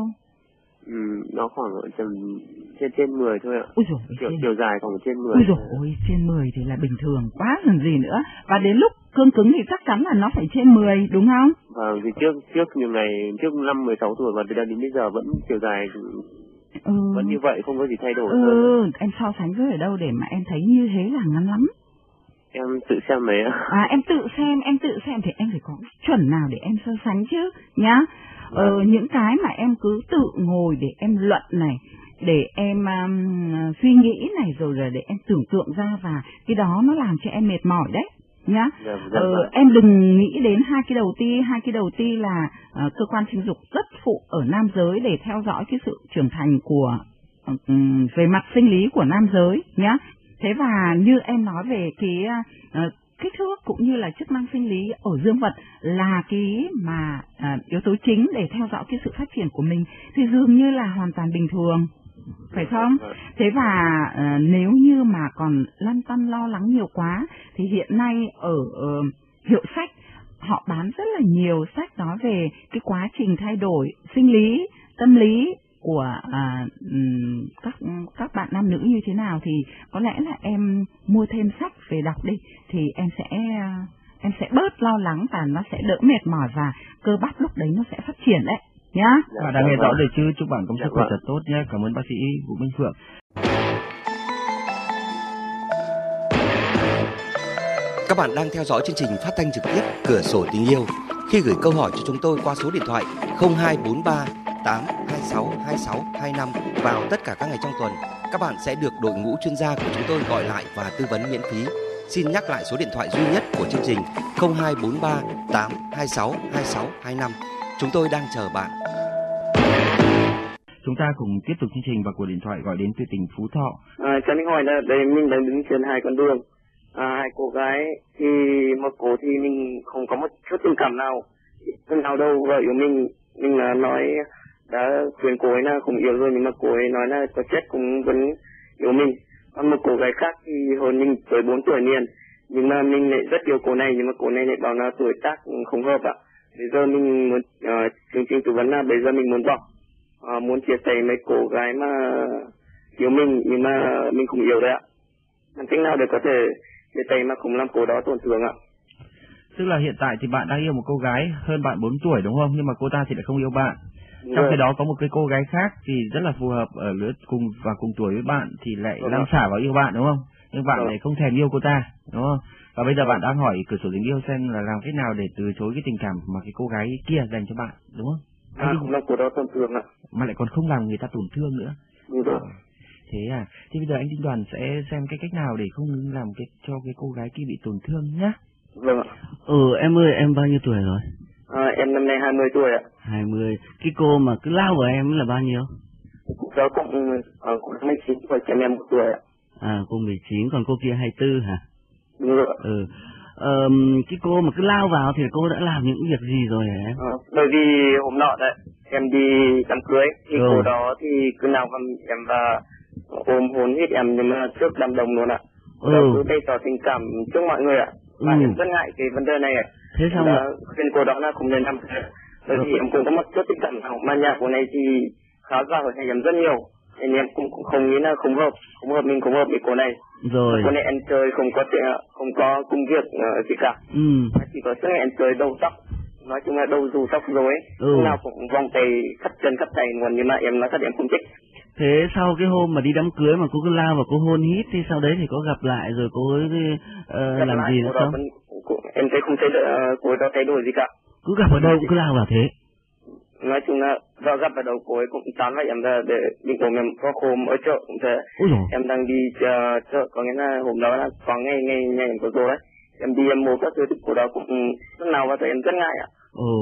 Ừ, nó khoảng ở trên trên trên mười thôi ạ. Ôi dồi, chiều, chiều dài khoảng trên mười. Ôi dồi ôi, trên mười thì là bình thường quá còn gì nữa. Và đến lúc cương cứng thì chắc chắn là nó phải trên mười, đúng không? Vâng, thì trước trước nhiều ngày, trước năm mười sáu tuổi và từ đến bây giờ vẫn chiều dài ừ. vẫn như vậy, không có gì thay đổi. Ừ, hơn. Em so sánh với ở đâu để mà em thấy như thế là ngắn lắm? Em tự xem đấy ạ. À, em tự xem, em tự xem thì em phải có chuẩn nào để em so sánh chứ, nhá. Ờ, những cái mà em cứ tự ngồi để em luận này, để em um, suy nghĩ này, rồi là để em tưởng tượng ra, và cái đó nó làm cho em mệt mỏi đấy nhá. Dạ, dạ, ờ, dạ. Em đừng nghĩ đến hai cái đầu ti, hai cái đầu ti là uh, cơ quan sinh dục rất phụ ở nam giới để theo dõi cái sự trưởng thành của uh, về mặt sinh lý của nam giới nhá. Thế và như em nói về cái uh, kích thước cũng như là chức năng sinh lý ở dương vật là cái mà à, yếu tố chính để theo dõi cái sự phát triển của mình thì dường như là hoàn toàn bình thường, phải không? Thế và à, nếu như mà còn lăn tăn lo lắng nhiều quá thì hiện nay ở uh, hiệu sách họ bán rất là nhiều sách nói về cái quá trình thay đổi sinh lý, tâm lý của à, các các bạn nam nữ như thế nào, thì có lẽ là em mua thêm sách về đọc đi thì em sẽ em sẽ bớt lo lắng và nó sẽ đỡ mệt mỏi và cơ bắp lúc đấy nó sẽ phát triển đấy nhá. Bạn đã nghe rõ rồi chứ, chúc bạn có sức khỏe thật tốt nhé. Cảm ơn bác sĩ Vũ Minh Phượng. Các bạn đang theo dõi chương trình phát thanh trực tiếp Cửa sổ tình yêu. Khi gửi câu hỏi cho chúng tôi qua số điện thoại không hai bốn ba tám hai sáu hai sáu hai năm vào tất cả các ngày trong tuần, các bạn sẽ được đội ngũ chuyên gia của chúng tôi gọi lại và tư vấn miễn phí. Xin nhắc lại số điện thoại duy nhất của chương trình không hai bốn ba tám hai sáu hai sáu hai năm. Chúng tôi đang chờ bạn. Chúng ta cùng tiếp tục chương trình và cuộc điện thoại gọi đến từ tỉnh Phú Thọ. À, cho mình hỏi là đây mình đang đứng trên hai con đường. À, hai cô gái thì một cô thì mình không có một chút tình cảm nào nào đâu, vợ của mình mình là nói đã khuyên cô ấy là không yêu rồi, nhưng mà cô ấy nói là có chết cũng vẫn yêu mình. Còn một cô gái khác thì hơn mình tới bốn tuổi liền, nhưng mà mình lại rất yêu cô này, nhưng mà cô này lại bảo là tuổi tác không hợp ạ. Bây giờ mình muốn uh, chương trình tư vấn là bây giờ mình muốn bỏ, uh, muốn chia sẻ mấy cô gái mà yêu mình nhưng mà mình không yêu đấy ạ. Làm cách nào để có thể chia sẻ mà không làm cô đó tổn thương ạ? Tức là hiện tại thì bạn đang yêu một cô gái hơn bạn bốn tuổi đúng không? Nhưng mà cô ta thì lại không yêu bạn. Đúng Trong rồi. khi đó có một cái cô gái khác thì rất là phù hợp ở lứa cùng và cùng tuổi với bạn thì lại Đúng lăn rồi. xả vào yêu bạn đúng không? Nhưng bạn Đúng. lại không thèm yêu cô ta đúng không? Và bây giờ bạn đang hỏi Cửa sổ tình yêu xem là làm cách nào để từ chối cái tình cảm mà cái cô gái kia dành cho bạn đúng không? À, Anh không làm cô đó tổn thương ạ. Mà lại còn không làm người ta tổn thương nữa. Đúng rồi. À, thế à? Thì bây giờ anh Đinh Đoàn sẽ xem cái cách nào để không làm cái cho cái cô gái kia bị tổn thương nhá. Vâng ạ. Ừ, em ơi, em bao nhiêu tuổi rồi? À, em năm nay hai mươi tuổi ạ. hai mươi. Cái cô mà cứ lao vào em là bao nhiêu? Đó cũng uh, cũng mười chín tuổi, cho em một tuổi ạ. À, cô mười chín, còn cô kia hai mươi tư hả? Đúng rồi. Ừ. Ờ, cái cô mà cứ lao vào thì cô đã làm những việc gì rồi hả em? Ờ, bởi vì hôm nọ đấy em đi đám cưới thì ừ. cô đó thì cứ nào vào em và ôm hôn hết em, nhưng mà trước đám đông luôn ạ. Cô ừ. đó cứ bày tỏ tình cảm trước mọi người ạ. Và ừ. em rất ngại cái vấn đề này ạ. Thế sao mà khuyên cô đó là không nên làm thế. Bởi vì em cũng có một chút tình cảm nào mà nhà cô này thì khá giàu ở em rất nhiều, nên em cũng, cũng không nghĩ là không hợp, không hợp mình không hợp với cô này. Rồi. Cô này ăn chơi không có chuyện, không có công việc uh, gì cả. Ừ. Chỉ có suốt ngày ăn chơi đầu tóc, nói chung là đầu dù tóc rối, ừ. lúc nào cũng vòng tay cắt chân cắt tay nguồn, nhưng mà em nói thật em không thích. Thế sau cái hôm mà đi đám cưới mà cô cứ lao vào cô hôn hít thì sau đấy thì có gặp lại rồi cô ấy uh, làm lại, gì nữa không? Vẫn, cô, em thấy không thấy uh, cô ấy đó thay đổi gì cả. Cứ gặp ở đâu cũng cứ lao vào thế. Nói chung là do gặp ở đầu cô ấy cũng tán lại em ra để định của em có hôm ở chợ cũng thế. Em đang đi uh, chợ, có nghĩa là hôm đó là có ngày ngày ngày em có rồi đấy. Em đi em mua các thứ thì cô đó cũng lúc nào vào thấy em rất ngại ạ. Ồ.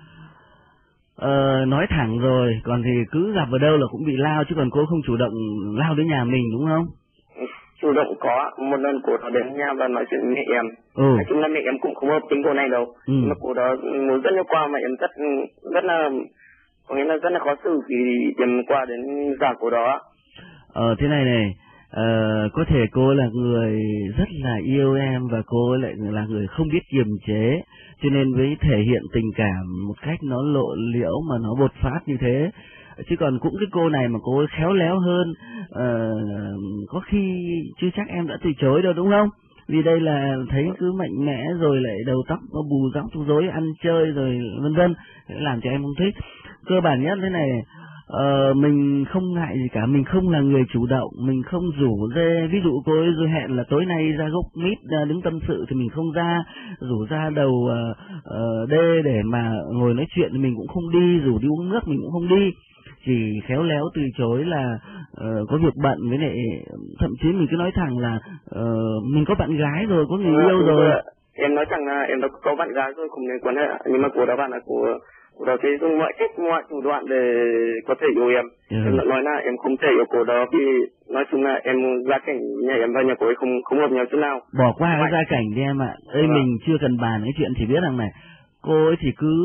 Ờ, nói thẳng rồi, còn thì cứ gặp ở đâu là cũng bị lao, chứ còn cô không chủ động lao đến nhà mình đúng không? Chủ động có, một lần cô đó đến nhà và nói chuyện với mẹ em. Ừ. Nói chung là mẹ em cũng không hợp tính cô này đâu. Ừ. Nhưng mà cô đó muốn rất nhiều qua mà em rất rất là, có nghĩa là rất là khó xử vì em qua đến giả cô đó. Ờ, thế này này, ờ, có thể cô là người rất là yêu em và cô lại là người không biết kiềm chế, cho nên với thể hiện tình cảm một cách nó lộ liễu mà nó bột phát như thế. Chứ còn cũng cái cô này mà cô ấy khéo léo hơn, uh, có khi chưa chắc em đã từ chối đâu đúng không? Vì đây là thấy cứ mạnh mẽ rồi lại đầu tóc nó bù róc rối rối, ăn chơi rồi vân vân, làm cho em không thích. Cơ bản nhất thế này, uh, mình không ngại gì cả, mình không là người chủ động, mình không rủ dê. Ví dụ cô ấy rồi hẹn là tối nay ra gốc mít uh, đứng tâm sự thì mình không ra, rủ ra đầu uh, uh, đê để mà ngồi nói chuyện thì mình cũng không đi, rủ đi uống nước mình cũng không đi. Chỉ khéo léo từ chối là uh, có việc bận, với lại thậm chí mình cứ nói thẳng là uh, mình có bạn gái rồi, có người yêu rồi. Em nói thẳng là em đã có bạn gái rồi, không nên quan hệ, nhưng mà cô đó bạn là cô cô đó sẽ dùng mọi cách mọi thủ đoạn để có thể yêu em. Ừ. Em đã nói là em không thể yêu cô đó vì nói chung là em gia cảnh nhà em và nhà cô ấy không không hợp nhau chút nào. Bỏ qua cái gia cảnh đi em ạ. Ê, Vâng. mình chưa cần bàn cái chuyện, chỉ biết rằng này, cô ấy thì cứ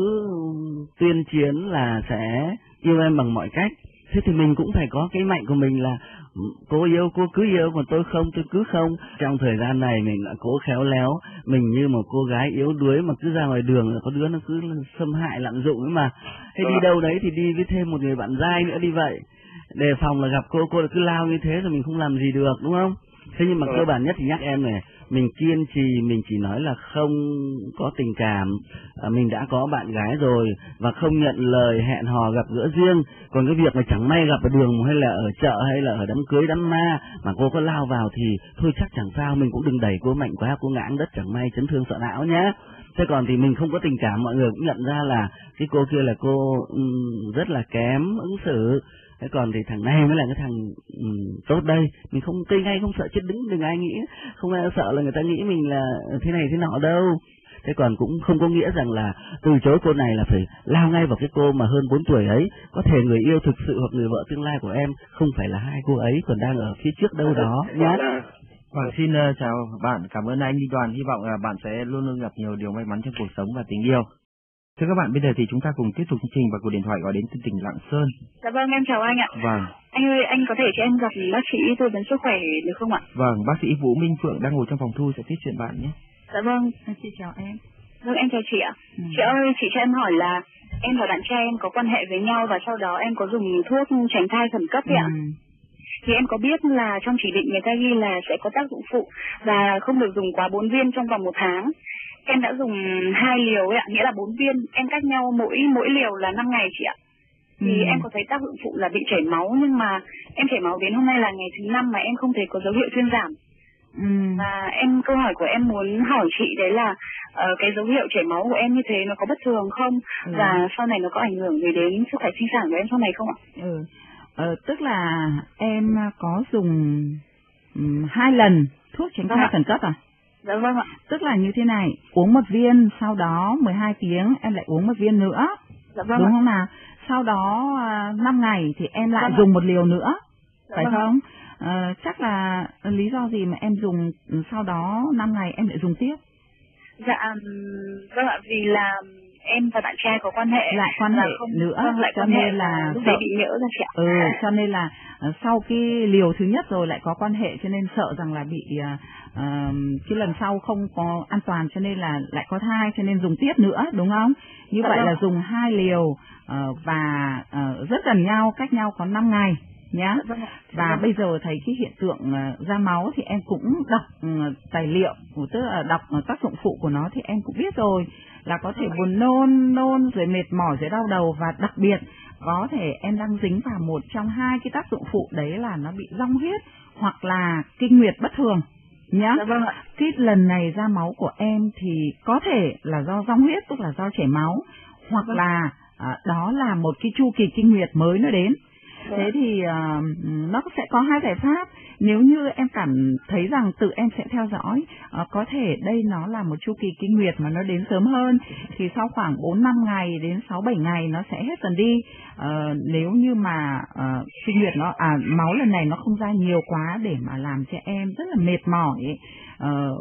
tuyên chiến là sẽ yêu em bằng mọi cách. Thế thì mình cũng phải có cái mạnh của mình là cô yêu, cô cứ yêu, còn tôi không, tôi cứ không. Trong thời gian này mình đã cố khéo léo, mình như một cô gái yếu đuối mà cứ ra ngoài đường là có đứa nó cứ xâm hại lạm dụng ấy mà. Thế đi đâu đấy thì đi với thêm một người bạn giai nữa đi vậy. Đề phòng là gặp cô, cô là cứ lao như thế rồi mình không làm gì được, đúng không? Thế nhưng mà cơ bản nhất thì nhắc em này, mình kiên trì, mình chỉ nói là không có tình cảm, à, mình đã có bạn gái rồi và không nhận lời hẹn hò gặp gỡ riêng. Còn cái việc mà chẳng may gặp ở đường hay là ở chợ hay là ở đám cưới đám ma mà cô có lao vào thì thôi chắc chẳng sao, mình cũng đừng đẩy cô mạnh quá, cô ngã đất chẳng may chấn thương sọ não nhé. Thế còn thì mình không có tình cảm, mọi người cũng nhận ra là cái cô kia là cô um, rất là kém ứng xử. Thế còn thì thằng này mới là cái thằng um, tốt đây, mình không cây ngay không sợ chết đứng, đừng ai nghĩ, không ai sợ là người ta nghĩ mình là thế này thế nọ đâu. Thế còn cũng không có nghĩa rằng là từ chối cô này là phải lao ngay vào cái cô mà hơn bốn tuổi ấy. Có thể người yêu thực sự hoặc người vợ tương lai của em không phải là hai cô ấy còn đang ở phía trước đâu đó nhé. Vâng, xin uh, chào bạn, cảm ơn anh Minh Đoàn, hy vọng là bạn sẽ luôn luôn gặp nhiều điều may mắn trong cuộc sống và tình yêu. Thưa các bạn, bây giờ thì chúng ta cùng tiếp tục chương trình và cuộc điện thoại gọi đến từ tỉnh Lạng Sơn. Dạ vâng, em chào anh ạ. Vâng. Anh ơi, anh có thể cho em gặp bác sĩ tư vấn sức khỏe được không ạ? Vâng, bác sĩ Vũ Minh Phượng đang ngồi trong phòng thu sẽ tiếp chuyện bạn nhé. Dạ vâng. Chị chào em. Vâng, em chào chị ạ. Ừ. Chị ơi, chị cho em hỏi là em và bạn trai em có quan hệ với nhau và sau đó em có dùng thuốc tránh thai khẩn cấp ạ? Ừ. Thì em có biết là trong chỉ định người ta ghi là sẽ có tác dụng phụ và không được dùng quá bốn viên trong vòng một tháng. Em đã dùng hai liều ấy ạ, nghĩa là bốn viên, em cách nhau mỗi mỗi liều là năm ngày chị ạ. Thì Ừ. em có thấy tác dụng phụ là bị chảy máu, nhưng mà em chảy máu đến hôm nay là ngày thứ năm mà em không thấy có dấu hiệu thuyên giảm. Ừ. Và em câu hỏi của em muốn hỏi chị đấy là uh, cái dấu hiệu chảy máu của em như thế nó có bất thường không? Ừ. Và sau này nó có ảnh hưởng gì đến sức khỏe sinh sản của em sau này không ạ? Ừ. Ờ, tức là em có dùng um, hai lần thuốc tránh thai khẩn cấp à? Dạ vâng ạ. Tức là như thế này, uống một viên, sau đó mười hai tiếng em lại uống một viên nữa. Dạ vâng đúng ạ. không nào? Sau đó uh, năm ngày thì em lại Vâng dùng một liều nữa. Dạ phải vâng không? Uh, chắc là lý do gì mà em dùng sau đó năm ngày em lại dùng tiếp? Dạ vâng ạ, vì là em và bạn trai có quan hệ lại quan hệ không, nữa vâng, lại cho quan hệ nên là lúc sợ đấy bị nhỡ ra chị ạ. ừ cho nên là uh, sau cái liều thứ nhất rồi lại có quan hệ cho nên sợ rằng là bị uh, uh, cái lần sau không có an toàn cho nên là lại có thai cho nên dùng tiếp nữa, đúng không? Như Dạ vậy vâng. là dùng hai liều uh, và uh, rất gần nhau, cách nhau có năm ngày nhá. Dạ vâng. Và Vâng. bây giờ thấy cái hiện tượng uh, ra máu thì em cũng đọc uh, tài liệu, tức là đọc uh, tác dụng phụ của nó thì em cũng biết rồi, là có thể buồn nôn, nôn rồi mệt mỏi rồi đau đầu, và đặc biệt có thể em đang dính vào một trong hai cái tác dụng phụ đấy là nó bị rong huyết hoặc là kinh nguyệt bất thường nhá. Dạ vâng ạ. Cái lần này ra máu của em thì có thể là do rong huyết, tức là do chảy máu, hoặc Vâng. là à, đó là một cái chu kỳ kinh nguyệt mới nó đến. Vâng. Thế thì uh, nó sẽ có hai giải pháp. Nếu như em cảm thấy rằng tự em sẽ theo dõi, uh, có thể đây nó là một chu kỳ kinh nguyệt mà nó đến sớm hơn, thì sau khoảng bốn năm ngày đến sáu bảy ngày nó sẽ hết dần đi. Uh, nếu như mà uh, kinh nguyệt nó à máu lần này nó không ra nhiều quá để mà làm cho em rất là mệt mỏi, uh,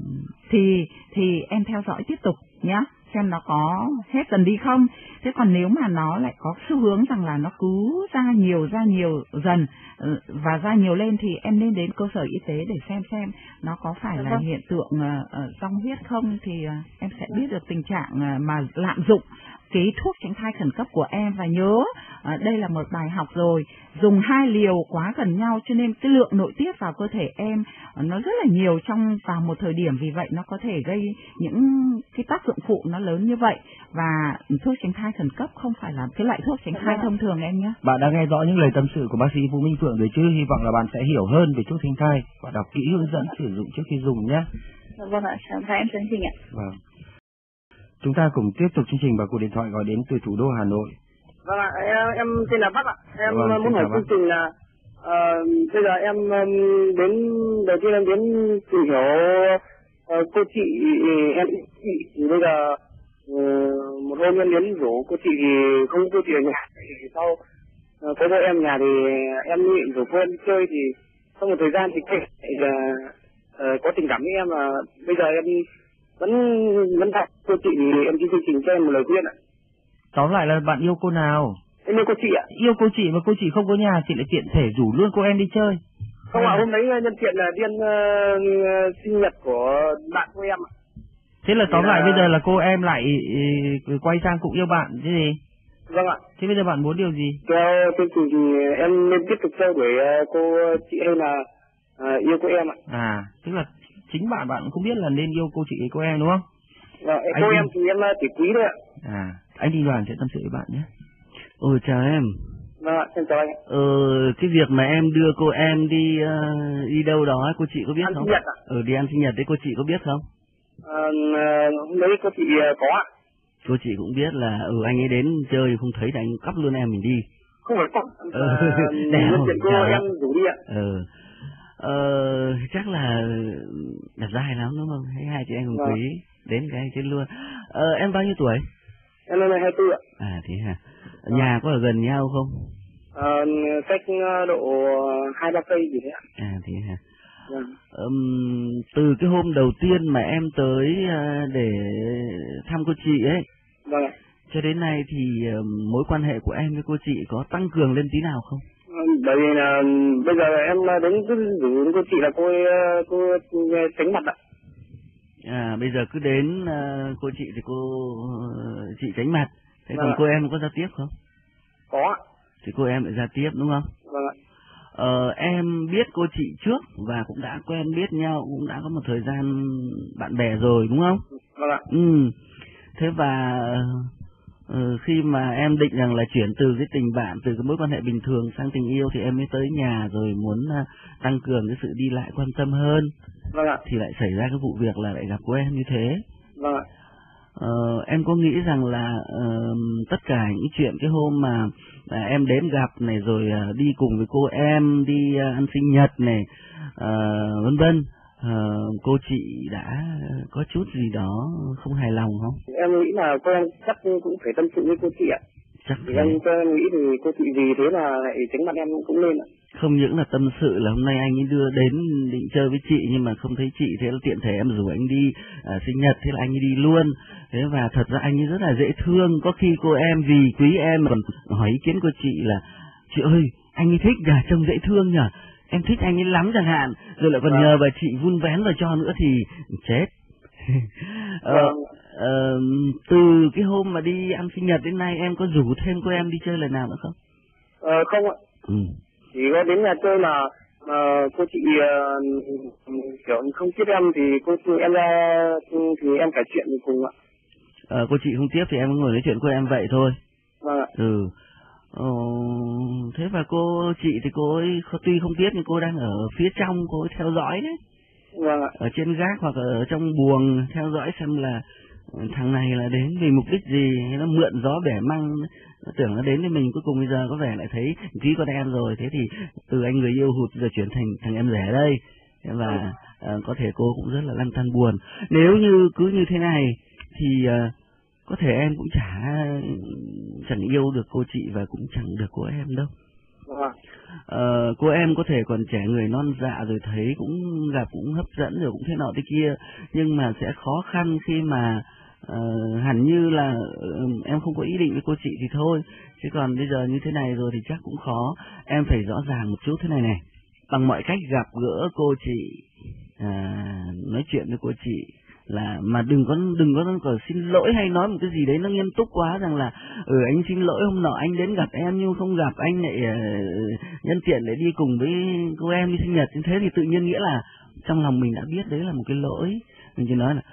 thì thì em theo dõi tiếp tục nhá, xem nó có hết dần đi không. Thế còn nếu mà nó lại có xu hướng rằng là nó cứ ra nhiều ra nhiều dần và ra nhiều lên thì em nên đến cơ sở y tế để xem xem nó có phải là hiện tượng rong uh, huyết không, thì uh, em sẽ biết được tình trạng uh, mà lạm dụng cái thuốc tránh thai khẩn cấp của em. Và nhớ uh, đây là một bài học rồi, dùng hai liều quá gần nhau cho nên cái lượng nội tiết vào cơ thể em uh, nó rất là nhiều trong vào một thời điểm, vì vậy nó có thể gây những cái tác dụng phụ nó lớn như vậy. Và thuốc tránh thai khẩn cấp không phải là cái loại thuốc tránh thai thông thường em nhé. Bạn đã nghe rõ những lời tâm sự của bác sĩ Vũ Minh Phượng rồi chứ, hy vọng là bạn sẽ hiểu hơn về thuốc tránh thai và đọc kỹ hướng dẫn sử dụng trước khi dùng nhé. Vâng ạ, chào em chương trình ạ. Vâng. Chúng ta cùng tiếp tục chương trình và cuộc điện thoại gọi đến từ thủ đô Hà Nội. Vâng ạ, em, em tên là Bắc ạ. Em Vâng, muốn hỏi chương trình là uh, bây giờ em um, đến đầu tiên em đến tìm hiểu uh, cô chị em chị thì bây giờ uh, một cô nhân đến rủ cô chị thì không có cô chị ở nhà, thì sau uh, có bố em nhà thì em nghĩ rủ cô em đi chơi, thì sau một thời gian thì kể là uh, có tình cảm với em, là bây giờ em vẫn vẫn thật cô chị, thì em xin chương trình cho em một lời khuyên ạ. Tóm lại là bạn yêu cô nào? Em yêu cô chị ạ. Yêu cô chị mà cô chị không có nhà, chị lại tiện thể rủ luôn cô em đi chơi. Không ạ, à, hôm đấy nhân tiện là điên uh, sinh nhật của bạn của em ạ. Thế là tóm thì lại là... bây giờ là cô em lại uh, quay sang cũng yêu bạn chứ gì? Vâng ạ. Thế bây giờ bạn muốn điều gì? Theo chương trình thì em nên tiếp tục trao đổi uh, cô chị hay là uh, yêu cô em ạ. À, tức là chính bạn bạn cũng không biết là nên yêu cô chị hay cô em đúng không? Vâng, cô đi... em thì em chỉ quý thôi ạ. À, anh đi đoàn sẽ tâm sự với bạn nhé. Ôi chào em. Vâng ạ, xin chào anh. Ờ, cái việc mà em đưa cô em đi uh, đi đâu đó, cô chị có biết ăn không? Sinh nhật ạ. Ừ, đi ăn sinh nhật đấy, cô chị có biết không? Ờ, hôm đấy cô chị có ạ. Cô chị cũng biết là ừ anh ấy đến chơi không thấy thì anh cắp luôn em mình đi. Không phải cắp. Ừ, nhân tiện cô em rủ đi ạ. Ừ. Ờ, chắc là đẹp dai lắm đúng không? Thấy hai chị em cùng quý đến cái trên luôn. Ờ, em bao nhiêu tuổi? Em năm nay hai mươi tư ạ. À thế hả? Nhà có ở gần nhau không? Ờ, cách độ hai ba cây gì đấy ạ. À thế hả? Vâng. Um, từ cái hôm đầu tiên mà em tới uh, để thăm cô chị ấy, vâng ạ, cho đến nay thì uh, mối quan hệ của em với cô chị có tăng cường lên tí nào không? Bởi vì là bây giờ em đến cứ rủ cô chị là cô cô tránh mặt ạ. À bây giờ cứ đến uh, cô chị thì cô uh, chị tránh mặt. Thế vâng còn ạ. cô em có giao tiếp không? Có ạ. Thì cô em lại giao tiếp đúng không? Vâng ạ. Ờ, em biết cô chị trước và cũng đã quen biết nhau, cũng đã có một thời gian bạn bè rồi đúng không? Vâng ạ. Ừ. Thế và uh, khi mà em định rằng là chuyển từ cái tình bạn, từ cái mối quan hệ bình thường sang tình yêu thì em mới tới nhà rồi muốn uh, tăng cường cái sự đi lại quan tâm hơn. Vâng ạ. Thì lại xảy ra cái vụ việc là lại gặp cô em như thế. Vâng ạ. Ờ, em có nghĩ rằng là uh, tất cả những chuyện cái hôm mà à, em đến gặp này rồi à, đi cùng với cô em đi à, ăn sinh nhật này à, vân vân, à, cô chị đã có chút gì đó không hài lòng không? Em nghĩ là cô em chắc cũng phải tâm sự với cô chị ạ. Chắc thì em, em nghĩ thì cô chị vì thế là lại tránh mặt em cũng lên ạ. Không những là tâm sự là hôm nay anh ấy đưa đến định chơi với chị nhưng mà không thấy chị, thế là tiện thể em rủ anh đi à, sinh nhật, thế là anh ấy đi luôn. Thế và thật ra anh ấy rất là dễ thương, có khi cô em vì quý em còn hỏi ý kiến của chị là chị ơi anh ấy thích nhờ, trông dễ thương nhờ, em thích anh ấy lắm chẳng hạn, rồi lại còn vâng. nhờ bà chị vun vén vào cho nữa thì chết. ờ, vâng. ờ, từ cái hôm mà đi ăn sinh nhật đến nay em có rủ thêm cô em đi chơi lần nào nữa không? Ờ, không ạ. Ừ. Chỉ có đến nhà chơi mà uh, cô chị uh, kiểu không tiếp em thì cô em ra thì em phải chuyện cùng ạ. Ờ, cô chị không tiếp thì em ngồi nói chuyện cô em vậy thôi. Vâng ạ. Ừ. Ờ, thế và cô chị thì cô ấy tuy không tiếp nhưng cô đang ở phía trong, cô ấy theo dõi đấy. Vâng ạ. Ở trên gác hoặc ở trong buồng theo dõi xem là thằng này là đến vì mục đích gì, nó mượn gió bẻ măng, nó tưởng nó đến với mình, cuối cùng bây giờ có vẻ lại thấy ký con em rồi, thế thì từ anh người yêu hụt giờ chuyển thành thằng em rẻ đây. Và uh, có thể cô cũng rất là lăn tăn buồn. Nếu như cứ như thế này thì uh, có thể em cũng chả chẳng yêu được cô chị và cũng chẳng được cô em đâu. Vâng. Ờ, cô em có thể còn trẻ người non dạ rồi thấy cũng gặp cũng hấp dẫn rồi cũng thế nọ thế kia, nhưng mà sẽ khó khăn khi mà uh, hẳn như là uh, em không có ý định với cô chị thì thôi, chứ còn bây giờ như thế này rồi thì chắc cũng khó. Em phải rõ ràng một chút thế này này, bằng mọi cách gặp gỡ cô chị, à, nói chuyện với cô chị, là mà đừng có đừng có, có xin lỗi hay nói một cái gì đấy nó nghiêm túc quá, rằng là ừ anh xin lỗi hôm nọ anh đến gặp em nhưng không gặp anh lại uh, nhân tiện để đi cùng với cô em đi sinh nhật như thế, thì tự nhiên nghĩa là trong lòng mình đã biết đấy là một cái lỗi. Mình chỉ nói là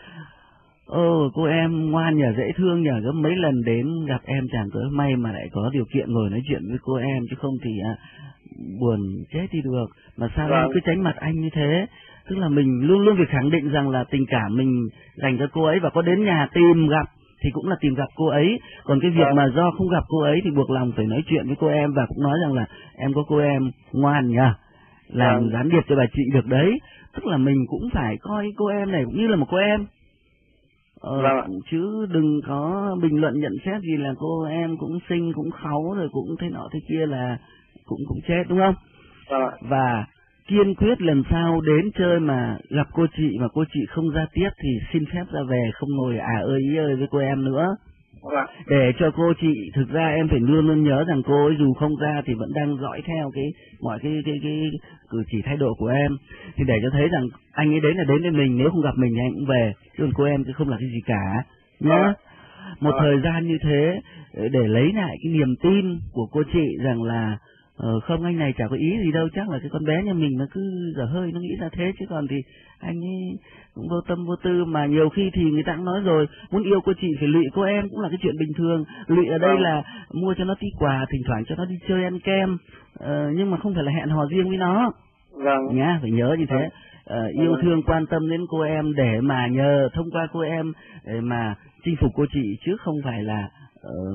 ô cô em ngoan nhờ, dễ thương nhờ, gấp mấy lần đến gặp em chẳng có may mà lại có điều kiện ngồi nói chuyện với cô em, chứ không thì à, buồn chết đi được. Mà sao vâng. em cứ tránh mặt anh như thế? Tức là mình luôn luôn phải khẳng định rằng là tình cảm mình dành cho cô ấy, và có đến nhà tìm gặp thì cũng là tìm gặp cô ấy. Còn cái việc mà do không gặp cô ấy thì buộc lòng phải nói chuyện với cô em, và cũng nói rằng là em có cô em ngoan nhờ, làm gián điệp cho bà chị được đấy. Tức là mình cũng phải coi cô em này cũng như là một cô em. Ờ, Vâng. chứ đừng có bình luận nhận xét gì là cô em cũng xinh cũng kháu rồi cũng thế nọ thế kia là cũng cũng chết, đúng không? Vâng. Và kiên quyết lần sau đến chơi mà gặp cô chị mà cô chị không ra tiếp thì xin phép ra về, không ngồi à ơi ý ơi với cô em nữa. Vâng. Để cho cô chị, thực ra em phải luôn luôn nhớ rằng cô ấy dù không ra thì vẫn đang dõi theo cái mọi cái cái cái cử chỉ thái độ của em, thì để cho thấy rằng anh ấy đến là đến với mình, nếu không gặp mình thì anh cũng về, chứ còn cô em cứ không làm cái gì cả nhá. Một Vâng. thời gian như thế để lấy lại cái niềm tin của cô chị rằng là Ờ, không, anh này chả có ý gì đâu, chắc là cái con bé nhà mình nó cứ dở hơi nó nghĩ ra thế, chứ còn thì anh ấy cũng vô tâm vô tư. Mà nhiều khi thì người ta cũng nói rồi, muốn yêu cô chị phải lụy cô em cũng là cái chuyện bình thường. Lụy ở đây Vâng. là mua cho nó tí quà, thỉnh thoảng cho nó đi chơi ăn kem, ờ, nhưng mà không phải là hẹn hò riêng với nó. Vâng. Nhá, phải nhớ như thế. Ờ, yêu Vâng. thương quan tâm đến cô em để mà nhờ thông qua cô em để mà chinh phục cô chị, chứ không phải là Uh,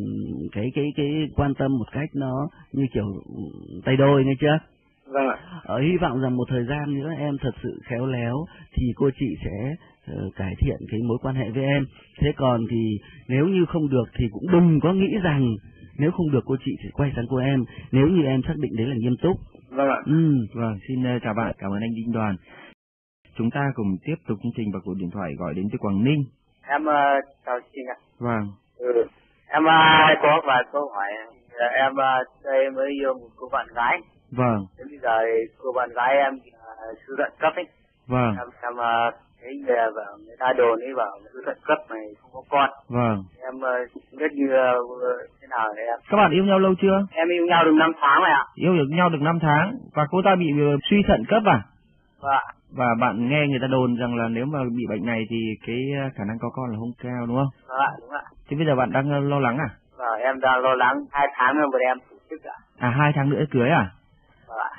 cái cái cái quan tâm một cách nó như kiểu tay đôi, nghe chưa? Vâng ạ. Ờ, hy vọng rằng một thời gian nữa em thật sự khéo léo thì cô chị sẽ uh, cải thiện cái mối quan hệ với em. Thế còn thì nếu như không được thì cũng đừng có nghĩ rằng nếu không được cô chị sẽ quay sang cô em, nếu như em xác định đấy là nghiêm túc. Vâng ạ. Ừ, vâng, xin uh, chào bạn, cảm ơn anh Đinh Đoàn. Chúng ta cùng tiếp tục chương trình và cuộc điện thoại gọi đến từ Quảng Ninh. Em uh, chào chị ạ. Vâng. Ừ. Em uh, có vài câu hỏi. Em uh, đây mới yêu một cô bạn gái. Vâng. Đến bây giờ cô bạn gái em uh, sư luận cấp ấy. Vâng. Em, em uh, thấy người bảo người ta đồn ấy bảo sư luận cấp này không có con. Vâng. Em uh, biết như uh, thế nào đấy em. Các bạn yêu nhau lâu chưa? Em yêu nhau được năm tháng rồi ạ. Yêu được nhau được năm tháng và cô ta bị suy thận cấp à? Vâng. Và bạn nghe người ta đồn rằng là nếu mà bị bệnh này thì cái khả năng có con là không cao, đúng không? Vâng ạ, đúng ạ. Thế bây giờ bạn đang lo lắng à? Vâng, em đang lo lắng, hai tháng nữa bọn em tổ chức ạ. À, hai tháng nữa cưới à? Vâng ạ.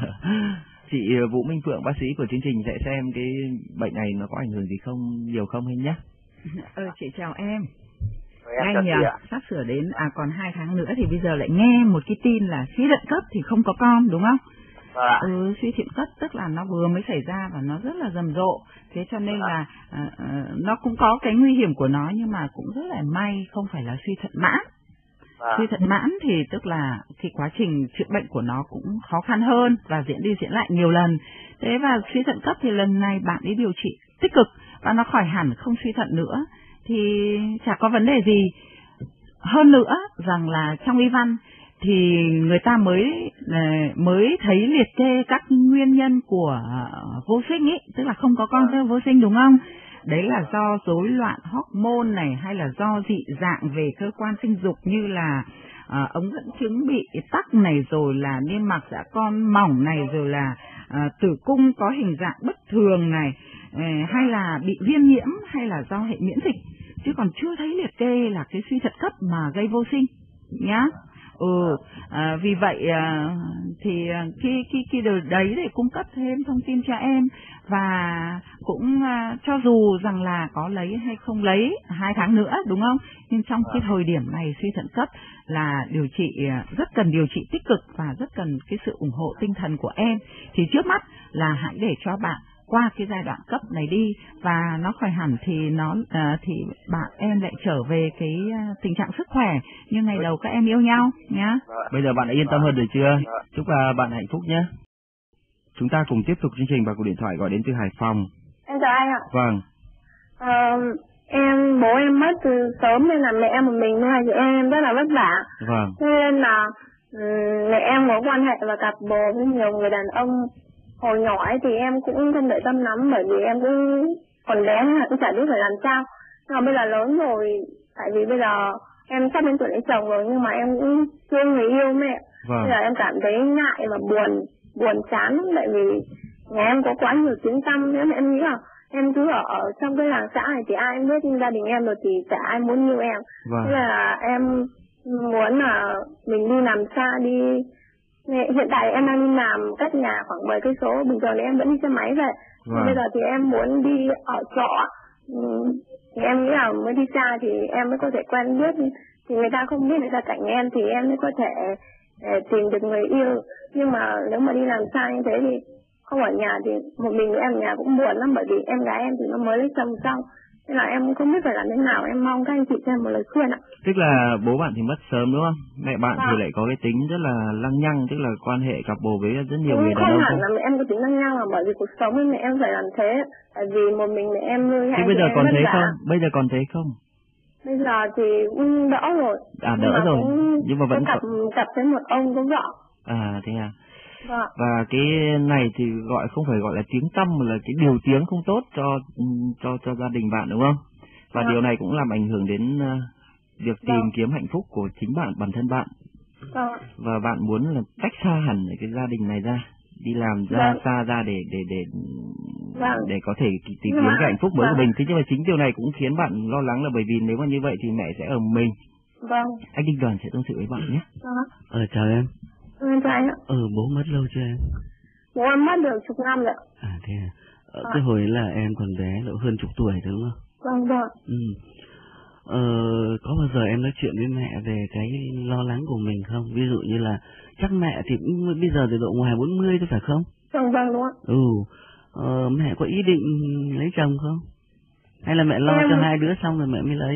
Chị Vũ Minh Phượng, bác sĩ của chương trình sẽ xem cái bệnh này nó có ảnh hưởng gì không, nhiều không hay nhé. Ờ, chị chào em. Rồi, em Ngay nhỉ, sắp sửa đến, à còn hai tháng nữa thì bây giờ lại nghe một cái tin là suy thận cấp thì không có con, đúng không? Vâng. Ừ, suy thận cấp tức là nó vừa mới xảy ra và nó rất là rầm rộ, thế cho nên là à, à, nó cũng có cái nguy hiểm của nó, nhưng mà cũng rất là may không phải là suy thận mãn. Vâng. Suy thận mãn thì tức là cái quá trình chữa bệnh của nó cũng khó khăn hơn và diễn đi diễn lại nhiều lần. Thế và suy thận cấp thì lần này bạn ấy điều trị tích cực và nó khỏi hẳn, không suy thận nữa thì chả có vấn đề gì. Hơn nữa rằng là trong y văn thì người ta mới mới thấy liệt kê các nguyên nhân của vô sinh ấy, tức là không có con theo vô sinh, đúng không? Đấy là do rối loạn hormone này, hay là do dị dạng về cơ quan sinh dục như là à, ống dẫn chứng bị tắc này, rồi là niêm mạc dạ con mỏng này, rồi là à, tử cung có hình dạng bất thường này, à, hay là bị viêm nhiễm, hay là do hệ miễn dịch, chứ còn chưa thấy liệt kê là cái suy thận cấp mà gây vô sinh nhá. Ừ, à, vì vậy à, thì cái cái cái điều đấy để cung cấp thêm thông tin cho em, và cũng à, cho dù rằng là có lấy hay không lấy hai tháng nữa, đúng không? Nhưng trong cái thời điểm này suy thận cấp là điều trị rất cần điều trị tích cực và rất cần cái sự ủng hộ tinh thần của em. Thì trước mắt là hãy để cho bạn qua cái giai đoạn cấp này đi, và nó khỏi hẳn thì nó à, thì bạn em lại trở về cái uh, tình trạng sức khỏe như ngày đầu các em yêu nhau nhá. Bây giờ bạn đã yên tâm hơn rồi chưa? Chúc uh, bạn hạnh phúc nhé. Chúng ta cùng tiếp tục chương trình và cuộc điện thoại gọi đến từ Hải Phòng. Em chào anh ạ. Vâng. À, em bố em mất từ sớm nên là mẹ em một mình, hai chị em rất là vất vả. Vâng. Nên là um, mẹ em có quan hệ và cặp bồ với nhiều người đàn ông. Hồi nhỏ ấy thì em cũng không để tâm lắm, bởi vì em cũng còn bé cũng chả biết phải làm sao. Nhưng mà bây giờ lớn rồi, tại vì bây giờ em sắp đến tuổi lấy chồng rồi, nhưng mà em cũng chưa người yêu mẹ. Vâng. Bây giờ em cảm thấy ngại và buồn, buồn chán, tại vì nhà em có quá nhiều tiếng tăm. Nếu mà em nghĩ là em cứ ở, ở trong cái làng xã này thì ai em biết, nhưng gia đình em rồi thì chả ai muốn yêu em. Vâng. Thế là em muốn là mình đi làm xa, đi. Hiện tại em đang đi làm cách nhà khoảng mười cây số, bình thường thì em vẫn đi xe máy về. Vâng. Bây giờ thì em muốn đi ở trọ, ừ, thì em nghĩ là mới đi xa thì em mới có thể quen biết, thì người ta không biết người ta cạnh em thì em mới có thể để tìm được người yêu. Nhưng mà nếu mà đi làm xa như thế thì không ở nhà thì một mình em ở nhà cũng buồn lắm, bởi vì em gái em thì nó mới lấy chồng xong, Nên là em cũng không biết phải làm thế nào, em mong các anh chị cho em một lời khuyên ạ. Tức là bố bạn thì mất sớm đúng không? Mẹ bạn à. thì lại có cái tính rất là lăng nhăng, tức là quan hệ cặp bồ với rất nhiều cũng người đàn ông. Không hẳn là mẹ em có tính lăng nhăng, là bởi vì cuộc sống với mẹ em phải làm thế. Tại vì một mình mẹ em nuôi hai. Thế bây giờ còn thế không? Bây giờ còn thế không? Bây giờ thì cũng đỡ rồi. À đỡ nhưng rồi, nhưng mà vẫn cặp có... cặp với một ông có vợ. À thế à. Vâng. Và cái này thì gọi không phải gọi là tiếng tăm mà là cái điều tiếng không tốt cho cho cho gia đình bạn đúng không? Và vâng. Điều này cũng làm ảnh hưởng đến uh, việc tìm vâng. kiếm hạnh phúc của chính bạn, bản thân bạn. Vâng. Và bạn muốn là tách xa hẳn cái gia đình này ra, đi làm ra vâng. xa ra để để để vâng. để có thể tìm kiếm vâng. cái hạnh phúc mới vâng. của mình. Thế nhưng mà chính điều này cũng khiến bạn lo lắng là bởi vì nếu mà như vậy thì mẹ sẽ ở mình. Vâng. Anh Đinh Đoàn sẽ tâm sự với bạn nhé. Vâng. Ờ chào em. Ừ, chào anh ạ. Ờ bố mất lâu chưa em? Bố em mất được chục năm rồi. À thế à. Ờ, à. Cái hồi là em còn bé, độ hơn chục tuổi đúng không? Vâng vâng. Ừ. Ờ, có bao giờ em nói chuyện với mẹ về cái lo lắng của mình không? Ví dụ như là chắc mẹ thì bây giờ thì độ ngoài bốn mươi thôi phải không? Vâng vâng đúng ạ. Ừ. Ờ, mẹ có ý định lấy chồng không? Hay là mẹ lo em... cho hai đứa xong rồi mẹ mới lấy?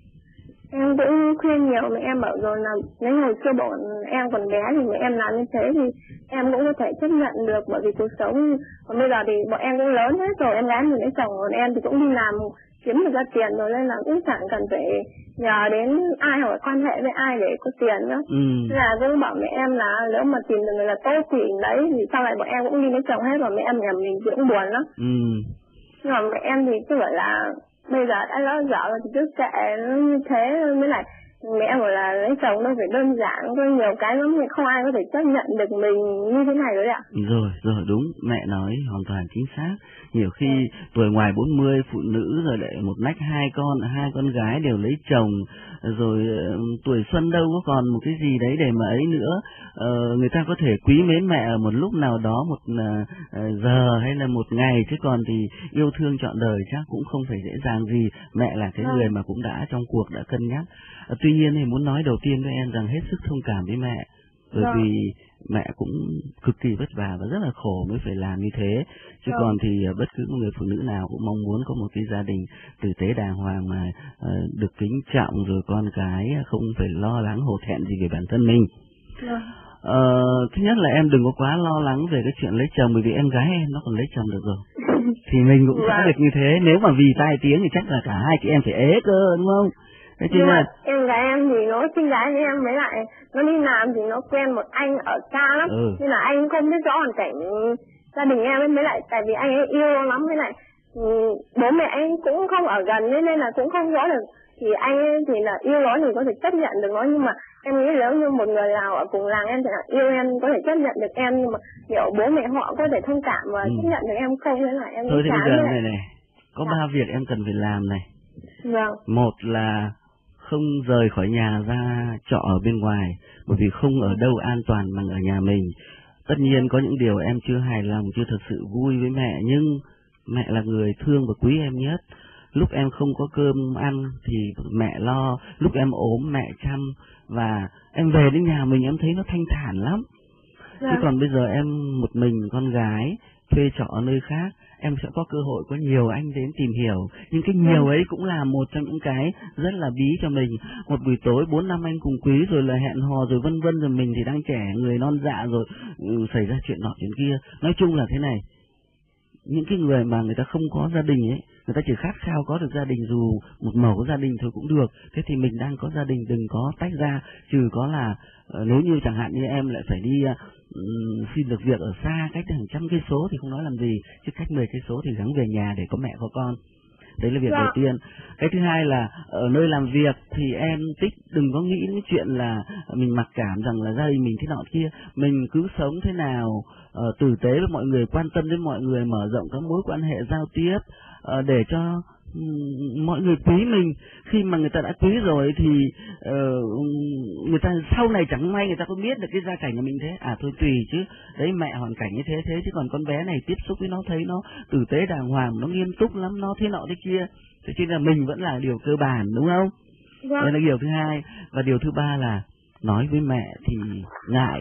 Em cũng khuyên nhiều mẹ em bảo rồi là nếu hồi xưa bọn em còn bé thì mẹ em làm như thế thì em cũng có thể chấp nhận được, bởi vì cuộc sống còn bây giờ thì bọn em cũng lớn hết rồi, em gái mình lấy chồng, còn em thì cũng đi làm kiếm được ra tiền rồi nên là cũng chẳng cần phải nhờ đến ai hoặc quan hệ với ai để có tiền nữa. Ừ. Nên là cũng bảo mẹ em là nếu mà tìm được người là tốt thì đấy, thì sau này bọn em cũng đi lấy chồng hết rồi, mẹ em nhà mình cũng buồn lắm. Ừ. Nhưng mà mẹ em thì cứ gọi là bây giờ đã lỡ dở rồi thì cứ kệ nó như thế, mới lại mẹ em bảo là lấy chồng đâu phải đơn giản, có nhiều cái lắm thì không ai có thể chấp nhận được mình như thế này rồi ạ. Rồi, rồi đúng, mẹ nói hoàn toàn chính xác. Nhiều khi ừ. tuổi ngoài bốn mươi phụ nữ rồi lại một nách hai con, hai con gái đều lấy chồng, rồi tuổi xuân đâu có còn một cái gì đấy để mà ấy nữa. Ờ, người ta có thể quý mến mẹ ở một lúc nào đó, một uh, giờ hay là một ngày, chứ còn thì yêu thương trọn đời chắc cũng không phải dễ dàng gì. Mẹ là cái ừ. người mà cũng đã trong cuộc đã cân nhắc. À, tuy nhiên thì muốn nói đầu tiên với em rằng hết sức thông cảm với mẹ, bởi Rồi. vì mẹ cũng cực kỳ vất vả và rất là khổ mới phải làm như thế. Chứ Rồi. còn thì uh, bất cứ một người phụ nữ nào cũng mong muốn có một cái gia đình tử tế đàng hoàng mà uh, được kính trọng, rồi con cái không phải lo lắng hổ thẹn gì về bản thân mình. Rồi. Ờ, thứ nhất là em đừng có quá lo lắng về cái chuyện lấy chồng, bởi vì em gái em nó còn lấy chồng được rồi. Thì mình cũng sẽ được như thế. Nếu mà vì tai tiếng thì chắc là cả hai chị em phải ế cơ, đúng không? Thế nhưng mà là... em gái em thì nó sinh gái với em, với lại nó đi làm thì nó quen một anh ở xa lắm. Ừ. Nên là anh không biết rõ hoàn cảnh gia đình em ấy, với lại tại vì anh ấy yêu lắm, với lại bố mẹ anh cũng không ở gần nên là cũng không rõ được. Thì anh ấy thì là yêu nó thì có thể chấp nhận được nó, nhưng mà em nghĩ nếu như một người nào ở cùng làng em thì là yêu em có thể chấp nhận được em, nhưng mà liệu bố mẹ họ có thể thông cảm và ừ. chấp nhận được em không, nên là em thôi thì bây giờ này này này có ba việc em cần phải làm này. Vâng. Một là không rời khỏi nhà ra trọ ở bên ngoài, bởi vì không ở đâu an toàn bằng ở nhà mình. Tất nhiên có những điều em chưa hài lòng, chưa thật sự vui với mẹ, nhưng mẹ là người thương và quý em nhất. Lúc em không có cơm ăn thì mẹ lo, lúc em ốm mẹ chăm, và em về đến nhà mình em thấy nó thanh thản lắm. Dạ. Chứ còn bây giờ em một mình con gái thuê trọ ở nơi khác, em sẽ có cơ hội có nhiều anh đến tìm hiểu, nhưng cái nhiều ấy cũng là một trong những cái rất là bí cho mình. Một buổi tối bốn năm anh cùng quý rồi là hẹn hò rồi vân vân, rồi mình thì đang trẻ, người non dạ rồi ừ, xảy ra chuyện nọ chuyện kia. Nói chung là thế này, những cái người mà người ta không có gia đình ấy, người ta chỉ khát khao có được gia đình, dù một mẩu gia đình thôi cũng được. Thế thì mình đang có gia đình đừng có tách ra, trừ có là uh, nếu như chẳng hạn như em lại phải đi uh, xin được việc ở xa cách hàng trăm cây số thì không nói làm gì, chứ cách mười cây số thì gắng về nhà để có mẹ có con. Đấy là việc dạ. đầu tiên. Cái thứ hai là ở nơi làm việc thì em tích đừng có nghĩ đến chuyện là mình mặc cảm rằng là gia đình mình thế nọ kia. Mình cứ sống thế nào uh, tử tế với mọi người, quan tâm đến mọi người, mở rộng các mối quan hệ giao tiếp uh, để cho um, mọi người quý mình. Khi mà người ta đã quý rồi thì uh, người ta sau này chẳng may người ta có biết được cái gia cảnh của mình thế. À thôi tùy chứ, đấy mẹ hoàn cảnh như thế thế, chứ còn con bé này tiếp xúc với nó thấy nó tử tế đàng hoàng, nó nghiêm túc lắm, nó thế nọ thế kia. Thế chứ là mình vẫn là điều cơ bản, đúng không? Dạ. Đây là điều thứ hai. Và điều thứ ba là nói với mẹ thì ngại.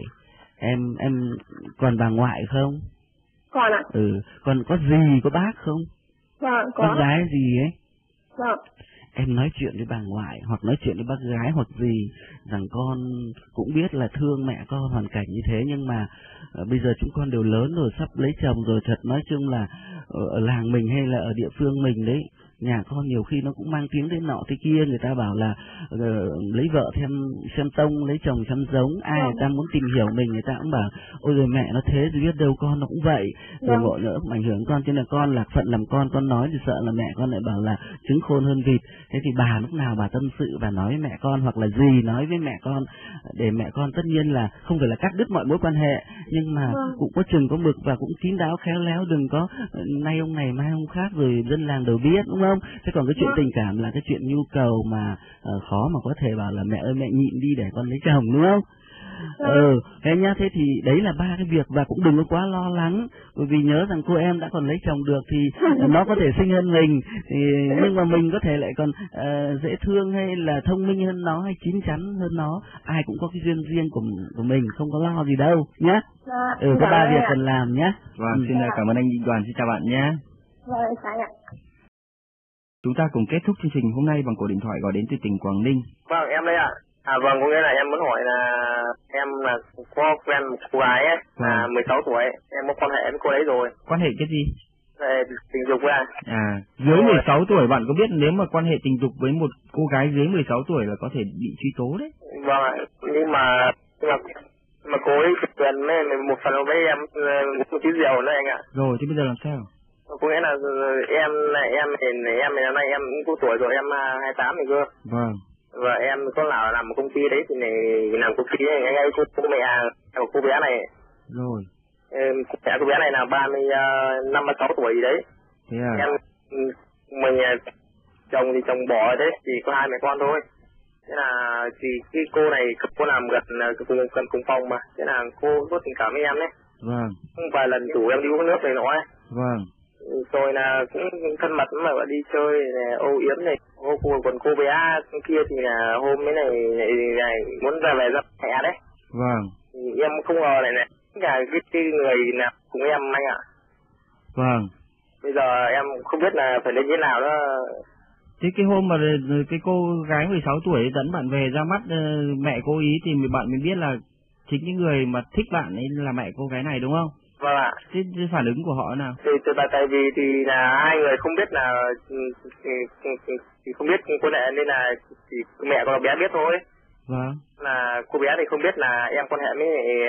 Em em còn bà ngoại không? Còn ạ. Ừ, còn có gì có bác không? Vâng, có. Con gái gì ấy? Vâng. Em nói chuyện với bà ngoại hoặc nói chuyện với bác gái hoặc gì rằng con cũng biết là thương mẹ con hoàn cảnh như thế, nhưng mà uh, bây giờ chúng con đều lớn rồi, sắp lấy chồng rồi, thật nói chung là ở làng mình hay là ở địa phương mình đấy, nhà con nhiều khi nó cũng mang tiếng thế nọ thế kia, người ta bảo là uh, lấy vợ thêm xem tông, lấy chồng xem giống, ai người ta muốn tìm hiểu mình người ta cũng bảo ôi rồi mẹ nó thế rồi biết đâu con nó cũng vậy, rồi mọi nữa cũng ảnh hưởng con, cho nên là con lạc phận làm con con nói thì sợ là mẹ con lại bảo là trứng khôn hơn vịt. Thế thì bà lúc nào bà tâm sự, bà nói với mẹ con hoặc là gì nói với mẹ con để mẹ con tất nhiên là không phải là cắt đứt mọi mối quan hệ, nhưng mà vâng. cũng có chừng có mực và cũng kín đáo khéo léo, đừng có nay ông này mai ông khác rồi dân làng đều biết, đúng không? Thế còn cái chuyện vâng. tình cảm là cái chuyện nhu cầu mà uh, khó mà có thể bảo là mẹ ơi mẹ nhịn đi để con lấy chồng, đúng không? Ừ, thế nhá, thế thì đấy là ba cái việc, và cũng đừng có quá lo lắng, bởi vì nhớ rằng cô em đã còn lấy chồng được thì nó có thể xinh hơn mình, thì, nhưng mà mình có thể lại còn uh, dễ thương hay là thông minh hơn nó hay chín chắn hơn nó, ai cũng có cái duyên riêng của của mình, không có lo gì đâu nhá. Ừ, có ba việc cần làm nhá. Vâng, xin cảm ơn anh Đoàn, xin chào bạn nhé. Vâng, chào ạ. Chúng ta cùng kết thúc chương trình hôm nay bằng cuộc điện thoại gọi đến từ tỉnh Quảng Ninh. Vâng, em đây ạ. À vâng, có nghĩa là em muốn hỏi là em là có quen một cô gái ấy, vâng. là mười sáu tuổi, em có quan hệ với cô ấy rồi. Quan hệ cái gì? Về tình dục ấy à. À, dưới mười sáu tuổi bạn có biết nếu mà quan hệ tình dục với một cô gái dưới mười sáu tuổi là có thể bị truy tố đấy. Vâng ạ, nhưng mà nhưng mà mà cô ấy quyền với một phần với em một tí rượu nữa anh ạ. Rồi, thế bây giờ làm sao? Có nghĩa là em này em này em này năm nay em cũng có tuổi rồi, em hai mươi tám rồi cơ. Vâng. Và em có là làm một công ty đấy thì này làm công ty này ngay cô, cô mẹ của cô bé này. Rồi. Mẹ cô bé này là ba mươi năm ba sáu tuổi gì đấy. Thế à? Em mình chồng thì chồng bỏ rồi đấy, chỉ có hai mẹ con thôi. Thế là thì cái cô này cô làm gần cùng gần cùng phòng mà, thế là cô có tình cảm với em đấy. Vâng. Vài lần rủ em đi uống nước này nọ ấy. Vâng. Rồi là cũng thân mật mà đi chơi này, âu yếm này. Cô, còn cô bé kia thì là hôm mấy này, này, này muốn ra về ra mẹ đấy. Vâng. Thì em không ngờ này này là cái, cái người nào cùng em anh ạ. Vâng. Bây giờ em không biết là phải lên như thế nào đó. Thế cái hôm mà cái cô gái mười sáu tuổi dẫn bạn về ra mắt mẹ cô ý thì bạn mới biết là chính cái người mà thích bạn ấy là mẹ cô gái này đúng không? Vâng ạ. Thế, thế phản ứng của họ nào? Thì tại tại vì thì là hai người không biết là thì không biết cô này nên là thì mẹ con bé biết thôi. Vâng. Là cô bé thì không biết là em quan hệ với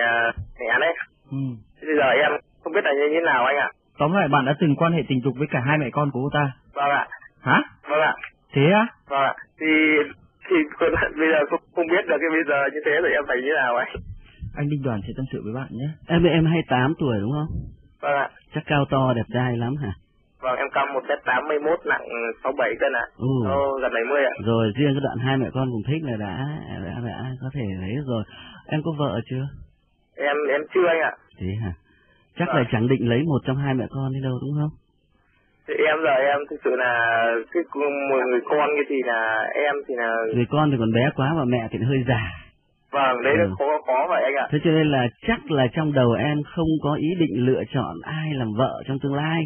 mẹ đấy. Ừ. Thế bây giờ em không biết là như thế nào anh ạ. Tóm lại bạn đã từng quan hệ tình dục với cả hai mẹ con của cô ta? Vâng ạ. Hả? Vâng ạ. Thế á? Vâng ạ. Thì thì bây giờ không, không biết được cái bây giờ như thế rồi em phải như thế nào anh. Anh Đinh Đoàn sẽ tâm sự với bạn nhé. Em em hai mươi tám tuổi đúng không? Vâng ạ. Chắc cao to đẹp trai lắm hả? Vâng, em cao một mét tám mươi mốt, nặng sáu mươi bảy cân ạ. Ừ. Ô, gần bảy mươi ạ. Rồi riêng cái đoạn hai mẹ con cùng thích là đã đã, đã có thể lấy rồi. Em có vợ chưa? Em em chưa anh ạ. Thế hả? Chắc vâng. là chẳng định lấy một trong hai mẹ con đi đâu đúng không? Thì em giờ em thực sự là cái một người con kia thì là em thì là người con thì còn bé quá và mẹ thì hơi già. Vâng, đấy ừ. là khó khó vậy anh ạ. Thế cho nên là chắc là trong đầu em không có ý định lựa chọn ai làm vợ trong tương lai,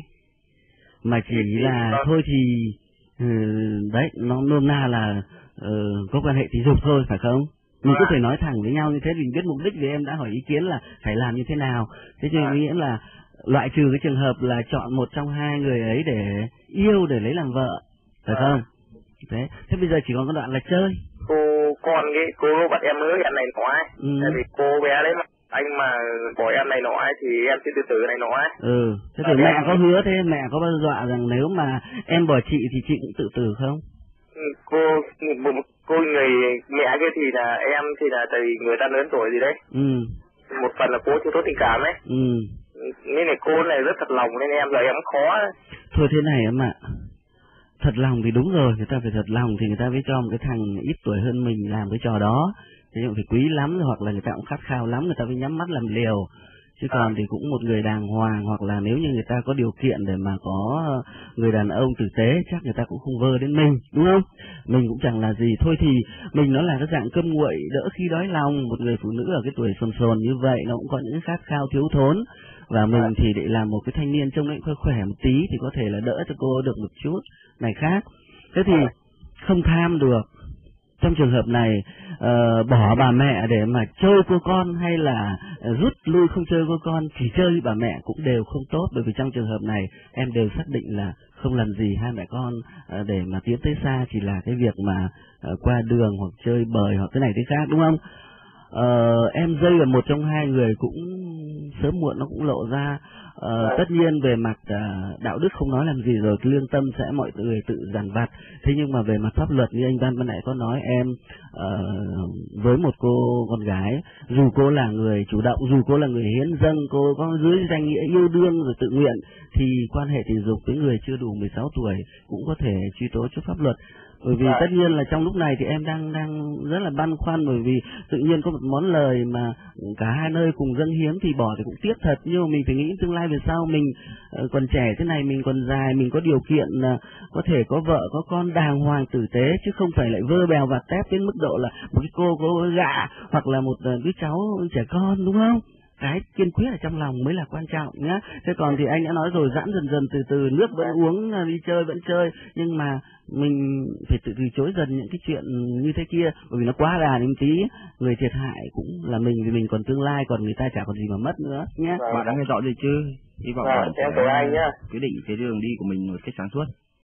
mà chỉ thì, là vâng. thôi thì ừ, đấy nó nôm na là uh, có quan hệ tình dục thôi phải không? Mình à. có thể nói thẳng với nhau như thế thì mình biết mục đích, vì em đã hỏi ý kiến là phải làm như thế nào. Thế cho nên à. nghĩa là loại trừ cái trường hợp là chọn một trong hai người ấy để yêu để lấy làm vợ, phải à. không? Thế, thế bây giờ chỉ còn cái đoạn là chơi. Cô con cái cô bắt em hứa em này nọ ấy, ừ. tại vì cô bé đấy mà anh mà bỏ em này nọ ấy thì em sẽ từ từ này nọ ấy. Ừ, thế thì mẹ em... có hứa thế, mẹ có bao giờ dọa rằng nếu mà em bỏ chị thì chị cũng tự tử không? Ừ, cô một cô người mẹ kia thì là em thì là tại vì người ta lớn tuổi gì đấy. Ừ. Một phần là cô chưa tốt tình cảm ấy. Ừ. Nên là cô này rất thật lòng nên em giờ em khó ấy. Thôi thế này em ạ. Thật lòng thì đúng rồi, người ta phải thật lòng thì người ta mới cho một cái thằng ít tuổi hơn mình làm cái trò đó. Thế nhưng phải quý lắm, hoặc là người ta cũng khát khao lắm, người ta mới nhắm mắt làm liều. Chứ à. còn thì cũng một người đàng hoàng, hoặc là nếu như người ta có điều kiện để mà có người đàn ông tử tế, chắc người ta cũng không vơ đến mình, đúng không? Mình cũng chẳng là gì, thôi thì mình nó là cái dạng cơm nguội đỡ khi đói lòng. Một người phụ nữ ở cái tuổi sồn sồn như vậy, nó cũng có những khát khao thiếu thốn. Và mình à. thì để làm một cái thanh niên trông nó khỏe khỏe một tí thì có thể là đỡ cho cô được một chút này khác. Thế thì không tham được. Trong trường hợp này uh, bỏ bà mẹ để mà chơi cô con hay là uh, rút lui không chơi cô con, chỉ chơi với bà mẹ cũng đều không tốt, bởi vì trong trường hợp này em đều xác định là không làm gì hai mẹ con uh, để mà tiến tới xa, chỉ là cái việc mà uh, qua đường hoặc chơi bời hoặc cái này cái khác, đúng không? Uh, em dây ở một trong hai người cũng sớm muộn nó cũng lộ ra. Uh, tất nhiên về mặt uh, đạo đức không nói làm gì rồi, cái lương tâm sẽ mọi người tự dằn vặt. Thế nhưng mà về mặt pháp luật như anh Văn ban nãy có nói em, uh, với một cô con gái, dù cô là người chủ động, dù cô là người hiến dâng, cô có dưới danh nghĩa yêu đương rồi tự nguyện, thì quan hệ tình dục với người chưa đủ mười sáu tuổi cũng có thể truy tố trước pháp luật. Bởi vì tất nhiên là trong lúc này thì em đang đang rất là băn khoăn, bởi vì tự nhiên có một món lời mà cả hai nơi cùng dâng hiến thì bỏ thì cũng tiếc thật, nhưng mà mình phải nghĩ tương lai về sau, mình uh, còn trẻ thế này, mình còn dài, mình có điều kiện uh, có thể có vợ có con đàng hoàng tử tế, chứ không phải lại vơ bèo và tép đến mức độ là một cái cô có gạ hoặc là một uh, đứa cháu trẻ con, đúng không? Cái kiên quyết ở trong lòng mới là quan trọng nhá. Thế còn thì anh đã nói rồi, giãn dần dần từ từ, nước vẫn uống, đi chơi vẫn chơi, nhưng mà mình phải tự từ chối dần những cái chuyện như thế kia, bởi vì nó quá đà đến tí, người thiệt hại cũng là mình, vì mình còn tương lai, còn người ta chả còn gì mà mất nữa nhé. Bạn đã nghe rõ rồi chứ? Hy vọng à, bạn sẽ quyết định cái đường đi của mình một cách sáng suốt.